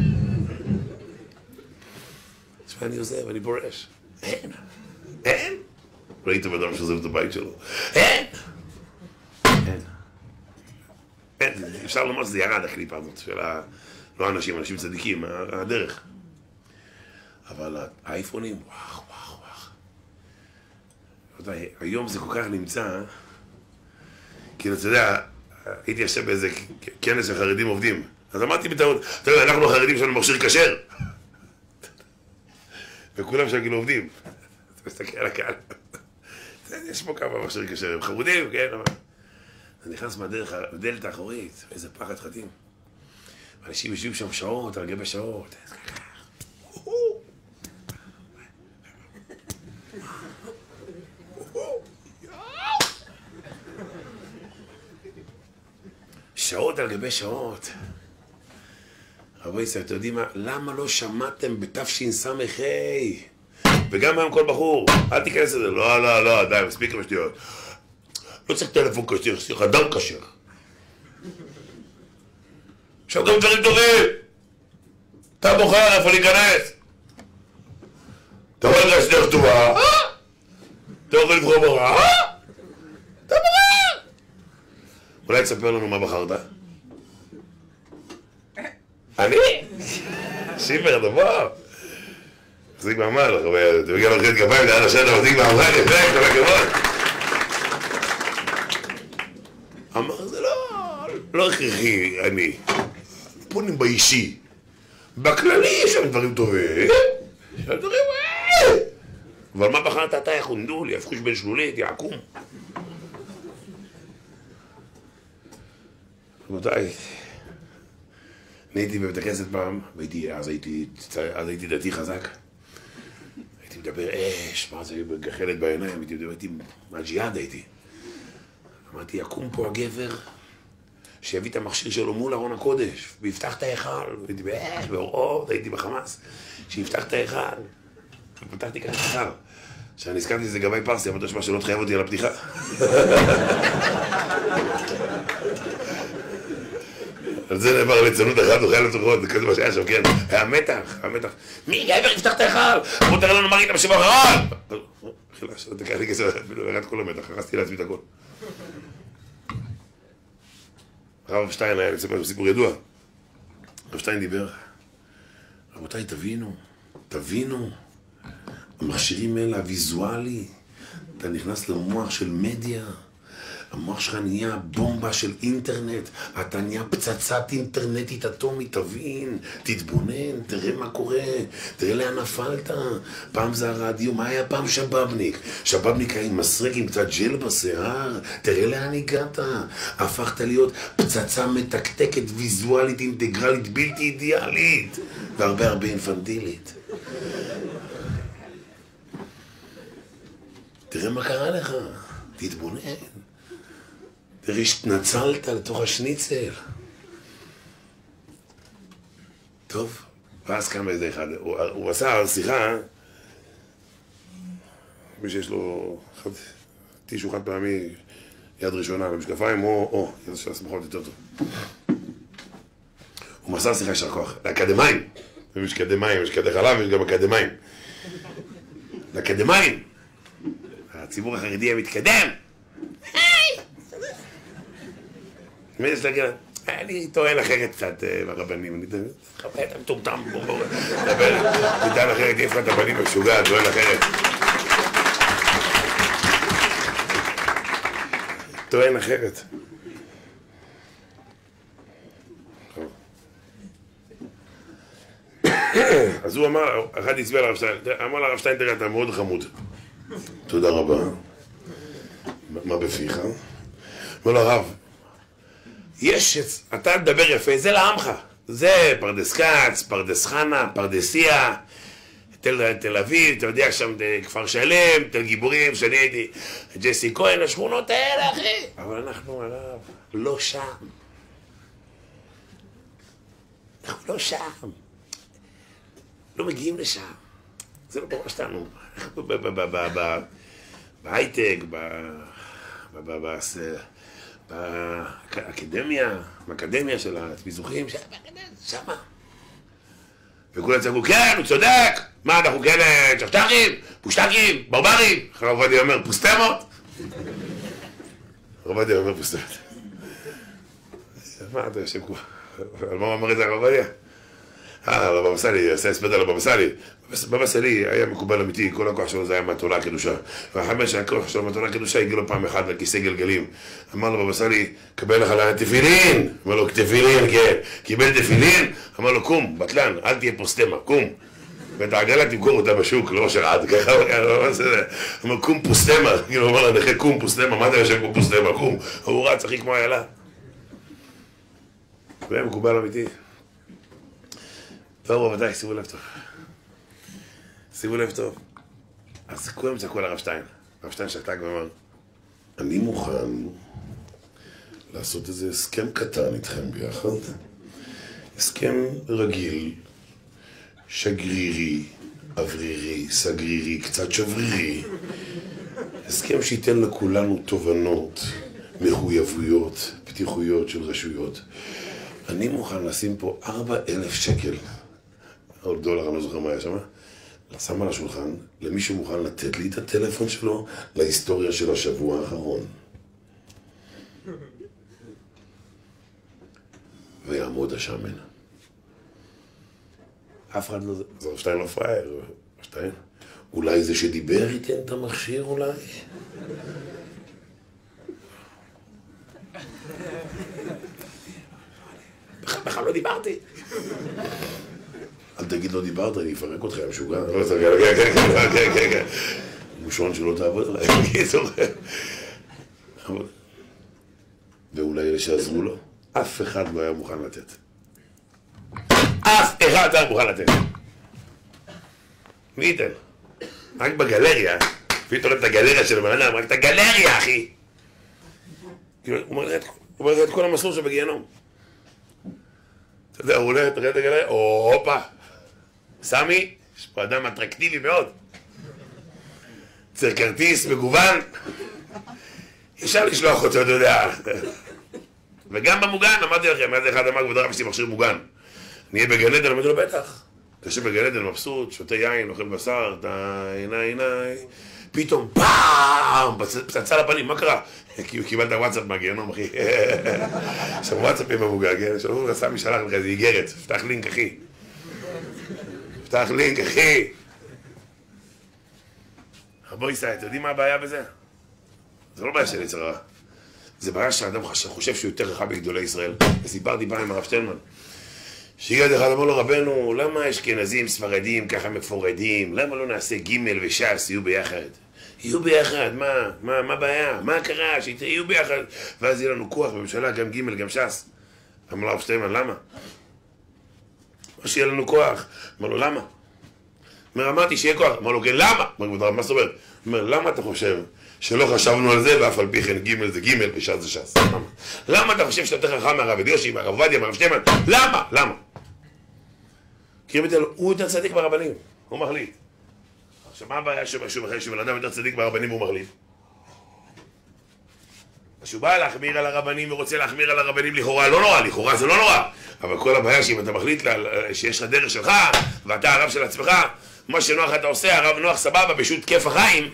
תשמע, אני עוזב, אני בורש. אין. אין. ראית בדם שעוזב את הבית שלו. אין. אין. אין. אפשר לומר שזה ירד הקליפה הזאת של ה... לא אנשים, אנשים צדיקים, הדרך. אבל האייפונים, וואו, וואו, וואו. היום זה כל כך נמצא, כאילו, אתה יודע, הייתי יושב באיזה כנס של חרדים עובדים, אז אמרתי בטעות, אתה יודע, אנחנו החרדים שלנו מכשיר כשר. וכולם שם כאילו עובדים. אתה מסתכל על הקהל. יש פה כמה מכשיר כשר, הם חרודים, כן, אבל... אני נכנס בדלת האחורית, איזה פחד חדים. אנשים יושבים שם שעות, על גבי שעות. שעות על גבי שעות. רבי ישראל, אתם יודעים מה? למה לא שמעתם בתשס"ה? וגם היום כל בחור, אל תיכנס לזה. לא, לא, לא, די, מספיק כמה שטויות. לא צריך טלפון כשר, צריך אדם כשר. עכשיו גם דברים טובים. אתה בוחר איפה להיכנס. אתה רואה לך שדרך טובה, אתה יכול לבחור ברע, אתה בוחר. אולי תספר לנו מה בחרת? אני? שיבר, דבר. מחזיק מעמד, אתה מגיע למחית כפיים, אתה עד השנה מחזיק מעמד, יפה, כל הכבוד. אמר, זה לא, לא הכרחי, אני. פונים באישי. בכללי יש שם דברים טובים. יש שם דברים, אבל מה בחרת אתה יחונדו לי, הפחוש בן שלולית, יעקום. רבותיי, אני הייתי בבית הכנסת פעם, והייתי, אז הייתי, אז הייתי דתי חזק. הייתי מדבר אש, מה זה, גחלת בעיניים, הייתי מדבר, הייתי מג'יאד הייתי. אמרתי, יקום פה הגבר שיביא את המכשיר שלו מול ארון הקודש, ויפתח את ההיכל, והייתי באש, באורות, הייתי בחמאס, שיפתח את ההיכל. ופתחתי כאן שחר. כשאני הזכרתי שזה גבי פרסי, אמרת שמה שלא תחייב אותי על הפתיחה. על זה נאמר ליצנות אחת, הוא חייל לתוכות, זה כזה מה שהיה שם, כן. היה מתח, היה מתח. מי גבר יפתח את ההיכל? בוא תראה לנו מה ראית בשבוע האחרון! חילש, אתה תקח לי כסף, אפילו ירד כל המתח, הרסתי לעצמי את הכל. הרב שטיין היה לספר סיפור ידוע. הרב שטיין דיבר, רבותיי, תבינו, תבינו, המכשירים האלה, הוויזואלי, אתה נכנס למוח של מדיה, המוח שלך נהיה בומבה של אינטרנט, אתה נהיה פצצת אינטרנטית אטומית, תבין, תתבונן, תראה מה קורה, תראה לאן נפלת. פעם זה הרדיו, מה היה פעם שבבניק? שבבניק היה עם מסרק עם קצת ג'ל בשיער, תראה לאן הגעת. הפכת להיות פצצה מתקתקת, ויזואלית, אינטגרלית, בלתי אידיאלית, והרבה הרבה אינפנטילית. תראה מה קרה לך, תתבונן. תראי שהתנצלת לתוך השניצל. טוב, ואז קם איזה אחד, הוא, הוא עשה שיחה, מי שיש לו חד, טישו חד פעמי, יד ראשונה למשקפיים, או, או, יד של הסמכות יותר טוב. הוא מסר שיחה ישר כוח, לאקדמיים, יש אקדמיים, יש כדי חלב, יש גם אקדמיים. לאקדמיים, הציבור החרדי המתקדם. מי יש להגיד? אני טוען אחרת קצת ברבנים, אני חווה את המטומטם, בוא בוא, דבר, טוען אחרת, איפה את הבנים משוגעת, טוען אחרת. טוען אחרת. אז הוא אמר, אחד הצביע לרב שטיין, אמר לרב שטיין, תראה, אתה מאוד חמוד. תודה רבה. מה בפיך? אמר לרב, יש, אתה מדבר יפה, זה לעמך. זה פרדס כץ, פרדס חנה, פרדסיה, תל, תל אביב, אתה יודע שם כפר שלם, תל גיבורים, שאני הייתי, ג'סי כהן, השכונות האלה, אחי. אבל אנחנו עליו, לא שם. אנחנו לא שם. לא מגיעים לשם. זה לא בראש שלנו. אנחנו בהייטק, באקדמיה, באקדמיה של הפיזוחים, שמה. וכולם צעקו, כן, הוא צודק! מה, אנחנו כאלה צ'חצ'חים, פושטקים, ברברים? הרב עובדיה אומר, פוסטמות? הרב עובדיה אומר פוסטמות. מה אתה יושב כבר? על מה הוא אמר את זה הרב עובדיה? אה, על הבבא סאלי, עשה הספד על הבבא סאלי. בבא סאלי היה מקובל אמיתי, כל הכוח שלו זה היה מהתורה הקדושה. ואחרי שהכוח שלו מהתורה הקדושה הגיע לו פעם אחת לכיסא גלגלים. אמר לו בבא סאלי, קבל לך לתפילין. אמר לו, תפילין, כן. קיבל תפילין, אמר לו, קום, בטלן, אל תהיה פוסטמה, קום. ואת העגלה תמכור אותה בשוק, לא שרעד, ככה, אמר, קום פוסטמה. כאילו, אמר לנכה, קום פוסטמה, מה אתה יושב פה פוסטמה, קום. הוא רץ, אחי כמו איילה. והיה מקובל אמיתי. טוב, רבותיי, שימו לב טוב. שימו לב טוב. אז כולם צעקו על הרב שטיין. הרב שטיין שתק ואמר, אני מוכן לעשות איזה הסכם קטן איתכם ביחד. הסכם רגיל, שגרירי, אוורירי, סגרירי, קצת שברירי. הסכם שייתן לכולנו תובנות, מחויבויות, פתיחויות של רשויות. אני מוכן לשים פה ארבע אלף שקל. עוד דולר, אני לא זוכר מה היה שם, שם על השולחן, למי שמוכן לתת לי את הטלפון שלו להיסטוריה של השבוע האחרון. ויעמוד השמן. אף אחד לא... זה הרב שטיין לא פראייר, שתיים. אולי זה שדיבר ייתן את המכשיר אולי? בכלל לא דיברתי. אל תגיד לא דיברת, אני אפרק אותך, משוגע. לא צריך, כן, כן, כן, כן, כן, כן. מושון שלא תעבוד עליי, בקיצור. ואולי אלה שעזרו לו, אף אחד לא היה מוכן לתת. אף אחד לא היה מוכן לתת. מי ייתן? רק בגלריה, פתאום רואה את הגלריה של הבן אדם, רק את הגלריה, אחי! הוא אומר לך את כל המסלול שבגיהנום. אתה יודע, הוא עולה, תראה את הגלריה, הופה! סמי, יש פה אדם אטרקטיבי מאוד. צריך כרטיס מגוון. אפשר לשלוח אותו, אתה יודע. וגם במוגן, אמרתי לכם, מאז אחד אמר, כבוד הרב, יש לי מכשיר מוגן. נהיה בגן עדן, אמרתי לו, בטח. אתה יושב בגן עדן, מבסוט, שותה יין, אוכל בשר, אתה עיני עיני, פתאום פעם, פצצה לפנים, מה קרה? כי הוא קיבל את הוואטסאפ מהגיהנום, אחי. יש שם וואטסאפים במוגן, כן? שלום לך, סמי שלח לך איזה איגרת, פתח לינק, אחי. פתח לינק, אחי. בוא ישראל, אתם יודעים מה הבעיה בזה? זה לא בעיה של יצר הרע. זה בעיה שהאדם חושב שהוא יותר רחב בגדולי ישראל. וסיפרתי פעם עם הרב שטלמן. שהגיע אחד אמר לו, רבנו, למה אשכנזים, ספרדים, ככה מפורדים? למה לא נעשה ג' וש"ס, יהיו ביחד? יהיו ביחד, מה? מה, מה הבעיה? מה קרה? שיהיו ביחד. ואז יהיה לנו כוח בממשלה, גם ג' גם ש"ס. אמר לו הרב שטלמן, למה? או שיהיה לנו כוח. אמר לו, למה? אומר, אמרתי שיהיה כוח. אמר לו, כן, למה? אמר, מה זאת אומרת? אומר, למה אתה חושב שלא חשבנו על זה, ואף על פי כן ג' זה ג' וש"ס זה ש"ס? למה? למה אתה חושב שאתה יותר חכם מהרב אליושי, מהרב עובדיה, מהרב שטלמן? למה? למה? כי הוא יותר צדיק ברבנים, הוא מחליט. עכשיו, מה הבעיה שבן אדם יותר צדיק ברבנים והוא מחליט? כשהוא בא להחמיר על הרבנים ורוצה להחמיר על הרבנים לכאורה לא נורא, לכאורה זה לא נורא. אבל כל הבעיה שאם אתה מחליט שיש לך דרך שלך ואתה הרב של עצמך, מה שנוח אתה עושה, הרב נוח סבבה, פשוט כיף החיים.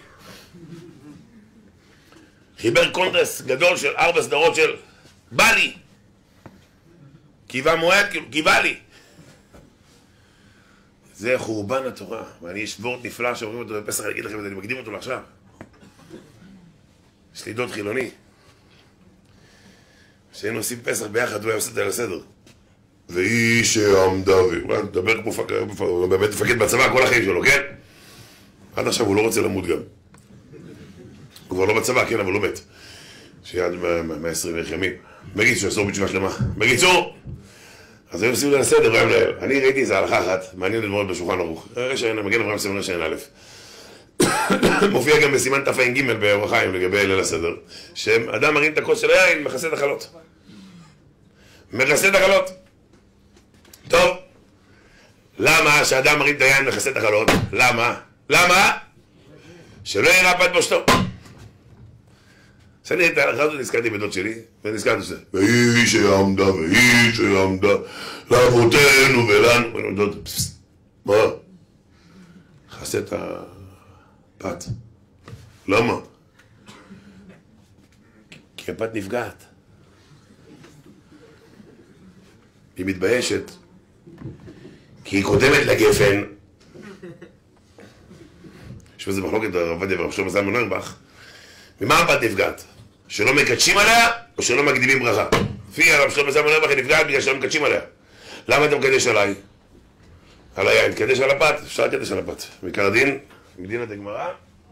חיבר קונטרס גדול של ארבע סדרות של בא לי. קיבה מועד, כאילו, קיבה לי. זה חורבן התורה, ואני יש וורט נפלא שאומרים אותו בפסח, אני אגיד לכם את זה, אני מקדים אותו לעכשיו. יש לי דוד חילוני. שהיינו עושים פסח ביחד, הוא היה עושה את זה על הסדר. והיא שעמדה, והוא מדבר כמו פקד, הוא באמת מפקד בצבא כל החיים שלו, כן? עד עכשיו הוא לא רוצה למות גם. הוא כבר לא בצבא, כן, אבל הוא מת. שיעד מאה עשרים ימים. בקיצור, שעשור בתשובה שלמה. בקיצור, אז היו עושים את זה על הסדר, והיה מנהל. אני ראיתי איזה הלכה אחת, מעניינת מאוד בשולחן ערוך. רשעין, מגן אברהם סימן רשעין א'. מופיע גם בסימן תע"ג באור החיים לגבי ליל הסדר, שאדם מרים את הכוס של היין, מכסה את החלות. מכסה את החלות. טוב, למה שאדם מרים את היין מכסה את החלות? למה? למה? שלא יראה פת בושתו. כשאני ראיתי את ההלכה הזאת, נזכרתי בדוד שלי, ונזכרתי שזה. והיא שעמדה, והיא שעמדה, לאבותינו ולנו. ואני דוד, פספס, מה? מכסה את ה... פת. למה? כי הפת נפגעת. היא מתביישת. כי היא קודמת לגפן. יש בזה מחלוקת הרב עובדיה ורב שלמה זלמן אוירבך. ממה הפת נפגעת? שלא מקדשים עליה או שלא מקדימים ברכה? לפי הרב שלמה זלמן אוירבך היא נפגעת בגלל שלא מקדשים עליה. למה אתה מקדש עליי? על היין, קדש על הפת? אפשר לקדש על הפת. בעיקר הדין, מדינת הגמרא.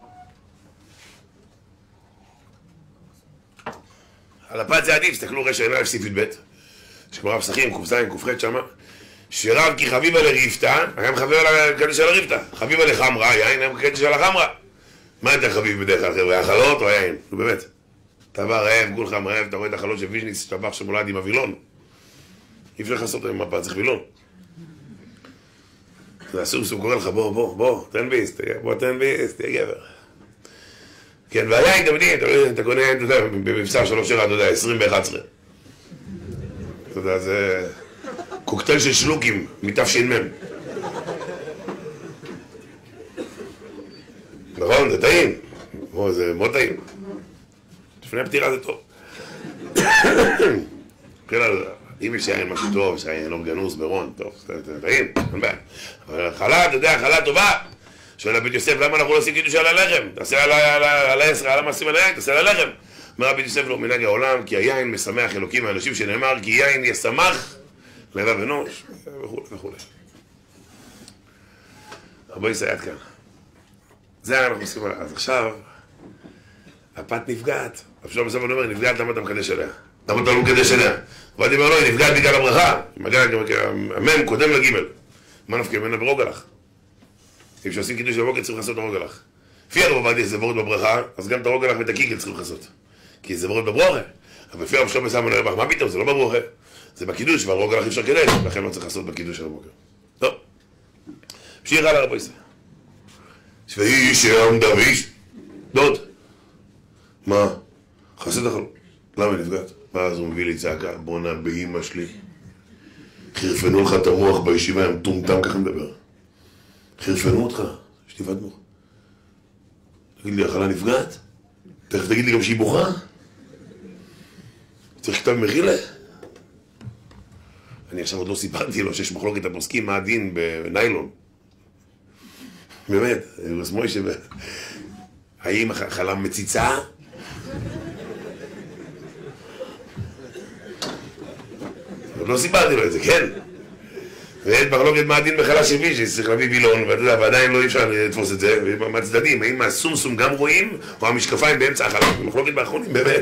על הפת זה עדיף, תסתכלו רשע עיניו סעיף י"ב, שגמרא פסחים, ק"ז, ק"ח שמה, שרב כי חביבה לריבתא, גם חביבה לקדש על הריבתא, חביבה לחמרה, יין, גם קדש על החמרה. מה יותר חביב בדרך כלל, חבר'ה, החלות או היין? נו באמת. אתה בא רעב, כולכם רעב, אתה רואה את החלות של ויז'ניץ, שטבח שמולד עם הווילון. אי אפשר לעשות עם הפת, צריך וילון. זה הסוס, הוא קורא לך, בוא, בוא, בוא, תן ביס, בוא, תן ביס, תהיה גבר. כן, והיין, אתה מבין, אתה קונה יין, אתה יודע, במבצע שלוש שרה, אתה יודע, עשרים באחת עשרה. אתה יודע, זה קוקטייל של שלוקים, מתש"מ. נכון, זה טעים. זה מאוד טעים. לפני הפתירה זה טוב. אם יש יין משהו טוב, יש יין אורגנוס ברון, טוב, זה טעים, אין בעיה. אבל חלה, אתה יודע, חלה טובה. שואל רבי יוסף, למה אנחנו לא עושים קידוש על הלחם? תעשה על העשרה, על המעשים על היין, תעשה על הלחם. מה רבי יוסף לא מנהג העולם, כי היין משמח אלוקים האנשים שנאמר, כי יין ישמח לבב אנוש, וכו' וכו'. רבי יוסף עד כאן. זה אנחנו עושים עליו. אז עכשיו, הפת נפגעת. אפשר בסוף אני אומר, נפגעת למה אתה מקדש עליה? למה אתה לא מקדש עליה? ואני אומר לו, היא נפגעת בגלל הברכה. המם קודם לגימל. מה נפקא ממנה ברוג הלך? אם שעושים קידוש בבוקר צריכים לעשות הרוג הלך. לפי הרב עובדיה זה וורט בברכה, אז גם את הרוג הלך ואת הקיקל צריכים לעשות. כי זה וורט בברוכה. אבל לפי הרב שלמה סלמן הרב, מה פתאום? זה לא בברוכה. זה בקידוש, ועל הרוג הלך אי אפשר קדש, לכן לא צריך לעשות בקידוש של הבוקר. טוב. המשיך הלאה רבי ישראל. שבי שעמדה ואיש דוד. מה? חסד החלום. למה נפגעת? ואז הוא מביא לי צעקה, בונה באמא שלי. חרפנו לך את המוח בישיבה, הם טומטם ככה מדבר. חרפנו אותך, שטיפת מוח. תגיד לי, החלה נפגעת? תכף תגיד לי גם שהיא בוכה. צריך כתב מחילה. אני עכשיו עוד לא סיפרתי לו שיש מחלוקת הפוסקים מה הדין בניילון. באמת, רסמוי שב... האם החלה מציצה? עוד לא סיפרתי לו את זה, כן? ויש מחלוקת מה הדין בחלה שבי, שצריך להביא וילון, ועדיין לא אי אפשר לתפוס את זה, ומהצדדים, האם הסומסום גם רואים, או המשקפיים באמצע החלה, מחלוקת באחרונים, באמת.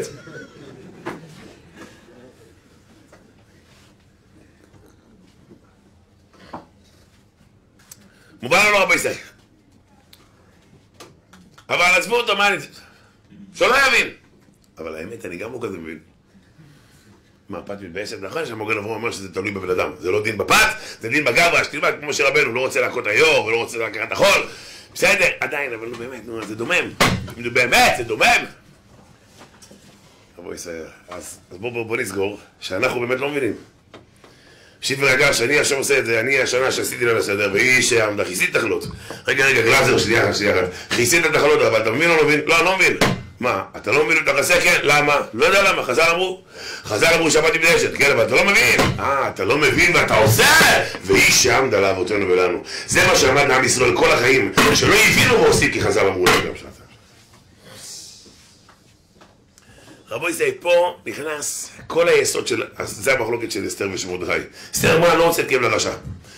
מובן לנו רבי ישראל. אבל עזבו אותו, מה אני... שלא יבין. אבל האמת, אני גם לא כזה מבין. מה, פת מתביישת? נכון שהמוגן אברהם אומר שזה תלוי בבן אדם. זה לא דין בפת, זה דין בגברא, שתלמד כמו שרבנו, לא רוצה להכות היור, ולא רוצה לקחת החול. בסדר, עדיין, אבל נו באמת, נו, זה דומם. באמת, זה דומם. רבי ישראל, אז בואו נסגור, שאנחנו באמת לא מבינים. שיט ורגע, שאני עכשיו עושה את זה, אני השנה שעשיתי לה לסדר, והיא שעמדה, כיסית תחלות. רגע, רגע, גלאזר, שנייה, שנייה, כיסית את התחלות, אבל אתה מבין או לא מבין? לא, אני לא מבין. מה, אתה לא מבין את החסה? כן, למה? לא יודע למה, חז"ל אמרו. חז"ל אמרו שבת מתביישת, כן, אבל אתה לא מבין. אה, אתה לא מבין ואתה עושה! והיא שעמדה לאבותינו ולנו. זה מה שעמד עם ישראל כל החיים, שלא הבינו ועושים, כי חז"ל אמרו להם גם שעתה. רבו ישראל, פה נכנס כל היסוד של... אז זה המחלוקת של אסתר ושל מרדכי. אסתר אמרה, לא רוצה את כאב לרשע.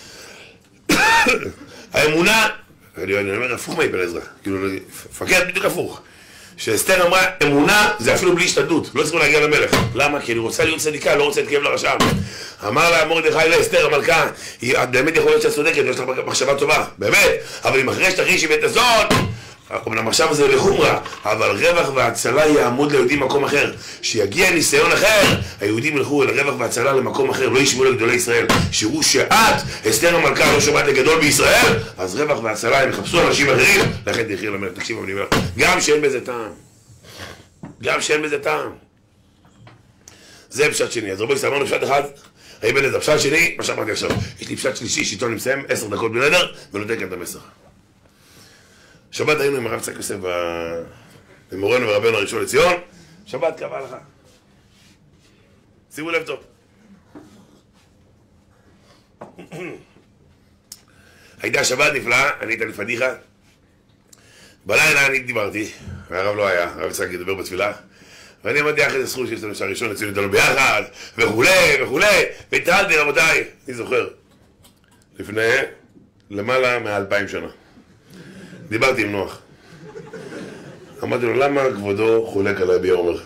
האמונה, אני אומר, הפוך מאבן עזרא, כאילו, פקד בדיוק הפוך. שאסתר אמרה, אמונה זה אפילו בלי השתדלות, לא צריכים להגיע למלך. למה? כי אני רוצה להיות צדיקה, לא רוצה את כאב לרשע. אמר לה מרדכי לאסתר המלכה, את באמת יכול להיות שאת צודקת, יש לך מחשבה טובה, באמת, אבל אם אחרי שתרגישי בית הזאת, אמנם עכשיו זה לחומרה, אבל רווח והצלה יעמוד ליהודים מקום אחר. שיגיע ניסיון אחר, היהודים ילכו אל רווח והצלה למקום אחר, לא ישמעו לגדולי ישראל. שהוא שאת, אסתר המלכה, לא שומעת לגדול בישראל, אז רווח והצלה הם יחפשו אנשים אחרים, לכן תלכי למלך. תקשיבו, אני אומר, גם שאין בזה טעם. גם שאין בזה טעם. זה פשט שני. אז רבו ישראל, אמרנו פשט אחד, האם אין לזה פשט שני, מה שאמרתי עכשיו. יש לי פשט שלישי, שאיתו אני מסיים, עשר דקות בנדר, ונותן כאן את המסר. שבת היינו עם הרב צק יוסף במורנו ורבנו הראשון לציון. שבת קבע לך. שימו לב טוב. הייתה שבת נפלאה, אני הייתה לפדיחה. בלילה אני דיברתי, והרב לא היה, הרב צק ידבר בתפילה. ואני עמדתי אחרי זה זכות שיש לנו שהראשון לציון איתנו ביחד, וכולי וכולי, והתרלתי רבותיי, אני זוכר, לפני למעלה מאלפיים שנה. דיברתי עם נוח. אמרתי לו, למה כבודו חולק עליי ביומר?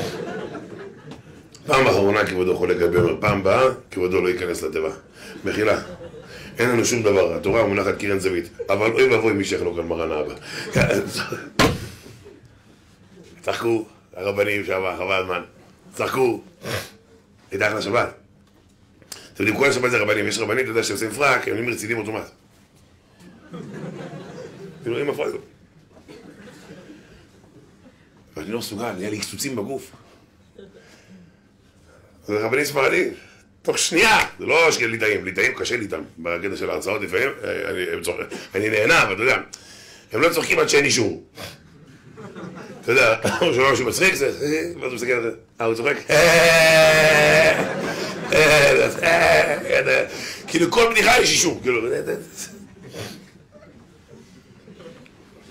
פעם האחרונה כבודו חולק עליי ביומר, פעם באה כבודו לא ייכנס לתיבה. מחילה, אין לנו שום דבר, התורה מונחת קרן זווית, אבל אוי ואבוי מי שיחלוק על מרן האבא. צחקו, הרבנים שם, חבל הזמן. צחקו. הייתה אחלה שבת. אתם יודעים, כל השבת זה רבנים, יש רבנים, אתה יודע, שעושים פרק, הם נהיים רצידים אוטומט. כאילו, אין מפרק. ואני לא מסוגל, נהיה לי קצוצים בגוף. זה רבנים ספרדים. תוך שנייה, זה לא שכן ליטאים, ליטאים קשה לי איתם, בקטע של ההרצאות לפעמים, אני נהנה, אבל אתה יודע, הם לא צוחקים עד שאין אישור. אתה יודע, הוא שומע משהו מצחיק, זה, ואז הוא מסתכל על זה, אה, הוא צוחק, כאילו כל בדיחה יש אישור, כאילו,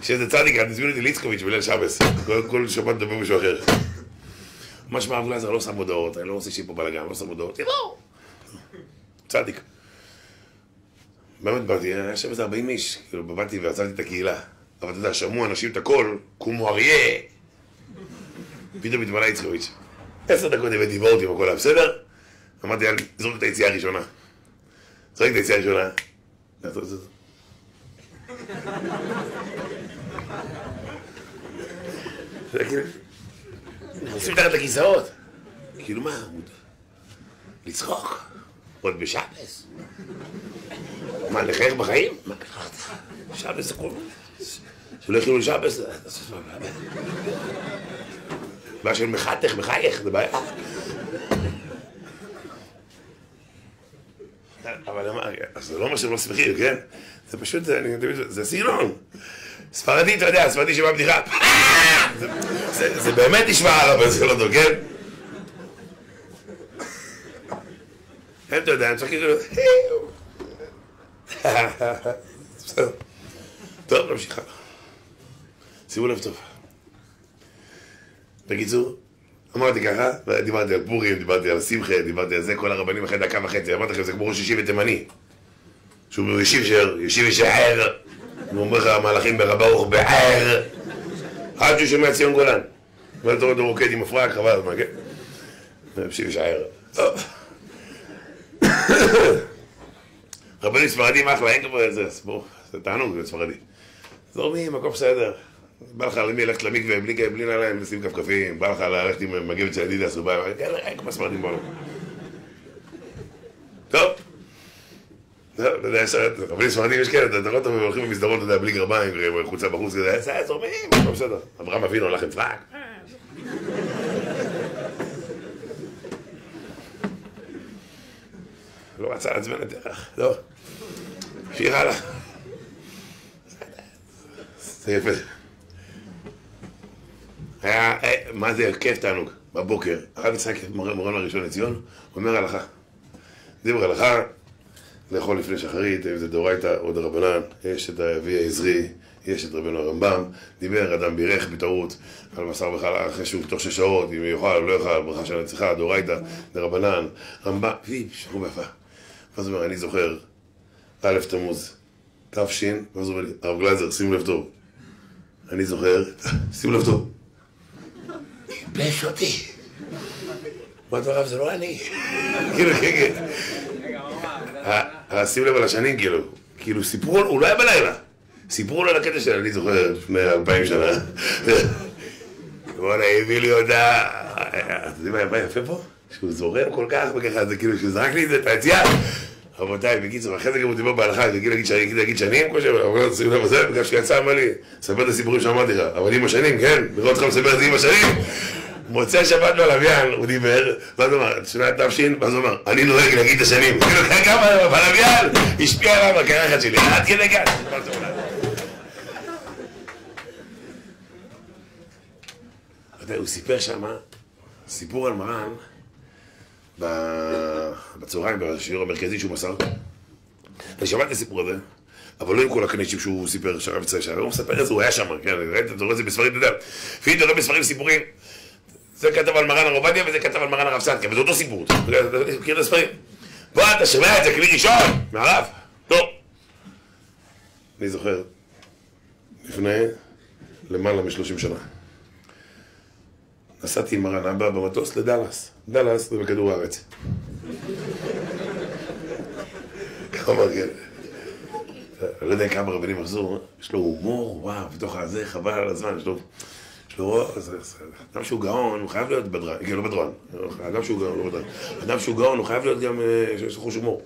כשאיזה צדיק, אני תזמין אותי ליצקוביץ' בליל שבס. כל שבת מדבר מישהו אחר. ממש מהרב גלייזר לא שם מודעות, אני לא עושה שיפו בלגן, לא שם מודעות. תראו! צדיק. באמת באתי, היה שם איזה ארבעים איש, כאילו באתי ועצרתי את הקהילה. אבל אתה יודע, שמעו אנשים את הכל, קומו אריה. פתאום התמלא יצחוביץ'. עשר דקות הבאתי וורט עם הכל היה בסדר. אמרתי, זרוק את היציאה הראשונה. זרוק את היציאה הראשונה. נעזור את זה. זה כאילו... עושים תחת לכיסאות. כאילו מה? לצחוק. עוד בשבס. מה, לחייך בחיים? מה קרה? שבס זה כל... שלא יכולו לשבס? מה של מחתך, מחייך, זה בעיה. אבל זה לא אומר שהם לא שמחים, כן? זה פשוט, זה סגנון. ספרדי, אתה יודע, ספרדי שבא בדיחה. זה באמת נשמע עליו, אבל זה לא טוב, כן? אתה יודע, אני צריך כאילו... בסדר. טוב, נמשיך. שימו לב טוב. בקיצור, אמרתי ככה, דיברתי על פורים, דיברתי על שמחה, דיברתי על זה, כל הרבנים אחרי דקה וחצי, אמרתי לכם, זה כמו ראש ישיב ותימני. שהוא ישיב שר, ישיב ושער, הוא אומר לך, המהלכים ברברוך בער, עד שהוא שומע ציון גולן. ואתה רואה אותו רוקד עם הפרק, חבל הזמן, כן? ישיב ושער. טוב. רבנים ספרדים אחלה, אין כבר איזה, זה תענוג, זה ספרדי. זורמים, מקום בסדר. בא לך למי ללכת למקווה, בלי נעליים, לשים כפכפים, בא לך ללכת עם מגבת של אדידס, הוא בא, אין כמו ספרדים בעולם. טוב. אתה יודע, רבנים ספרדים יש כאלה, אתה רואה אותם והולכים במסדרות, אתה יודע, בלי גרביים, חוצה בחוץ כזה, זה זורמים, מקום בסדר. אברהם אבינו הולך עם פרק. לא רצה לעצבן את דרך, לא. שיר הלאה. זה יפה. היה, מה זה כיף תענוג, בבוקר, הרב יצחק מורנו הראשון לציון, אומר הלכה. דיבר הלכה, לאכול לפני שחרית, אם זה דאורייתא או דרבנן, יש את אבי העזרי, יש את רבנו הרמב"ם, דיבר, אדם בירך בטעות, על בשר וחלב, אחרי שהוא תוך שש שעות, אם יאכל או לא יאכל, ברכה של הנצחה, דאורייתא, דרבנן, רמב"ם, וי, שחרור ביפה. ואז הוא אומר, אני זוכר, א' תמוז, תפשין, ואז הוא אומר לי, הרב גלייזר, שימו לב טוב. אני זוכר, שימו לב טוב. בלש אותי. מה אתה הרב, זה לא אני. כאילו, כן, כן. שימו לב על השנים, כאילו. כאילו, סיפרו, הוא לא היה בלילה. סיפרו לו על הקטע שלה, אני זוכר, לפני אלפיים שנה. וואלה, הביא לי הודעה. אתה יודעים מה יפה פה? שהוא זורם כל כך, וככה, זה כאילו, שהוא זרק לי את זה, את היציאה. רבותיי, בקיצור, אחרי זה גם הוא דיבר בהלכה, זה כאילו להגיד שנים, כמו שאומר, שימו לב לזה, בגלל שיצא, אמר לי, ספר את הסיפורים שאמרתי לך, אבל עם השנים, כן, לראות אותך מספר את זה עם השנים. מוצא שבת בלוויין, הוא דיבר, ואז הוא אמר, שונה תפשין, ואז הוא אמר, אני נוהג להגיד את השנים. כאילו, כמה בלוויין, השפיע עליו הקרחת שלי, עד כדי כאן. הוא סיפר שמה, סיפור על מרן, בצהריים, בשיעור המרכזי שהוא מסר. אני שמעתי את הסיפור הזה, אבל לא עם כל הקנישים שהוא סיפר שהרב יצא שם, הוא מספר את זה, הוא היה שם, כן, ראית, אתה רואה את זה בספרים, אתה יודע. לפי אתה רואה בספרים סיפורים, זה כתב על מרן הרב עובדיה וזה כתב על מרן הרב סנדקה, וזה אותו סיפור, אתה מכיר את הספרים? בוא, אתה שומע את זה כלי ראשון, מהרב? לא. אני זוכר, לפני למעלה משלושים שנה. נסעתי עם מרן אבא במטוס לדלס, דלס זה בכדור הארץ. כמה כן. אני לא יודע כמה רבנים מחזור, יש לו הומור, וואו, בתוך הזה, חבל על הזמן, יש לו... יש לו... אדם שהוא גאון, הוא חייב להיות בדרן, כן, לא בדרן. אדם שהוא גאון, לא בדרן. אדם שהוא גאון, הוא חייב להיות גם... יש לו חוש הומור.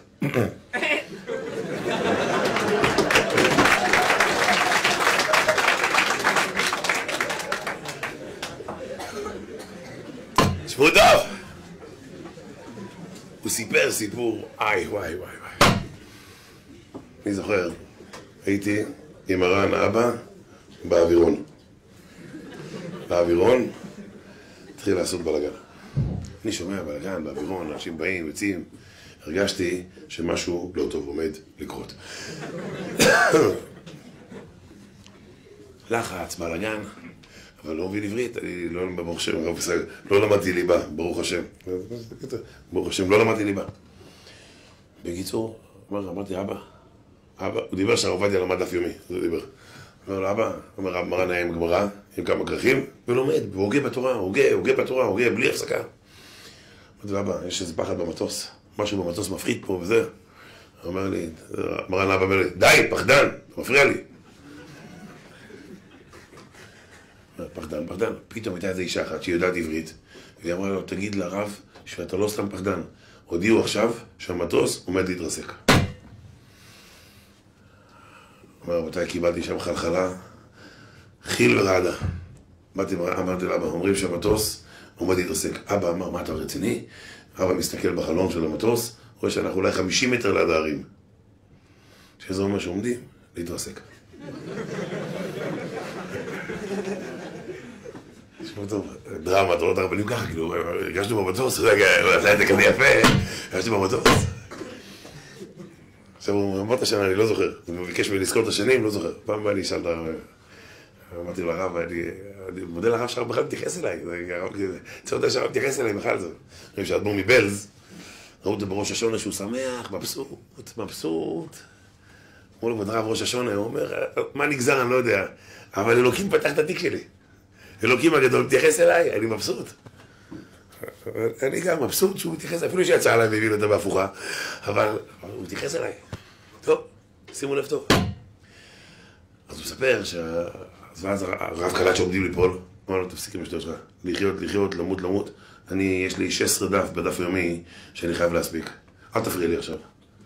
תשמעו טוב! הוא סיפר סיפור, איי, וואי, וואי, וואי. אני זוכר, הייתי עם מרן אבא באווירון. באווירון התחיל לעשות בלגן. אני שומע בלגן, באווירון, אנשים באים, יוצאים. הרגשתי שמשהו לא טוב עומד לקרות. לחץ, בלגן, אבל לא מבין עברית, אני לא, ברוך השם, לא למדתי ליבה, ברוך השם. ברוך השם, לא למדתי ליבה. בקיצור, אמרתי, אבא, אבא, הוא דיבר שהרב עובדיה למד דף יומי, הוא דיבר. אמר לו, אבא, אומר רב מרן היה עם גמרא, עם כמה כרכים, ולומד, והוגה בתורה, הוגה, הוגה בתורה, הוגה, בלי הפסקה. אמרתי לו, אבא, יש איזה פחד במטוס, משהו במטוס מפחיד פה וזה. הוא אומר לי, מרן אבא אומר לי, די, פחדן, אתה מפריע לי. פחדן, פחדן. פתאום הייתה איזו אישה אחת שהיא יודעת עברית, והיא אמרה לו, תגיד לרב שאתה לא סתם פחדן. הודיעו עכשיו שהמטוס עומד להתרסק. אמר, רבותיי, קיבלתי שם חלחלה, חיל ורעדה. באתי, אמרתי לאבא, אומרים שהמטוס עומד להתרסק. אבא אמר, מה אתה רציני? אבא מסתכל בחלון של המטוס, רואה שאנחנו אולי חמישים מטר ליד הערים. שזה אומר שעומדים להתרסק. תשמעו טוב, דרמה, אתה לא תרבנים ככה, כאילו, הרגשנו במטוס, רגע, עשה את זה כזה יפה, הרגשנו במטוס. עכשיו הוא אמר את השנה, אני לא זוכר, הוא ביקש ממני לזכור את השנים, לא זוכר. פעם הבאה אני אשאל את הרב, אמרתי לו הרב, אני מודה לרב שהרב בכלל מתייחס אליי, צריך לדעת שהרב מתייחס אליי בכלל זה. אני חושב שהאדמו"ר מבלז, ראו אותו בראש השונה שהוא שמח, מבסוט, מבסוט. אמרו לו, הרב ראש השונה, הוא אומר, מה נגזר, אני לא יודע, אבל אלוקים פתח את התיק שלי. אלוקים הגדול מתייחס אליי, אני מבסוט. אני גם מבסוט שהוא מתייחס, אפילו שיצא עליי והביא לו אותה בהפוכה, אבל הוא מתייחס אליי. טוב, שימו לב טוב. אז הוא מספר ואז הרב קלט שעומדים ליפול, אמר לו, תפסיק עם השטויות שלך, לחיות, לחיות, למות, למות. אני, יש לי שש עשרה דף בדף יומי שאני חייב להספיק. אל תפריע לי עכשיו.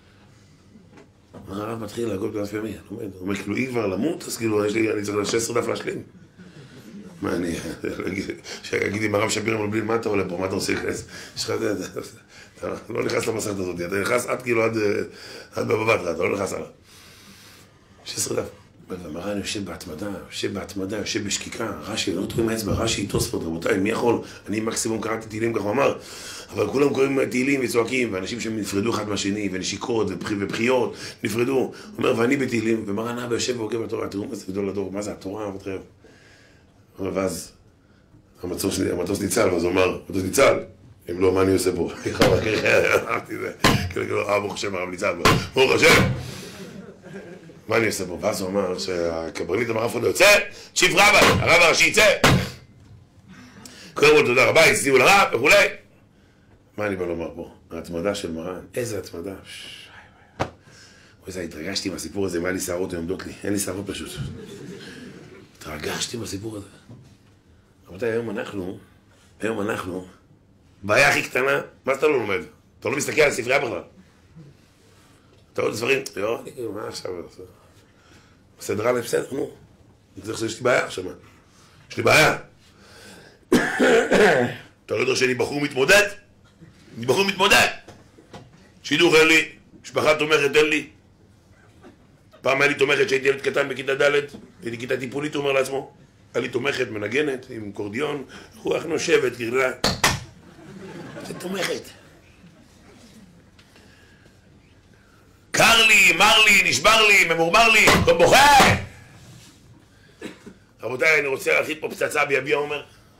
הרב מתחיל להגות בדף יומי, אני לומד. הוא אומר, כאילו, אם כבר למות, אז כאילו, אני צריך שש עשרה דף להשלים. מה אני, שיגידי עם הרב שפירא מלבין, מה אתה עולה פה, מה אתה עושה להיכנס? יש לך, אתה לא נכנס למסכת הזאת, אתה נכנס עד כאילו, עד בבבת, אתה לא נכנס עליו. שש עשרה דף. והמרן יושב בהתמדה, יושב בהתמדה, יושב בשקיקה, רש"י, לא תקועים האצבע, רש"י, תוספות, רבותיי, מי יכול? אני מקסימום קראתי תהילים, ככה הוא אמר, אבל כולם קוראים תהילים וצועקים, ואנשים שנפרדו אחד מהשני, ונשיקות ובחיות, נפרדו. הוא אומר, ואני בתהילים, ומרן אבא יושב ועוקב בתורה, תראו מה זה גדול לדור, מה זה התורה, אבותיכם? ואז המטוס ניצל, ואז הוא אמר, המטוס ניצל, אם לא, מה אני עושה פה? אמרתי זה, כאילו, ברוך השם, הרב ניצל, ברוך השם. מה אני עושה פה? ואז הוא אמר שהקברניט אמר, אף אחד לא יוצא, צ'יף רבי, הרב הראשי יצא. קודם כל תודה רבה, הצדיעו לרב וכולי. מה אני בא לומר פה? ההתמדה של מרן, איזה התמדה. איזה, התרגשתי עם הסיפור הזה, מה לי שערות עומדות לי, אין לי שערות פשוט. התרגשתי עם הסיפור הזה. רבותיי, היום אנחנו, היום אנחנו, בעיה הכי קטנה, מה אתה לא לומד? אתה לא מסתכל על ספרייה בכלל. אתה רואה את הספרים, לא, אני כאילו, מה עכשיו? בסדר עלי, בסדר, נו. יש לי בעיה עכשיו, יש לי בעיה. אתה לא יודע שאני בחור מתמודד? אני בחור מתמודד. שידוך אין לי, משפחה תומכת אין לי. פעם היה לי תומכת שהייתי ילד קטן בכיתה ד', הייתי כיתה טיפולית, הוא אומר לעצמו. היה לי תומכת מנגנת עם קורדיון, רוח נושבת, גרלה. זה תומכת. קר לי, מר לי, נשבר לי, ממורמר לי, לא בוכה! רבותיי, אני רוצה להכין פה פצצה ביביע עומר.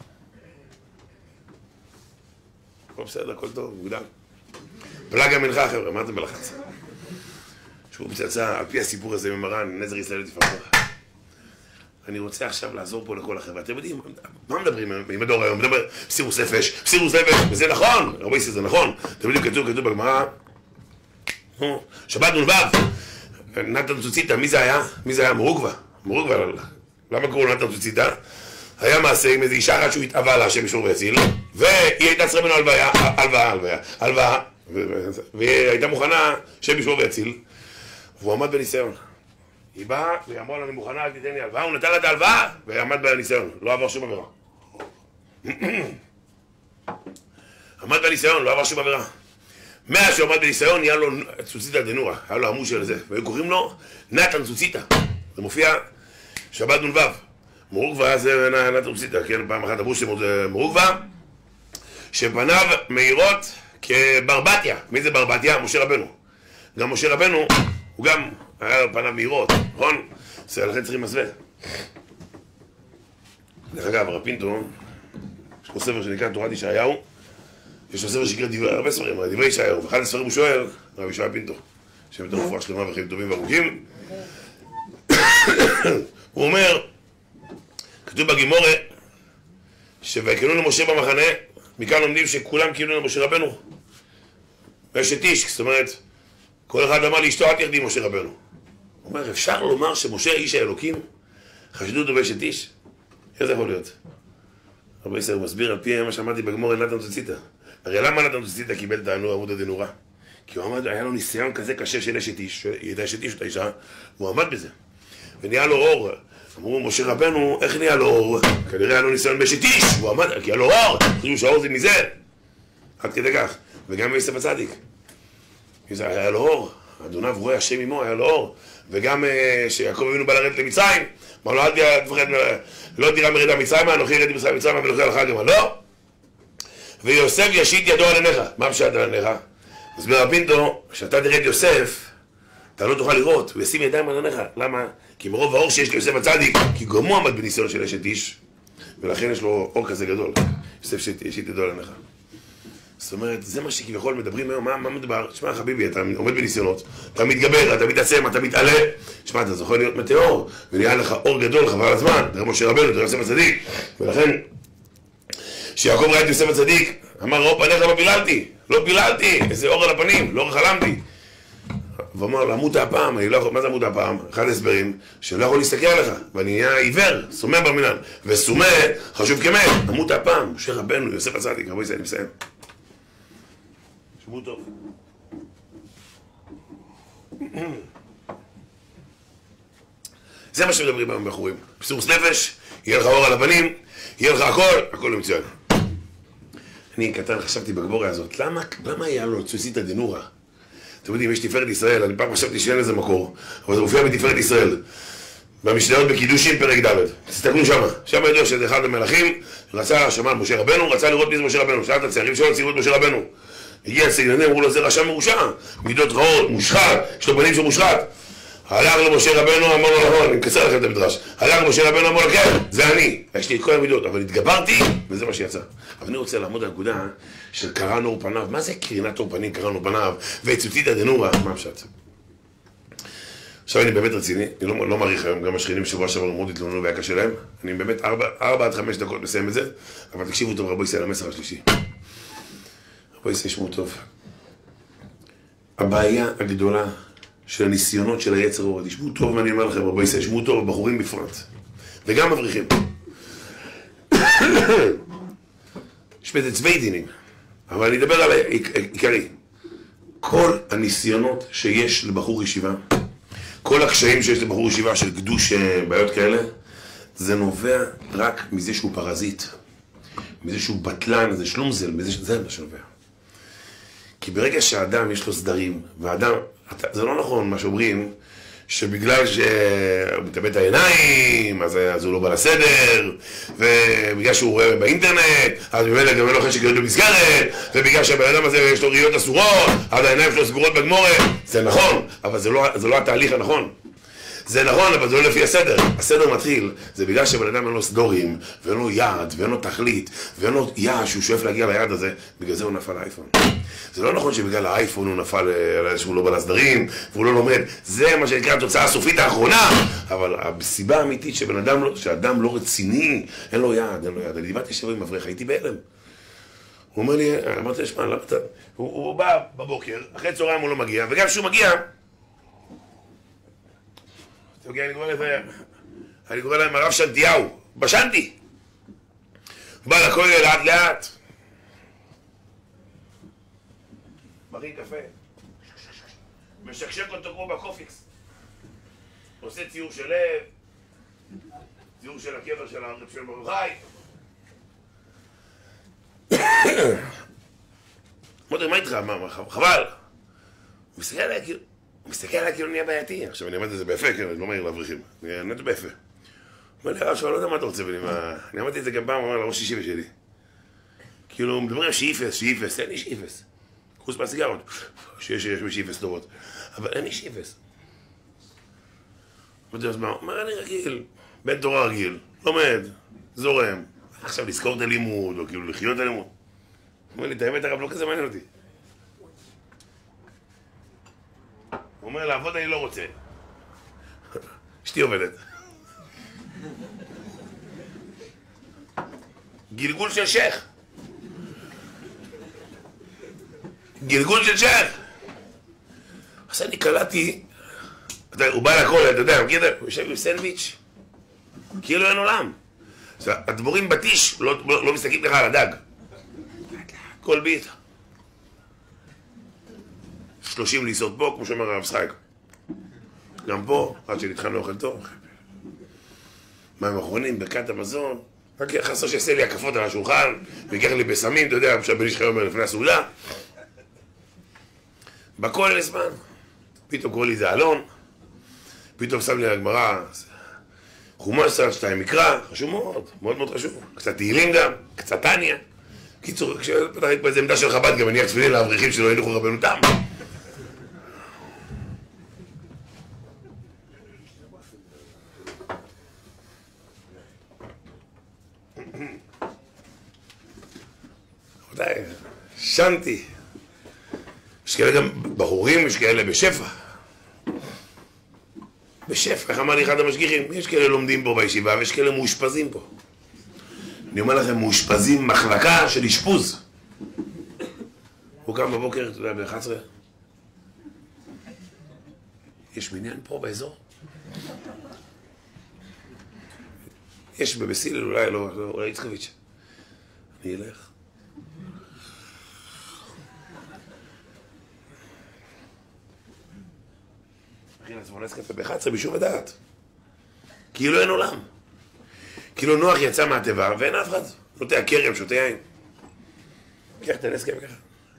הכל בסדר, הכל טוב, מוקדם. פלג המנחה, חבר'ה, מה אתם בלחץ? שבו פצצה, על פי הסיפור הזה ממרן, נזר ישראל תפארת. אני רוצה עכשיו לעזור פה לכל החבר'ה. אתם יודעים, מה מדברים עם הדור היום? מדבר סירוס נפש, סירוס נפש, וזה נכון, רבי זה נכון. אתם יודעים, כתוב, כתוב בגמרא, שבת נ"ו, נתן צוציתא, מי זה היה? מי זה היה? מורוגווה. מורוגווה, למה קראו נתן צוציתא? היה מעשה עם איזו אישה אחת שהוא התאווה לה, השם ישמור ויציל, והיא הייתה צריכה ממנו הלוויה, הלוואה, הלוויה, הלוואה, והיא הייתה מוכנה, השם ישמור ויציל, והוא עמד בניסיון. היא באה, והיא אמרה לו, אני מוכנה, אל תיתן לי הלוואה, הוא נתן לה את ההלוואה, ועמד בניסיון, לא עבר שום עבירה. עמד בניסיון, לא עבר שום עבירה. מאז שעומד בניסיון, היה לו צוציתא דנורא, היה לו עמוד של זה, והיו קוראים לו נתן צוציתא. זה מופיע שבת נ"ו. מורוגווה זה נתן צוציתא, כן, פעם אחת אמרו שמות מורוגווה, שפניו מאירות כברבתיה. מי זה ברבתיה? משה רבנו. גם משה רבנו, הוא גם היה לו פניו מאירות, נכון? לכן צריכים מסווה. דרך אגב, הרב פינטו, יש לו ספר שנקרא תורת ישעיהו, יש לו ספר שנקרא דברי, הרבה ספרים, דברי ישעיהו, ואחד הספרים הוא שואל, רב ישעיה פינטו, שם יותר רפואה שלמה וחיים טובים וארוכים. הוא אומר, כתוב בגימורה, שויקנו למשה במחנה, מכאן לומדים שכולם קיבלו למשה רבנו. ואשת איש, זאת אומרת, כל אחד אמר לאשתו, אל תרדי משה רבנו. הוא אומר, אפשר לומר שמשה איש האלוקים, חשדו אותו באשת איש? איך זה יכול להיות? רבי ישראל מסביר על פי מה שאמרתי בגמור נתן תוציתא. הרי למה נתן תוציתא קיבל את עמוד הדנורה? כי הוא עמד, היה לו ניסיון כזה קשה של אשת איש, היא הייתה אשת איש אותה אישה, והוא עמד בזה. ונהיה לו אור. אמרו, משה רבנו, איך נהיה לו אור? כנראה היה לו ניסיון באשת איש, והוא עמד, כי היה לו אור, חושבים שהאור זה מזה. עד כדי כך. וגם ביוסף הצדיק. היה לו אור, אדוניו רואה השם עמו, היה לו אור. וגם שיעקב אבינו בא לרדת למצרים, אמר לו, אל תפחד, לא תירא מרדה מצרימה, אנוכי ירדתי מצרימה ולוקח לך גם, לא. ויוסף ישית ידו על עיניך. מה פשט על עיניך? מסביר רב פינטו, כשאתה תראה את יוסף, אתה לא תוכל לראות, הוא ישים ידיים על עיניך. למה? כי מרוב האור שיש ליוסף הצדיק, כי גם הוא עמד בניסיון של אשת איש, ולכן יש לו אור כזה גדול. יוסף ישית ידו על עיניך. זאת אומרת, זה מה שכביכול מדברים היום, מה, מה מדבר? תשמע חביבי, אתה עומד בניסיונות, אתה מתגבר, אתה מתעצם, אתה מתעלה, תשמע, אתה זוכר להיות מטאור, ונהיה לך אור גדול, חבל הזמן, תראה משה רבנו, תראה יוסף הצדיק, ולכן, שיעקב ראה את יוסף הצדיק, אמר, ראו פניך לא פיללתי, לא פיללתי, איזה אור על הפנים, לא חלמתי. ואמר, למות הפעם, אני לא יכול, מה זה למות הפעם? אחד הסברים, שלא יכול להסתכל עליך, ואני נהיה עיוור, סומא במינן, וסומא, חשוב כמת, למות הפעם, משה רבנו, יוסף הצדיק, רבו ישראל, אני מסיים. שבו טוב. זה מה שמדברים היום בחורים. בסירוס נפש, יהיה לך אור על הפנים, יהיה לך הכל, הכל לא מצוין. אני קטן חשבתי בגבורה הזאת, למה, למה היה לו צוסיתא דנורא? אתם יודעים, יש תפארת ישראל, אני פעם חשבתי שאין לזה מקור, אבל זה מופיע בתפארת ישראל. במשניות בקידושים פרק ד', תסתכלו שמה, שמה ידוע שזה אחד המלכים, רצה שמע על משה רבנו, רצה לראות מי זה משה רבנו, שאלת הצעירים שלו, ציירו את משה רבנו. הגיע הסגננים, אמרו לו, זה רשע מרושע, מידות רעות, מושחת, יש לו פנים שהוא מושחת. הלך למשה רבנו, אמר לו, נכון, אני מקצר לכם את המדרש. הלך למשה רבנו, אמר לו, כן, זה אני. יש לי את כל המידות, אבל התגברתי, וזה מה שיצא. אבל אני רוצה לעמוד על הנקודה של קרן אור פניו. מה זה קרינת אור פנים, קרן אור פניו, וצוציתא דנורא, מה הפשט? עכשיו אני באמת רציני, אני לא, לא מעריך היום, גם השכנים שבוע שעבר מאוד התלוננו והיה קשה להם. אני באמת ארבע, ארבע עד חמש דקות מסיים את זה, אבל תקשיבו טוב, רבו ישראל, המסר השלישי. רבו ישראל, שמעו טוב. הבעיה הגדולה של הניסיונות של היצר אור, תשמעו טוב מה אני אומר לכם, רבו ישראל, שמעו טוב, בחורים בפרט, וגם מבריחים. יש בזה צווי דינים, אבל אני אדבר על העיקרי. כל הניסיונות שיש לבחור ישיבה, כל הקשיים שיש לבחור ישיבה של קדוש בעיות כאלה, זה נובע רק מזה שהוא פרזיט, מזה שהוא בטלן, זה שלומזל, מזה שזה מה שנובע. כי ברגע שהאדם יש לו סדרים, והאדם, זה לא נכון מה שאומרים, שבגלל שהוא מתאבד את העיניים, אז, אז הוא לא בא לסדר, ובגלל שהוא רואה באינטרנט, אז באמת גם לא חשק להיות במסגרת, ובגלל שהבן אדם הזה יש לו ראיות אסורות, אז העיניים שלו סגורות בגמורה, זה נכון, אבל זה לא, זה לא התהליך הנכון. זה נכון, אבל זה לא לפי הסדר. הסדר מתחיל, זה בגלל שבן אדם אין לו סדורים, ואין לו יעד, ואין לו תכלית, ואין לו יעד שהוא שואף להגיע ליעד הזה, בגלל זה הוא נפל לאייפון. זה לא נכון שבגלל האייפון הוא נפל שהוא לא בא לסדרים, והוא לא לומד. זה מה שנקרא התוצאה הסופית האחרונה. אבל הסיבה האמיתית שבן אדם לא, שאדם לא רציני, אין לו יעד, אין לו יעד. אני דיברתי שבוע עם מבריך, הייתי בהלם. הוא אומר לי, אמרתי לשמע, למה אתה... הוא, הוא בא בבוקר, אחרי צהריים הוא לא מגיע, וגם כשהוא מגיע, אני קורא לזה, אני קורא להם הרב שנתיהו, בשנתי. הוא בא לכולל לאט לאט. מכין קפה. משקשק אותו כמו בקופיקס. עושה ציור של לב, ציור של הקבר של הרב של ברוך חי. אמרתי, מה איתך? חבל. הוא מסתכל עליי כאילו, הוא מסתכל עליי כאילו נהיה בעייתי. עכשיו אני אמרתי את זה ביפה, כן, אני לא מהיר להבריחים. אני אמרתי ביפה. הוא אומר לי, הרב, לא יודע מה אתה רוצה בלי מה... אני אמרתי את זה גם פעם, הוא אומר לראש ישיבה שלי. כאילו, מדברים על שאיפס, שאיפס, אין לי שאיפס. חוץ מהסיגרות, שיש יש שאיפס טובות. אבל אין לי שאיפס. אמרתי, אז מה? הוא אומר, אני רגיל, בן תורה רגיל, לומד, זורם. עכשיו לזכור את הלימוד, או כאילו לחיות את הלימוד. הוא אומר לי, את האמת הרב לא כזה מעניין אותי. הוא אומר, לעבוד אני לא רוצה. אשתי עובדת. גלגול של שייך. גלגול של שייך. אז אני קלטתי, הוא בא לכל, אתה יודע, הוא יושב עם סנדוויץ', כאילו אין עולם. הדבורים בטיש לא, לא, לא מסתכלים לך על הדג. כל ביט. שלושים ליסות פה, כמו שאומר הרב שחק. גם פה, עד שנתחלנו אוכל טוב. מים אחרונים, ברכת המזון. רק חסר שיעשה לי הקפות על השולחן, ויקח לי בסמים, אתה יודע, שהבן איש אומר לפני הסעודה. בכל אלה זמן. פתאום קורא לי זה אלון. פתאום שם לי הגמרא. חומש צד שתיים מקרא, חשוב מאוד, מאוד מאוד חשוב. קצת תהילים גם, קצת טניה. קיצור, כשפתח היית באיזה עמדה של חב"ד, גם אני תפילין לאברכים שלא הניחו רבנותם. רבותיי, שנתי. יש כאלה גם בחורים, יש כאלה בשפע. בשפע, איך אמר לי אחד המשגיחים, יש כאלה לומדים פה בישיבה ויש כאלה מאושפזים פה. אני אומר לכם, מאושפזים מחלקה של אשפוז. הוא קם בבוקר, אתה יודע, ב-אחת עשרה. יש מניין פה באזור? יש בבסילל, אולי לא, אולי יצחביץ'. אני אלך. מכין עצמו נס קפה ב-אחת עשרה בשום הדעת. כאילו אין עולם. כאילו נוח יצא מהטבע ואין אף אחד. נוטע קרם, שותה יין. קח את הנס קפה ככה.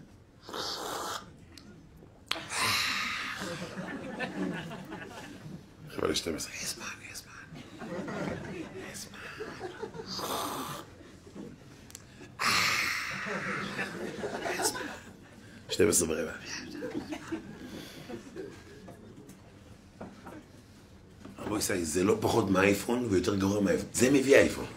חבל ל-שתים עשרה. יש זמן, יש זמן. יש זמן. יש זמן. שתים עשרה ברבע. רבו ישראל, זה לא פחות מהאייפון ויותר גרוע מהאייפון. זה מביא האייפון.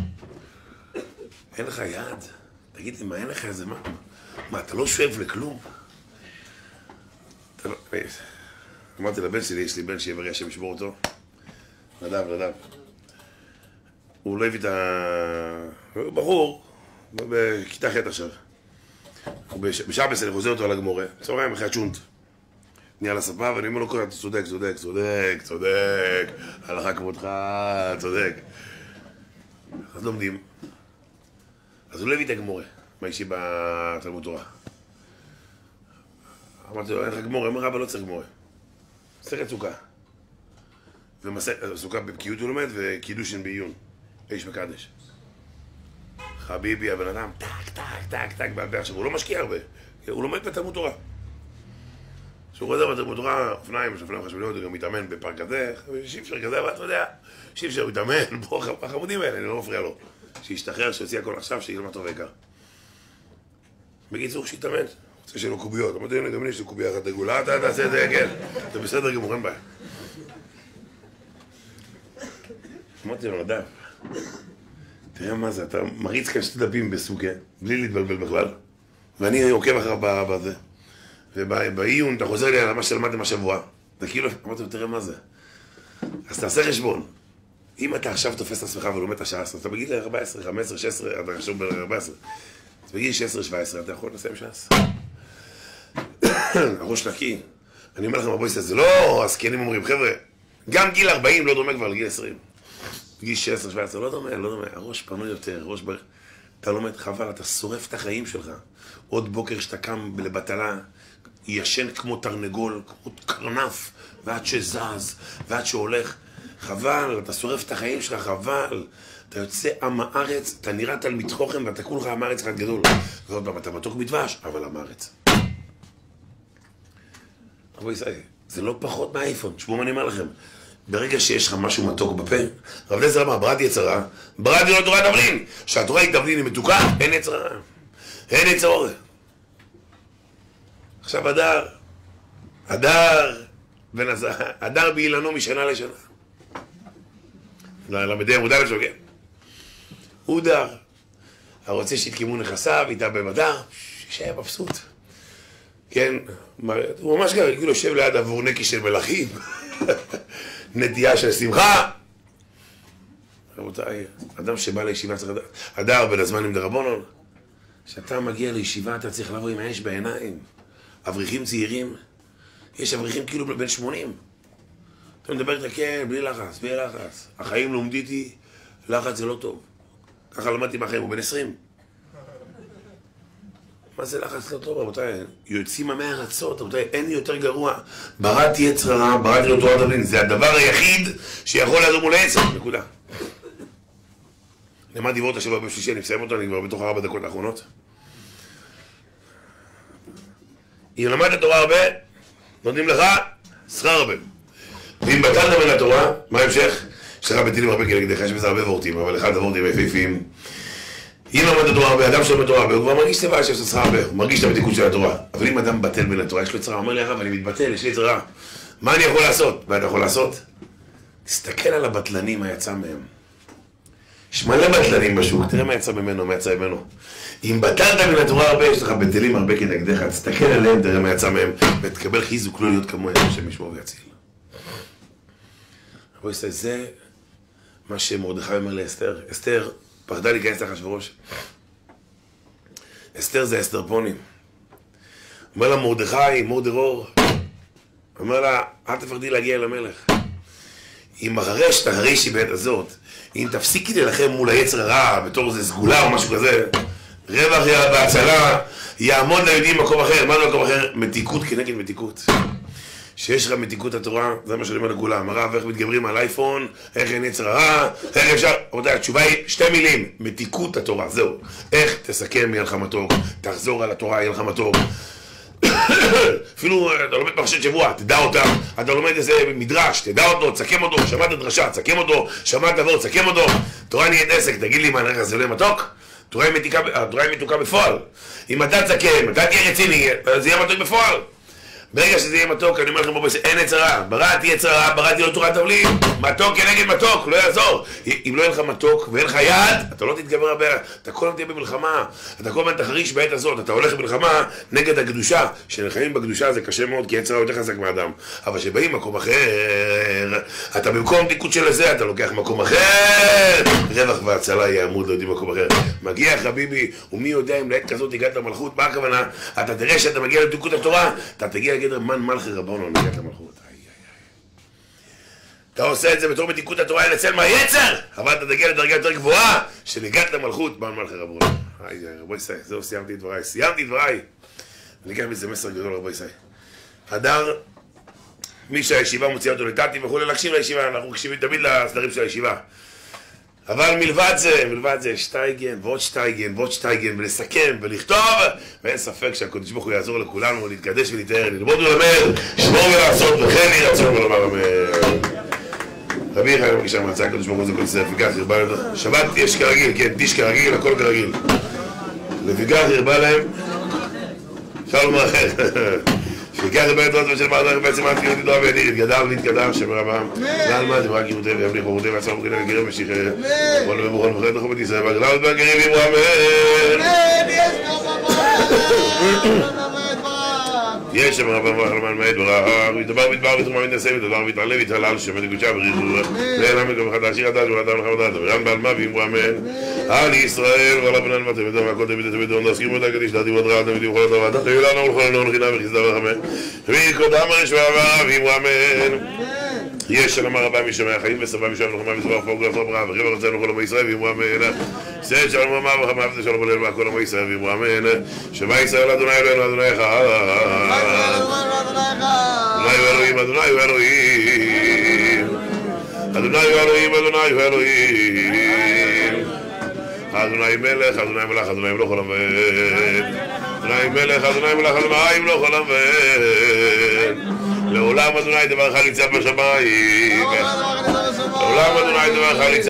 אין לך יד. תגיד לי, מה אין לך איזה מה? מה, אתה לא שואב לכלום? אתה לא... אמרתי לבן שלי, יש לי בן שיבריא השם ישבור אותו. נדב, נדב. הוא לא הביא את ה... הוא בחור, בכיתה ח' עכשיו. בשעה בסדר, חוזר אותו על הגמורה. צהריים אחרי הצ'ונט. נהיה לספה ואני אומר לו כל אתה צודק, צודק, צודק, צודק, הלכה כבודך, צודק. אז לומדים. אז הוא לא הביא את הגמורה, מה אישי בתלמוד תורה. אמרתי לו, אין לך גמורה, אמר רבא לא צריך גמורה. מסכת סוכה. סוכה בבקיאות הוא לומד וקידושין בעיון. איש מקדש. חביבי הבן אדם, טק, טק, טק, טק, בעבר. עכשיו הוא לא משקיע הרבה, הוא לומד בתלמוד תורה. שהוא חוזר בתלמוד תורה, אופניים, יש אופניים חשמליות, הוא גם מתאמן בפארק כזה, שיפשר כזה, אבל אתה יודע, שיפשר הוא מתאמן, פה החמודים האלה, אני לא מפריע לו. שישתחרר, שיוציא הכל עכשיו, שילמד טוב העיקר. בקיצור, שיתאמן, רוצה שיהיה לו קוביות, אמרתי, הנה, גם לי יש לי קוביה אחת עגולה, אתה תעשה את זה, כן, זה בסדר גמור, אין בעיה. אמרתי לו, נדב, תראה מה זה, אתה מריץ כאן שתי דפים בסוכה, בלי להתבלבל בכלל, ואני עוקב אחריו בזה. ובעיון אתה חוזר לי על מה שלמדתם השבוע, וכאילו, אמרתי לו, תראה מה זה. אז תעשה חשבון. אם אתה עכשיו תופס את עצמך ולומד את השעה, אז אתה בגיל ארבע עשרה, חמש עשרה, שש עשרה, אתה חשוב ב-ארבע עשרה. אז בגיל שש עשרה, שבע עשרה, אתה יכול לסיים ש"ס. הראש נקי. אני אומר לכם, רבו ישראל, זה לא הזקנים אומרים, חבר'ה, גם גיל ארבעים לא דומה כבר לגיל עשרים. בגיל שש עשרה, שבע עשרה, לא דומה, לא דומה. הראש פנוי יותר, ראש בר... אתה לומד חבל, אתה שורף את החיים שלך. עוד בוקר שאתה קם לבטלה, ישן כמו תרנגול, כמו קרנף, ועד שזז, ועד שהולך. חבל, אתה שורף את החיים שלך, חבל. אתה יוצא עם הארץ, אתה נראה תלמיד חוכם, ואתה כולך עם הארץ אחד גדול. ועוד פעם, אתה מתוק מדבש, אבל עם הארץ. רבו ישראל, זה לא פחות מהאייפון, תשמעו מה אני אומר לכם. ברגע שיש לך משהו מתוק בפה, רב אליעזר אמר, ברד יצר רע, ברד לא תורת תבלין. שהתורה היא תבלין, היא מתוקה, אין יצר רע. אין יצר אור. עכשיו אדר, אדר, אדר באילנו משנה לשנה. למדי עמודה לשוגע. הוא דר. הרוצה שיתקמו נכסיו, יתאבד בדר, שיהיה מבסוט. כן, הוא ממש כאילו יושב ליד עבורנקי של מלכים, נטייה של שמחה. רבותיי, אדם שבא לישיבה צריך לדעת, הדר בין הזמנים דרבנן, כשאתה מגיע לישיבה אתה צריך לבוא עם האש בעיניים. אברכים צעירים, יש אברכים כאילו בן שמונים. אתה מדבר איתה, כן, בלי לחץ, בלי לחץ. החיים לומדיתי, לחץ זה לא טוב. ככה למדתי מהחיים, הוא בן עשרים. מה זה לחץ לא טוב, רבותיי? יוצאים עמי ארצות, רבותיי, אין לי יותר גרוע. בראתי יצר הרע, בראתי לו תורת הדין. זה הדבר היחיד שיכול לעזור מול העצר, נקודה. למדתי ועוד השבוע בשלישי, אני מסיים אותו, אני כבר בתוך ארבע דקות האחרונות. אם למדת תורה הרבה, נותנים לך שכר הרבה. ואם בטלת מן התורה, מה ההמשך? יש לך בטילים הרבה כנגדך, יש בזה הרבה וורטים, אבל אחד הוורטים היפהפיים. אם למדת תורה הרבה, אדם שלומד תורה הרבה, הוא כבר מרגיש טבע שיש לו שכר הרבה, הוא מרגיש את המתיקות של התורה. אבל אם אדם בטל מן התורה, יש לו יצר רע, אומר לי הרב, אני מתבטל, יש לי יצר רע. מה אני יכול לעשות? מה אתה יכול לעשות? תסתכל על הבטלנים, מה יצא מהם. יש מלא בטלנים בשוק, תראה מה יצא ממנו, מה יצא ממנו. אם בטלת מן התורה הרבה, יש לך בטלים הרבה כנגדך, תסתכל עליהם, תראה מה יצא מהם, ותקבל חיזוק לא להיות כמוהם, השם ישמור ויציל. רבו ישראל, זה מה שמרדכי אומר לאסתר. אסתר פחדה להיכנס לאחשוורוש. אסתר זה אסתרפונים. אומר לה מרדכי, מורדרור, אומר לה, אל תפחדי להגיע אל המלך. אם אחרי שתהרישי בעת הזאת, אם תפסיקי להילחם מול היצר הרע בתור איזה סגולה או משהו כזה, רווח בהצלה, יעמוד ליהודים במקום אחר. מה זה מקום אחר? מתיקות כנגד מתיקות. שיש לך מתיקות התורה, זה מה שאני אומר לכולם. הרב, איך מתגברים על אייפון, איך אין יצר הרע, איך אפשר... רבותיי, התשובה היא שתי מילים, מתיקות התורה, זהו. איך תסכם יהיה לך מתוק, תחזור על התורה יהיה לך מתוק. אפילו אתה לומד פרשת שבוע, תדע אותה, אתה לומד איזה מדרש, תדע אותו, תסכם אותו, שמעת דרשה, תסכם אותו, שמעת דבר, תסכם אותו. תורה נהיית עסק, תגיד לי מה, נראה זה לא מתוק? התורה היא מתוקה בפועל. אם אתה תסכם, אתה תהיה רציני, זה יהיה מתוק בפועל. ברגע שזה יהיה מתוק, אני אומר לכם בבית, אין יצר רע, בראתי יצר רע, בראתי לו תורת תבלין, מתוק כנגד מתוק, לא יעזור. אם לא יהיה לך מתוק ואין לך יד, אתה לא תתגבר הרבה, אתה כל הזמן תהיה במלחמה, אתה כל הזמן תחריש בעת הזאת, אתה הולך במלחמה נגד הקדושה, שנלחמים בקדושה זה קשה מאוד, כי יצר רע יותר חזק מאדם, אבל שבאים מקום אחר, אתה במקום תיקות של זה, אתה לוקח מקום אחר, רווח והצלה יעמוד, לא יודעים מקום אחר. מגיע חביבי, ומי יודע אם לעת כזאת הגעת למלכות, מה הכוונה? אתה תראה שאתה מגיע לתיקות התורה, אתה תגיע לגדר מן מלכי רבנו, נגעת למלכות. אתה עושה את זה בתור מתיקות התורה, אין אצל מהיצר, אבל אתה תגיע לדרגה יותר גבוהה, שנגעת למלכות, מן מלכי רבנו. איי, רבו ישראל, זהו, סיימתי את דבריי, סיימתי את דבריי. אני אקח מזה מסר גדול רבו ישראל. הדר, מי שהישיבה מוציאה אותו לטאטי וכולי, להקשיב לישיבה, אנחנו מקשיבים תמיד לסדרים של הישיבה. אבל מלבד זה, מלבד זה, שטייגן ועוד שטייגן ועוד שטייגן, ולסכם ולכתוב, ואין ספק שהקדוש ברוך הוא יעזור לכולנו להתקדש ולהתאר, ללמוד ולמר, שמור ולעשות, וכן יהי רצון ולומר אמן. רבי חיים מגישה מצא, הקדוש ברוך הוא זה כל ישראל, לפיכך הרבה להם, שבת יש כרגיל, כן, טיש כרגיל, הכל כרגיל. לפיכך הרבה להם, אפשר לומר אחר. שכך הרבה יותר טוב של מערכת בעצם עד כאילו תדוע וידיר, התגדר ונתקדר שמר הבם לעלמה דברה קירותי ויבליך ורותי ועצר ובחינה וגירים ושיחר בכל ובכל ובכל וחמת ישראל והגלה עוד והגרים ואמרו אמן יש שמר הבם והחלמן מעד ברח וידבר וידבר ותרומה ותנסה ותדבר ותעלה ותעלל שמת וקודשה וריחו ואינם מקום אחד להשאיר הדעת ולאדם וחמדת ורן בעלמה ואמרו אמן על ישראל ועל הבנן ותבדו והכל תמיד תבדו ונזכיר מודע קדיש דעתי ודרעה תמיד וכל הדבר תחיו לנו ולכולנו ונחינה וחיסדה ורחמה ויקודם הרשווה ואמרו אמן יש שלום הרבה משמי החיים וסבא משם ולחמה וסבא ופוק ולפור ברעה וחיבה רצנו כל עמו ישראל ואמרו אמן שאת שלום אמה וחמה ושלום הלל והכל עמו ישראל ואמרו אמן שמה ישראל אדוני אלוהינו אדוני אחד אדוני הוא אלוהים אדוני הוא אלוהים אדוני הוא אלוהים אדוני הוא אלוהים אדוני מלך אדוני מלך אדוני מלך עולם ועד אדוני מלך אדוני מלך אדוני מלך עולם ועד לעולם אדוני דבר אחד ניצב בשמיים לעולם אדוני דבר אחד ניצב